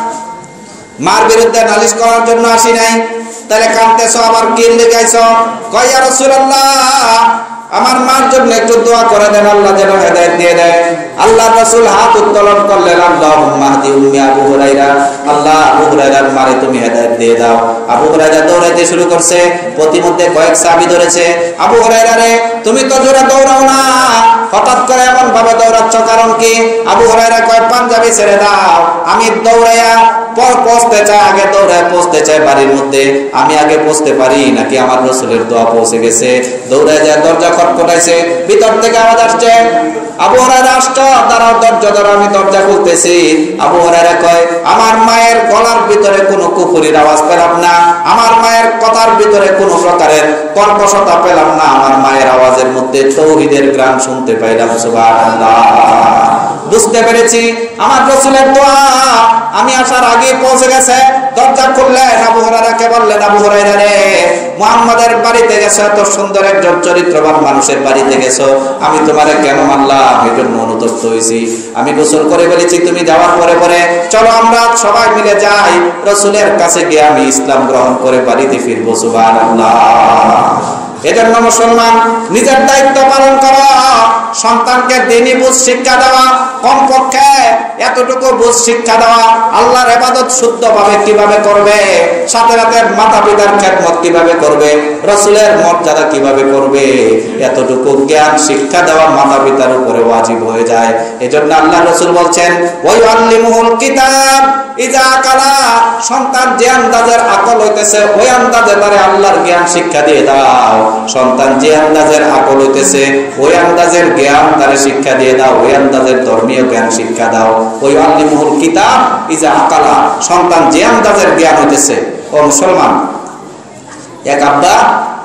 মার বিরুদ্ধে নালিশ করার জন্য আসি নাই, তাহলে কাঁদতেছো, আবার কি লিখাইছো? কয়, ইয়া রাসূলুল্লাহ, আমার মার জন্য একটু দোয়া করে দেন, আল্লাহ যেন হেদায়েত দিয়ে দেয়। আল্লাহ রাসূল হাত উত্তোলন করলেন, আল্লাহুম্মা হাদি উম্মি আবু হুরায়রা, আল্লাহ আবু হুরায়রার মারে তুমি হেদায়েত দিয়ে দাও। আবু হুরায়রা দৌড়াইতে শুরু করছে, প্রতিমধ্যে কয়েক সাহাবী ধরেছে, আবু হুরায়রা রে, তুমি তো জোরে দৌড়াও না, হঠাৎ করে এমন ভাবে দৌড়াচ্ছ, কারণ কি? আবু হুরায়রা কয়, পাঞ্জাবি ছেড়ে দাও, আমি দৌড়াইয়া পর পৌঁছতে চাই, আগে দৌড়ায় পৌঁছতে চাই বাড়ির মধ্যে, আমি আগে পৌঁছতে পারি নাকি আমার রাসূলের দোয়া পৌঁছে গেছে? দৌড়ায় যায়, দরজা খটখটাইছে, ভিতর থেকে আওয়াজ আসছে, আবু হুরায়রা আসছো, দাঁড়াও, দরজা ধরো, আমি দরজা খুলতেছি। আবু হুরায়রা কয়, আমার মায়ের গলার ভিতরে কোনো কুফরির আওয়াজ পেলাম না, আমার মায়ের কথার ভিতরে কোনো প্রকারের কর্কশতা পেলাম না, আমার মায়ের আওয়াজের মধ্যে তাওহীদের গান শুনতে পাইলাম। সুবহানাল্লাহ, বুঝতে পেরেছি আমার রাসূলের দোয়া আমি আসার আগে পৌঁছে গেছে। দরজা খুললেন, আবু হুরায়রাকে বললেন, আবু হুরায়রা রে, মুহাম্মাদের বাড়িতে গেছো, এত সুন্দর একজন চরিত্রবান মানুষের বাড়িতে গেছো, আমি তোমারে কেন মানলাম এই জন্য অনুতপ্ত হয়েছি। আমি গোসল করে বলেছি, তুমি যাওয়ার পরে পরে চলো আমরা সবাই মিলে যাই, রাসূলের কাছে গিয়ে আমি ইসলাম গ্রহণ করে বাড়িতে ফিরবো। সুবহানাল্লাহ। এজন্য মুসলমান নিজের দায়িত্ব পালন করা, সন্তানকে দ্বীনি বুঝ শিক্ষা দেওয়া, কমপক্ষে এতটুকু বুঝ শিক্ষা দেওয়া, আল্লাহর ইবাদত শুদ্ধভাবে কিভাবে করবে, সাথে সাথে মাতা পিতার খেদমত কিভাবে করবে, রাসূলের মর্যাদা কিভাবে করবে, এতটুকু জ্ঞান শিক্ষা দেওয়া মাতা পিতার উপরে ওয়াজিব হয়ে যায়। এজন্য আল্লাহ রাসূল বলছেন, ওয়া ইউআল্লিমুহুল কিতাব ইযা কালা, সন্তান যে আন্দাজের আকল হইতেছে ওই আন্দাজে তারে আল্লাহর জ্ঞান শিক্ষা দিয়ে দাও। সন্তান যে আন্দাজের আকল হইতেছে ওই আন্দাজের জ্ঞান তারে শিক্ষা দিয়ে দাও, ওই আন্দাজের ধর্মীয় জ্ঞান শিক্ষা দাও। ওই আল্লিমুহুল কিতাব ইযা আকালা, সন্তান যে আন্দাজের জ্ঞান হইতেছে। ও মুসলমান, এক আব্বা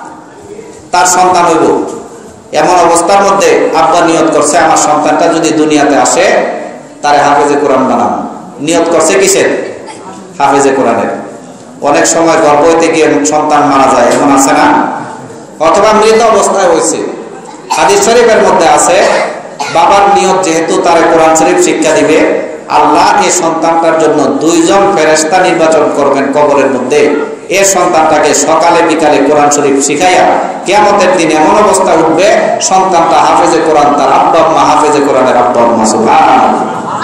তার সন্তান হইব, এমন অবস্থার মধ্যে আব্বা নিয়ত করছে আমার সন্তানটা যদি দুনিয়াতে আসে তারে হাফেজে কোরআন বানাবো। নিয়ত করছে কিসের? হাফেজে কোরআনের। অনেক সময় গর্ভ হইতে গিয়ে সন্তান মারা যায়, এমন আছে না? অথবা মৃত অবস্থায় হয়েছে। হাদিস শরীফের মধ্যে আছে, বাবার নিয়ত যেহেতু তারে কোরআন শরীফ শিক্ষা দিবে, আল্লাহ এই সন্তানটার জন্য দুইজন ফেরেশতা নির্বাচন করবেন কবরের মধ্যে। এই সন্তানটাকে সকালে বিকালে কোরআন শরীফ শিখাইয়া কিয়ামতের দিন এমন অবস্থা উঠবে, সন্তানটা হাফেজে কোরআন, তার আব্বা আম্মা হাফেজে কোরআনের আব্বা আম্মা। সুবহানাল্লাহ।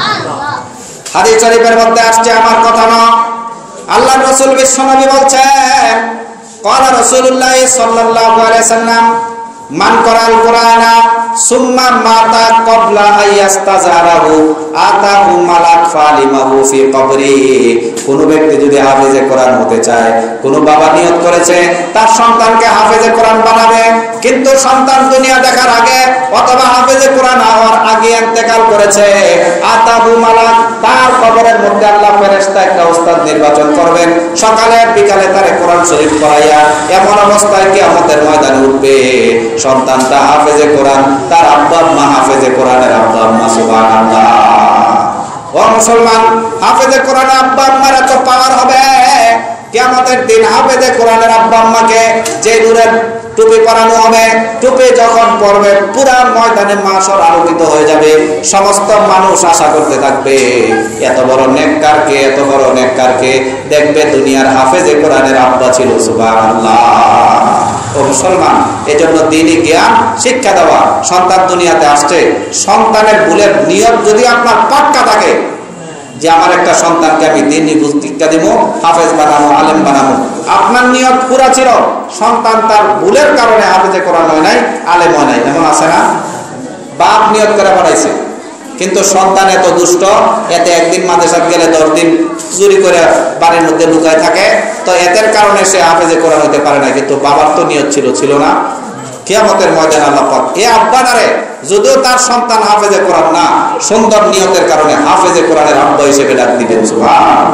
হাদিস শরীফের মধ্যে আসছে, আমার কথা না, আল্লাহর রাসূল বিশ্বনবী বলছেন, ক্বালা রাসূলুল্লাহ সাল্লাল্লাহু আলাইহি সাল্লাম, মান করাল কোরআনা সুম্মা মাতা ক্বাবলা আইয়াস্তাজারাহু আতাহু মালাক ফালিমাহু ফি কবরি। কোন ব্যক্তি যদি হাফেজে কোরআন হতে চায়, কোন বাবা নিয়ত করেছে তার সন্তানকে হাফেজে কোরআন বানাবে, কিন্তু সন্তান দুনিয়া দেখার আগে অথবা হাফেজে কোরআন হওয়ার আগে ইন্তেকাল করেছে, আতাহু মালাক, তার কবরের মধ্যে আল্লাহ ফেরেশতা একটা উস্তাদ নির্বাচন করবেন, সকালে বিকালে তারে কোরআন শরীফ পড়াইয়া এমন অবস্থায় কিয়ামতের ময়দানে উঠবে সন্তানটা হাফেজে কোরআন, তার আব্বা আম্মা হাফেজে কোরআনের আব্বা আম্মা। সুবহানাল্লাহ। ও মুসলমান, হাফেজে কোরআনের আব্বা আম্মার এত পাওয়ার হবে, কিয়ামতের দিন হাফেজে কোরআনের আব্বা আম্মাকে যে নূরের টুপি পরানো হবে, টুপি যখন পরবে পুরা ময়দানে মাশর আলোকিত হয়ে যাবে, সমস্ত মানুষ আশা করতে থাকবে এত বড় নেককারকে, এত বড় নেককারকে দেখবে দুনিয়ার হাফেজে কোরআনের আব্বা ছিল। সুবহানাল্লাহ। ও মুসলমান, এজন্য দ্বীনি জ্ঞান শিক্ষা দেওয়া। সন্তান দুনিয়াতে আসছে, সন্তানের ভুলের নিয়ত যদি আপনার পাক্কা থাকে যে আমার একটা সন্তানকে আমি দ্বীনি শিক্ষা দিব, হাফেজ বানাবো, আলেম বানাবো, আপনার নিয়ত পুরা ছিল, সন্তান তার ভুলের কারণে হাফেজে কোরআন হয় নাই, আলেম হয় নাই, এমন আছে না? বাপ নিয়ত করে বানাইছে, কিন্তু সন্তান এত দুষ্ট, এতে একদিন মাদ্রাসায় গেলে দশ দিন চুরি করে বাড়ির মধ্যে লুকায় থাকে, তো এদের কারণে সে হাফেজে কোরআন হতে পারে না, কিন্তু বাবার তো নিয়ত ছিল, ছিল না? কিয়ামতের ময়দানে আল্লাহ পাক এই আব্বাটারে যদিও তার সন্তান হাফেজে কোরআন না, সুন্দর নিয়তের কারণে হাফেজে কোরআনের আব্বা হিসেবে ডাক দিবেন। সুবহানাল্লাহ।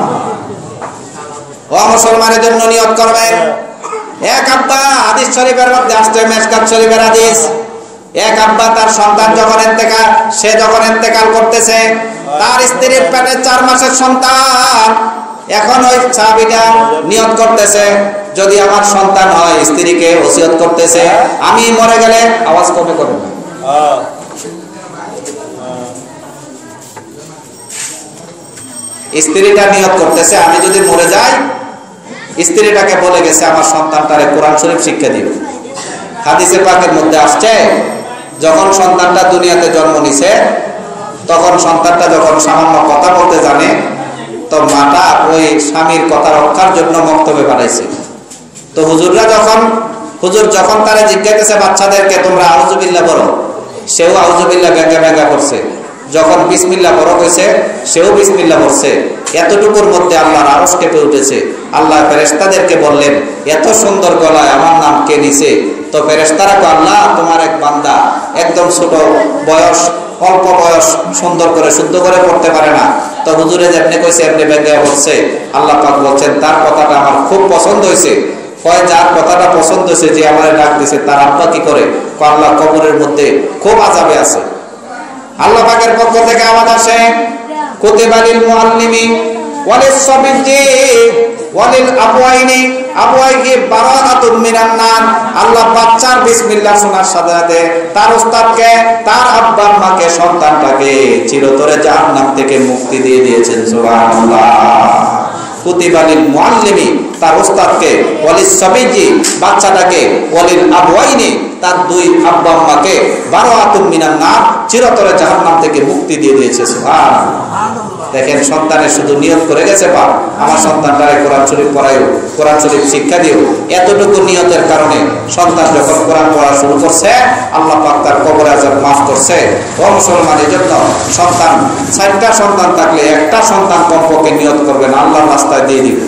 ও মুসলমানের জন্য নিয়ত করবেন। এক আব্বা, হাদিস শরীফের মধ্যে আসছে, মিশকাত শরীফের হাদিস, এক আব্বা তার সন্তান যখন ইন্তেকাল, সে যখন ইন্তেকাল করতেছে, তার স্ত্রীর পেটে চার মাসের সন্তান, এখন ওই সাহাবীটা নিয়ত করতেছে যদি আমার সন্তান হয়, স্ত্রীকে ওসিয়ত করতেছে আমি মরে গেলে, আওয়াজ কমে করবে না, স্ত্রীটা নিয়ত করতেছে আমি যদি মরে যাই, স্ত্রীটাকে বলে গেছে আমার সন্তানটারে কোরআন শরীফ শিক্ষা দিবে। হাদিসে পাকের মধ্যে আসছে, যখন সন্তানটা দুনিয়াতে জন্ম নিছে, তখন সন্তানটা যখন সামান্য কথা বলতে জানে, তো মাটা ওই স্বামীর কথা রক্ষার জন্য বক্তব্য পাঠাইছে। তো হুজুররা যখন হুজুর যখন তারা জিজ্ঞাসা বাচ্চাদেরকে তোমরা আউযুবিল্লাহ বলো, সেও আউযুবিল্লাহ ব্যাঙ্গা ব্যাঙ্গা করছে, যখন বিসমিল্লাহ বড় হয়েছে সেও বিসমিল্লাহ বলছে, এতটুকুর মধ্যে আল্লাহর আরশ কেঁপে উঠেছে। আল্লাহ ফেরেশতাদেরকে বললেন এত সুন্দর গলায় আমার নাম কে নিছে? তো ফেরেশতারা কয় আল্লাহ তোমার এক বান্দা একদম ছোট বয়স, অল্প বয়স, সুন্দর করে শুদ্ধ করে পড়তে পারে না, তো হুজুরে যেমনি কইছে এমনি ব্যাঙ্গা বলছে। আল্লাহ পাক বলছেন তার কথাটা আমার খুব পছন্দ হয়েছে। কয় যার কথাটা পছন্দ হয়েছে, যে আমারে ডাক দিছে, তার আব্বা কি করে? কয় আল্লাহ কবরের মধ্যে খুব আযাবে আছে। আল্লাহ পাকের পক্ষ থেকে আওয়াজ আসে কুতিবালিল মুআল্লিমি ওয়ালিস সাবিজি ওয়ালিল আবওয়াইনি আবওয়াইহি বারাআতুম মিনান নার। আল্লাহ বাচ্চার বিসমিল্লাহ শোনার সাথে সাথে তার উস্তাদকে, তার আব্বা আম্মাকে, সন্তানটাকে চিরতরে জাহান্নাম থেকে মুক্তি দিয়ে দিয়েছেন। সুবহানাল্লাহ। কুতিবালিল মুআল্লিমি তার উস্তাদকে, ওয়ালিস সাবিজি বাচ্চাটাকে, ওয়ালিল আবওয়াইনি তার দুই আব্বা আম্মাকে বারাআতুম মিনান নার চিরতরে জাহান্নাম থেকে মুক্তি দিয়ে দিয়েছে। সুবহানাল্লাহ। দেখেন, সন্তানের শুধু নিয়ত করে গেছে, বাপ আমার সন্তানটারে কোরআন শরীফ পড়াইও, কোরআন শরীফ শিক্ষা দিও। এতটুকু নিয়তের কারণে সন্তান যখন কোরআন পড়া শুরু করছে, আল্লাহ পাক তার কবরে আযাব মাফ করছে। ও মুসলমানের জন্য সন্তান, চারটা সন্তান থাকলে একটা সন্তান কমপক্ষে নিয়ত করবেন আল্লাহর রাস্তায় দিয়ে দিব,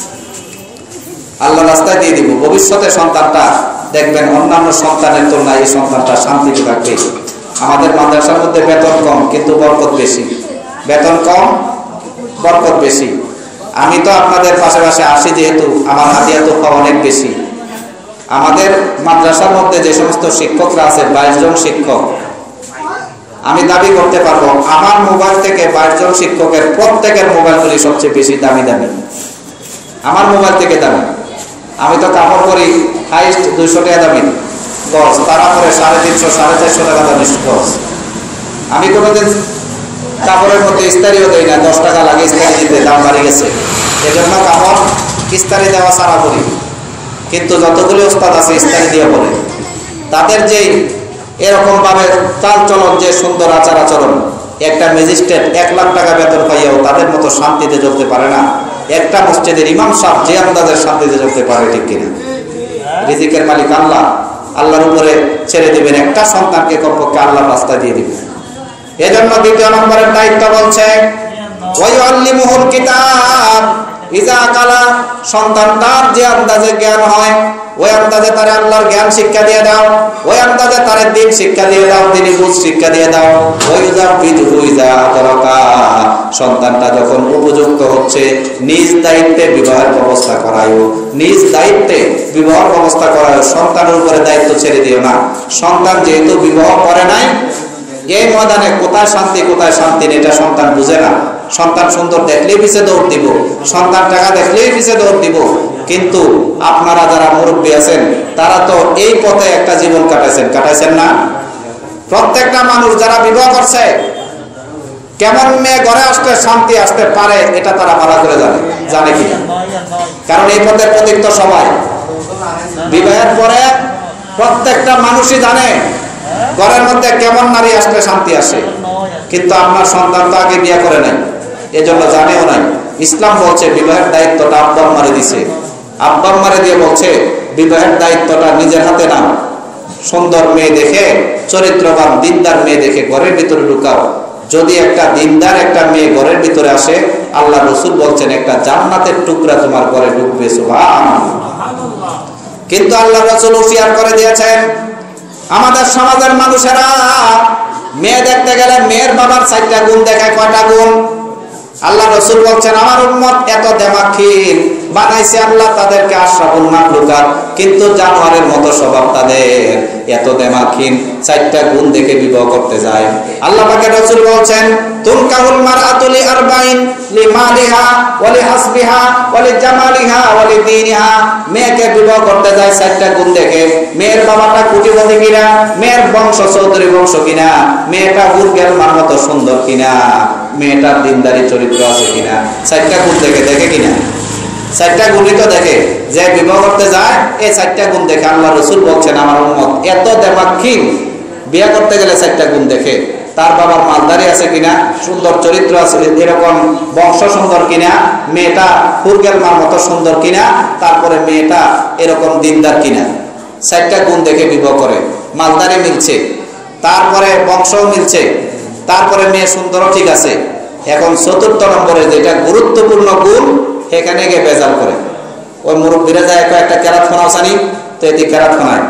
আল্লাহর রাস্তায় দিয়ে দিব। ভবিষ্যতে সন্তানটা দেখবেন অন্যান্য সন্তানের তুলনায় এই সন্তানটা শান্তিতে থাকবে। আমাদের মাদ্রাসার মধ্যে বেতন কম কিন্তু বরকত বেশি, বেতন কম বরকত বেশি। আমি তো আপনাদের পাশে পাশে আসি যেহেতু আমার হাদিয়া তো অনেক বেশি। আমাদের মাদ্রাসার মধ্যে যে সমস্ত শিক্ষকরা আছে, বাইশ জন শিক্ষক, আমি দাবি করতে পারবো আমার মোবাইল থেকে বাইশ জন শিক্ষকের প্রত্যেকের মোবাইলগুলি সবচেয়ে বেশি দামি দামি, আমার মোবাইল থেকে দামি। আমি তো কাপড় করি হাইস্ট দুইশো টাকা দামি গজ, তারপরে সাড়ে তিনশো সাড়ে চারশো টাকা দামি গজ। আমি কোনোদিন কাপড়ের মধ্যে ইস্তারিও দেই না, দশ টাকা লাগে ইস্তারি দিতে, দাম বাড়ে গেছে, এজন্য কাপড় ইস্তারি দেওয়া সারা করি। কিন্তু যতগুলি ওস্তাদ আছে ইস্তারি দিয়ে বলে, তাদের যে এরকম ভাবে চাল চলন, যে সুন্দর আচার আচরণ, একটা ম্যাজিস্ট্রেট এক লাখ টাকা বেতন পাইয়াও তাদের মতো শান্তিতে চলতে পারে না। একটা মসজিদের ইমাম সাহেব যে আন্দাজের শান্তিতে চলতে পারে, ঠিক কিনা? রিজিকের মালিক আল্লাহ, আল্লাহর উপরে ছেড়ে দিবেন, একটা সন্তানকে কমপক্ষে আল্লাহর রাস্তা দিয়ে দিবেন। এজন্য দ্বিতীয় নম্বরের দায়িত্ব বলছে ওয়ায়ুআল্লিমুহুল কিতাব ইজা কালা, সন্তানটার যে আন্দাজে জ্ঞান হয় ওই আন্দাজে তার আল্লাহর জ্ঞান শিক্ষা দিয়ে দাও, ওই আন্দাজে তার দিন শিক্ষা দিয়ে দাও, দিনী বুঝ শিক্ষা দিয়ে দাও। ওয়ায়ুযাব্বিজুহু ইজা আদরাকা, সন্তানটা যখন উপযুক্ত হচ্ছে নিজ দায়িত্বে বিবাহের ব্যবস্থা করায়ও, নিজ দায়িত্বে বিবাহের ব্যবস্থা করায়ও। সন্তানের উপরে দায়িত্ব ছেড়ে দিও না। সন্তান যেহেতু বিবাহ করে নাই, এই ময়দানে কোথায় শান্তি কোথায় শান্তি নেই এটা সন্তান বুঝে না। সন্তান সুন্দর দেখলেই পিছে দৌড় দিব, সন্তান টাকা দেখলেই পিছে দৌড় দিব। কিন্তু আপনারা যারা মুরব্বী আছেন তারা তো এই পথে একটা জীবন কাটাইছেন, কাটাইছেন না? প্রত্যেকটা মানুষ যারা বিবাহ করছে, কেমন মেয়ে ঘরে আসতে শান্তি আসতে পারে এটা তারা ভালো করে জানে, জানে কি? কারণ এই পথের প্রতীক তো সবাই। বিবাহের পরে প্রত্যেকটা মানুষই জানে ঘরের মধ্যে কেমন নারী আসলে শান্তি আসে। কিন্তু আপনার সন্তান তো আগে বিয়ে করে নাই, এজন্য জানেও নাই। ইসলাম বলছে বিবাহের দায়িত্বটা আব্বা আম্মারে দিছে, আব্বা আম্মারে দিয়ে বলছে বিবাহের দায়িত্বটা নিজের হাতে নাও। সুন্দর মেয়ে দেখে, চরিত্রবান দিনদার মেয়ে দেখে ঘরের ভিতরে ঢুকাও। যদি একটা দিনদার একটা মেয়ে ঘরের ভিতরে আসে, আল্লাহ রাসূল বলছেন একটা জান্নাতের টুকরা তোমার ঘরে ঢুকবে। সুবহানাল্লাহ। কিন্তু আল্লাহ রাসূল হুঁশিয়ার করে দিয়েছেন আমাদের সমাজের মানুষেরা মেয়ে দেখতে গেলে মেয়ের বাবার চারটা গুণ দেখায়, কয়টা গুণ? আল্লাহ রাসূল বলছেন আমার উম্মত এত দেমাকহীন বানাইছে আল্লাহ তাদেরকে আশরাফুল মাখলুকাত, কিন্তু জানোয়ারের মতো স্বভাব তাদের। এত দেমাকহীন, চারটা গুণ দেখে বিবাহ করতে যায়। আল্লাহ পাকের রাসূল বলছেন তুনকাহুল মারআতু লিআরবাইন লিমালিহা ওয়া লিহাসবিহা ওয়া লিজামালিহা ওয়া লিদীনিহা, মেয়েকে বিবাহ করতে যায় চারটা গুণ দেখে। মেয়ের বাবাটা কোটিপতি কিনা, মেয়ের বংশ চৌধুরী বংশ কিনা, মেয়েটা উর্গের মান মতো সুন্দর কিনা, মেয়েটার দিনদারি চরিত্র আছে কিনা, চারটা গুণ দেখে। দেখে কিনা? চারটা গুণই তো দেখে। যে বিবাহ করতে যায় এই চারটা গুণ দেখে। আল্লাহ রাসূল বলছেন আমার উম্মত এত দেমাকহীন, বিয়ে করতে গেলে চারটা গুণ দেখে। তার বাবার মালদারি আছে কিনা, সুন্দর চরিত্র আছে, এরকম বংশ সুন্দর কিনা, মেয়েটা ফুরগেল মার মতো সুন্দর কিনা, তারপরে মেয়েটা এরকম দিনদার কিনা। চারটা গুণ দেখে বিবাহ করে। মালদারি মিলছে, তারপরে বংশও মিলছে, তারপরে মেয়ে সুন্দরও ঠিক আছে। এখন চতুর্থ নম্বরে যেটা গুরুত্বপূর্ণ গুণ, এখানে গিয়ে বেজাল করে। ওই মুরব্বীরা যায় একটা কেরাত খানা আসানি, তো এটি কেরাত খানায়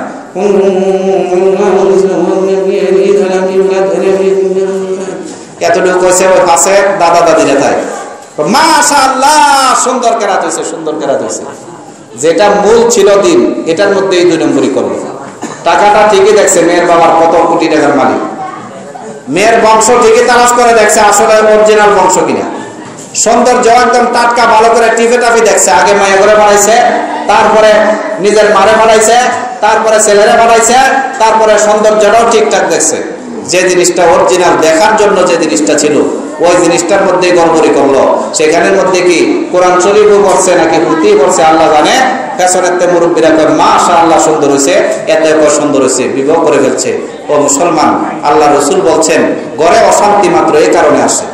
এতটুকু কইছে, ওই পাশে দাদা দাদিরা তাই মাশাআল্লাহ সুন্দর কেরাত হয়েছে, সুন্দর কেরাত হয়েছে। যেটা মূল ছিল দিন, এটার মধ্যে এই দুই নম্বরই করবে। টাকাটা ঠিকই দেখছে, মেয়ের বাবার কত কোটি টাকার মালিক। মেয়ের বংশ ঠিকই তালাশ করে দেখছে আসলে অরিজিনাল বংশ কিনা। সৌন্দর্য একদম টাটকা, ভালো করে টিপে টাপি দেখছে, আগে মায়া করে বানাইছে, তারপরে নিজের মারে বানাইছে, তারপরে ছেলেরা বানাইছে, তারপরে সৌন্দর্যটাও ঠিকঠাক দেখছে। যে জিনিসটা অরিজিনাল দেখার জন্য যে জিনিসটা ছিল ওই জিনিসটার মধ্যে গড়বড়ি করলো। সেখানের মধ্যে কি কোরআন শরীফও পড়ছে নাকি পুঁতি পড়ছে আল্লাহ জানে। পেছনের মুরব্বীরা কয় মাশাআল্লাহ সুন্দর হয়েছে, এত সুন্দর হয়েছে, বিবাহ করে ফেলছে। ও মুসলমান, আল্লাহ রসুল বলছেন ঘরে অশান্তি মাত্র এই কারণে আসে।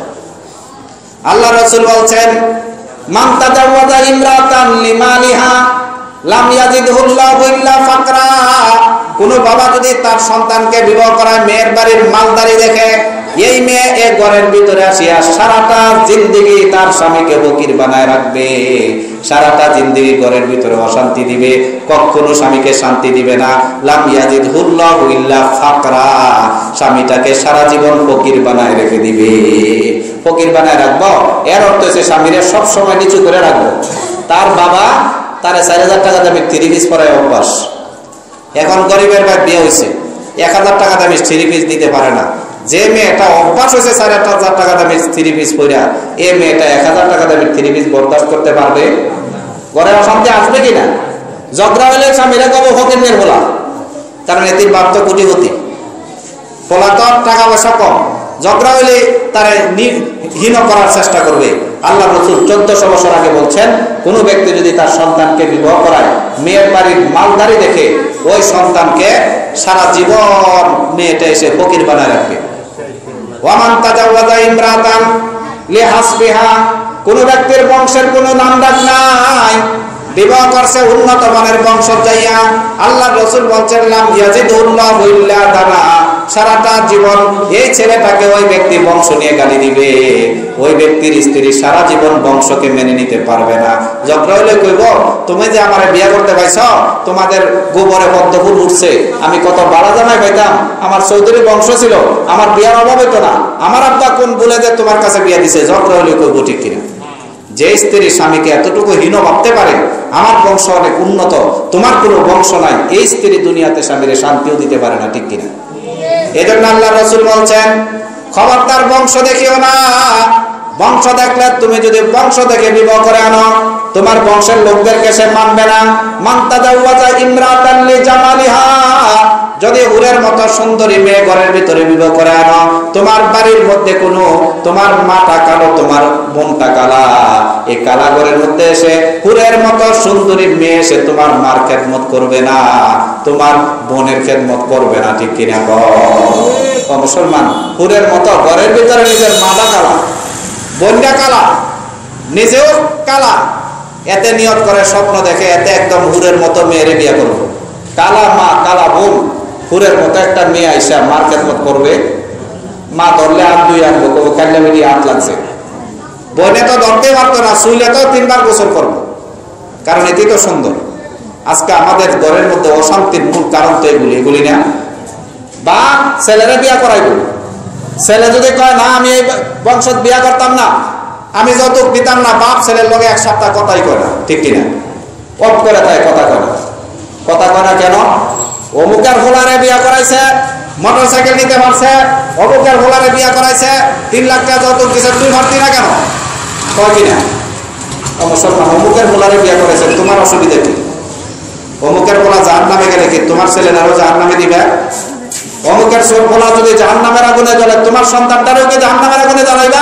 আল্লাহ রসুল বলছেন মান তাজাওয়াজা ইমরাতান লিমালিহা লাম ইয়াজিদহুল্লাহু ইল্লা ফাকরা। কোন বাবা যদি তার সন্তানকে বিবাহ করায় মেয়ের বাড়ির মালদারি দেখে, এই মেয়ে এক ঘরের ভিতরে আসিয়া সারাটা জিন্দেগি তার স্বামীকে ফকির বানায় রাখবে, সারাটা জিন্দেগি ঘরের ভিতরে অশান্তি দিবে, কখনো স্বামীকে শান্তি দিবে না। লাম ইয়াজিদহুল্লাহু ইল্লা ফাকরা, স্বামীটাকে সারা জীবন ফকির বানায় রেখে দিবে। ফকির বানায় রাখবো এর অর্থ হচ্ছে স্বামীরা সব সময় নিচু করে রাখবো। তার বাবা তারে চার হাজার টাকা দামে থ্রি পিস পরায় অভ্যাস। এখন গরিবের ভাই বিয়ে হয়েছে, এক হাজার টাকা দামে থ্রি পিস দিতে পারে না। যে মেয়েটা অভ্যাস হয়েছে চার হাজার টাকা দামে থ্রি পিস পরা, এ মেয়েটা এক হাজার টাকা দামে থ্রি পিস বরদাস্ত করতে পারবে? ঘরে অশান্তি আসবে কিনা? ঝগড়া হলে স্বামীরা কব ফকির মেয়ের বলা, কারণ এটির বাপ তো কোটিপতি, বলা তো টাকা পয়সা কম, ঝগড়া হইলে তারা হীন করার চেষ্টা করবে। আল্লাহ রসুল চোদ্দশো বছর আগে বলছেন কোন ব্যক্তি যদি তার সন্তানকে বিবাহ করায় মেয়ের বাড়ির মালদারি দেখে, ওই সন্তানকে সারা জীবন মেয়েটা এসে ফকির বানায় রাখবে। ওয়ামান তাজাওয়াজা ইমরাতান লিহাসবিহা, কোন ব্যক্তির বংশের কোনো নাম ডাক নাই, বিবাহ করছে উন্নত মানের বংশ যাইয়া, আল্লাহ রসুল বলছেন লাম ইয়াজিদহুল্লাহু ইল্লা দানা, সারাটা জীবন এই ছেলেটাকে ওই ব্যক্তি বংশ নিয়ে গালি দিবে। ওই ব্যক্তির স্ত্রী সারা জীবন বংশকে মেনে নিতে পারবে না। ঝগড়া হইলে কইব তুমি যে আমার বিয়ে করতে পাইছ, তোমাদের গোবরে পদ্মফুল উঠছে, আমি কত বাড়া জামাই পাইতাম, আমার চৌধুরী বংশ ছিল, আমার বিয়ার অভাব হতো না, আমার আব্বা কোন বলে যে তোমার কাছে বিয়ে দিছে। ঝগড়া হইলে কইব ঠিক কিনা? যে স্ত্রী স্বামীকে এতটুকু হীন ভাবতে পারে, আমার বংশ অনেক উন্নত, তোমার কোনো বংশ নাই, এই স্ত্রী দুনিয়াতে স্বামীরে শান্তিও দিতে পারে না, ঠিক কিনা? এজন্য আল্লাহ রসুল বলছেন খবরদার বংশ দেখিও না। বংশ দেখলে তুমি যদি বংশ দেখে বিবাহ করে আনো, তোমার বংশের লোকদেরকে সে মানবে না। মান তাজাওয়াজা ইমরাতান লিজামালিহা, যদি হুরের মতো সুন্দরী মেয়ে ঘরের ভিতরে বিবাহ করে আনো, তোমার বাড়ির মধ্যে কোনো তোমার মাটা কালো, তোমার বোনটা কালা, এই কালা ঘরের মধ্যে এসে হুরের মতো সুন্দরী মেয়ে এসে তোমার মার খেদমত করবে না, তোমার বোনের খেদমত করবে না, ঠিক কিনা? ও মুসলমান, হুরের মতো ঘরের ভিতরে নিজের মাটা কালা, বোনটা কালা, নিজেও কালা, এতে নিয়ত করে স্বপ্ন দেখে এতে একদম হুরের মতো মেয়েরে বিয়ে করবো। কালা মা কালা বোন, হুরের মতো একটা মেয়ে আইসা মার খেদমত করবে, মা ধরলে হাত দুই আনবো, কবো কাল্লা বেরিয়ে হাত লাগছে। বোনে তো ধরতে পারতো না, শুইলে তো তিনবার গোসল করবো, কারণ এটি তো সুন্দর। আজকে আমাদের ঘরের মধ্যে অশান্তির মূল কারণ তো এগুলি, এগুলি না। বা ছেলেরা বিয়া করাইব, ছেলে যদি কয় না আমি এই বংশ বিয়া করতাম না, আমি যৌতুক দিতাম না, বাপ ছেলের লগে এক সপ্তাহ কথাই কয় না, ঠিক কিনা? অফ করে তাই কথা কয় না। কথা কয় না কেন? অমুকের ভোলারে বিয়া করাইছে, মোটর সাইকেল নিতে পারছে, অমুকের ভোলারে বিয়া করাইছে, তিন লাখ টাকা যৌতুক দিছে, তুই ভাবতি না কেন? কয় কিনা? মুসলমান, অমুকের ভোলারে বিয়া করাইছে, তোমার অসুবিধা কি? অমুকের ভোলা জাহান নামে গেলে কি তোমার ছেলেরাও জাহান নামে দিবে? অমুকের ভোলা যদি জাহান নামের আগুনে জ্বলে, তোমার সন্তানটারও কি জাহান নামের আগুনে জ্বালাইবা?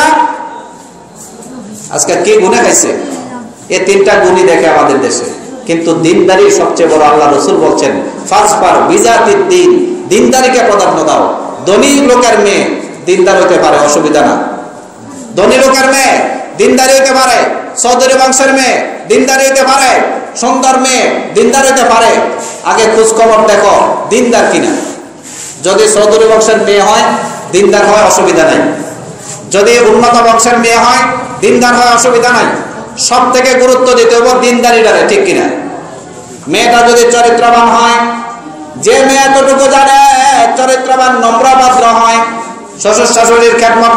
আজকে কি গুণে খাইছে? এই তিনটা গুণই দেখে আমাদের দেশে। কিন্তু দিনদারি সবচেয়ে বড়। আল্লাহ রসুল বলছেন ফাসফার বিজাতিদ দিন, দিনদারিকে প্রাধান্য দাও। ধনী লোকের মেয়ে দিনদার হইতে পারে, অসুবিধা না। ধনী লোকের মেয়ে দিনদারি হইতে পারে, চৌধুরী বংশের মেয়ে দিনদারি হইতে পারে, সুন্দর মেয়ে দিনদার হইতে পারে। আগে খোঁজ খবর দেখো দিনদার কিনা। যদি চৌধুরী বংশের মেয়ে হয় দিনদার হয়, অসুবিধা নাই। যদি উন্নত বংশের মেয়ে হয় দিনদার হয়, অসুবিধা নাই। সব থেকে গুরুত্ব দিতে হবে দিনদারিটারে, ঠিক কিনা? মেয়েটা যদি চরিত্রবান হয়, যে মেয়ে এতটুকু জানে চরিত্রবান নম্র ভদ্র হয়, শ্বশুর শাশুড়ির খেদমত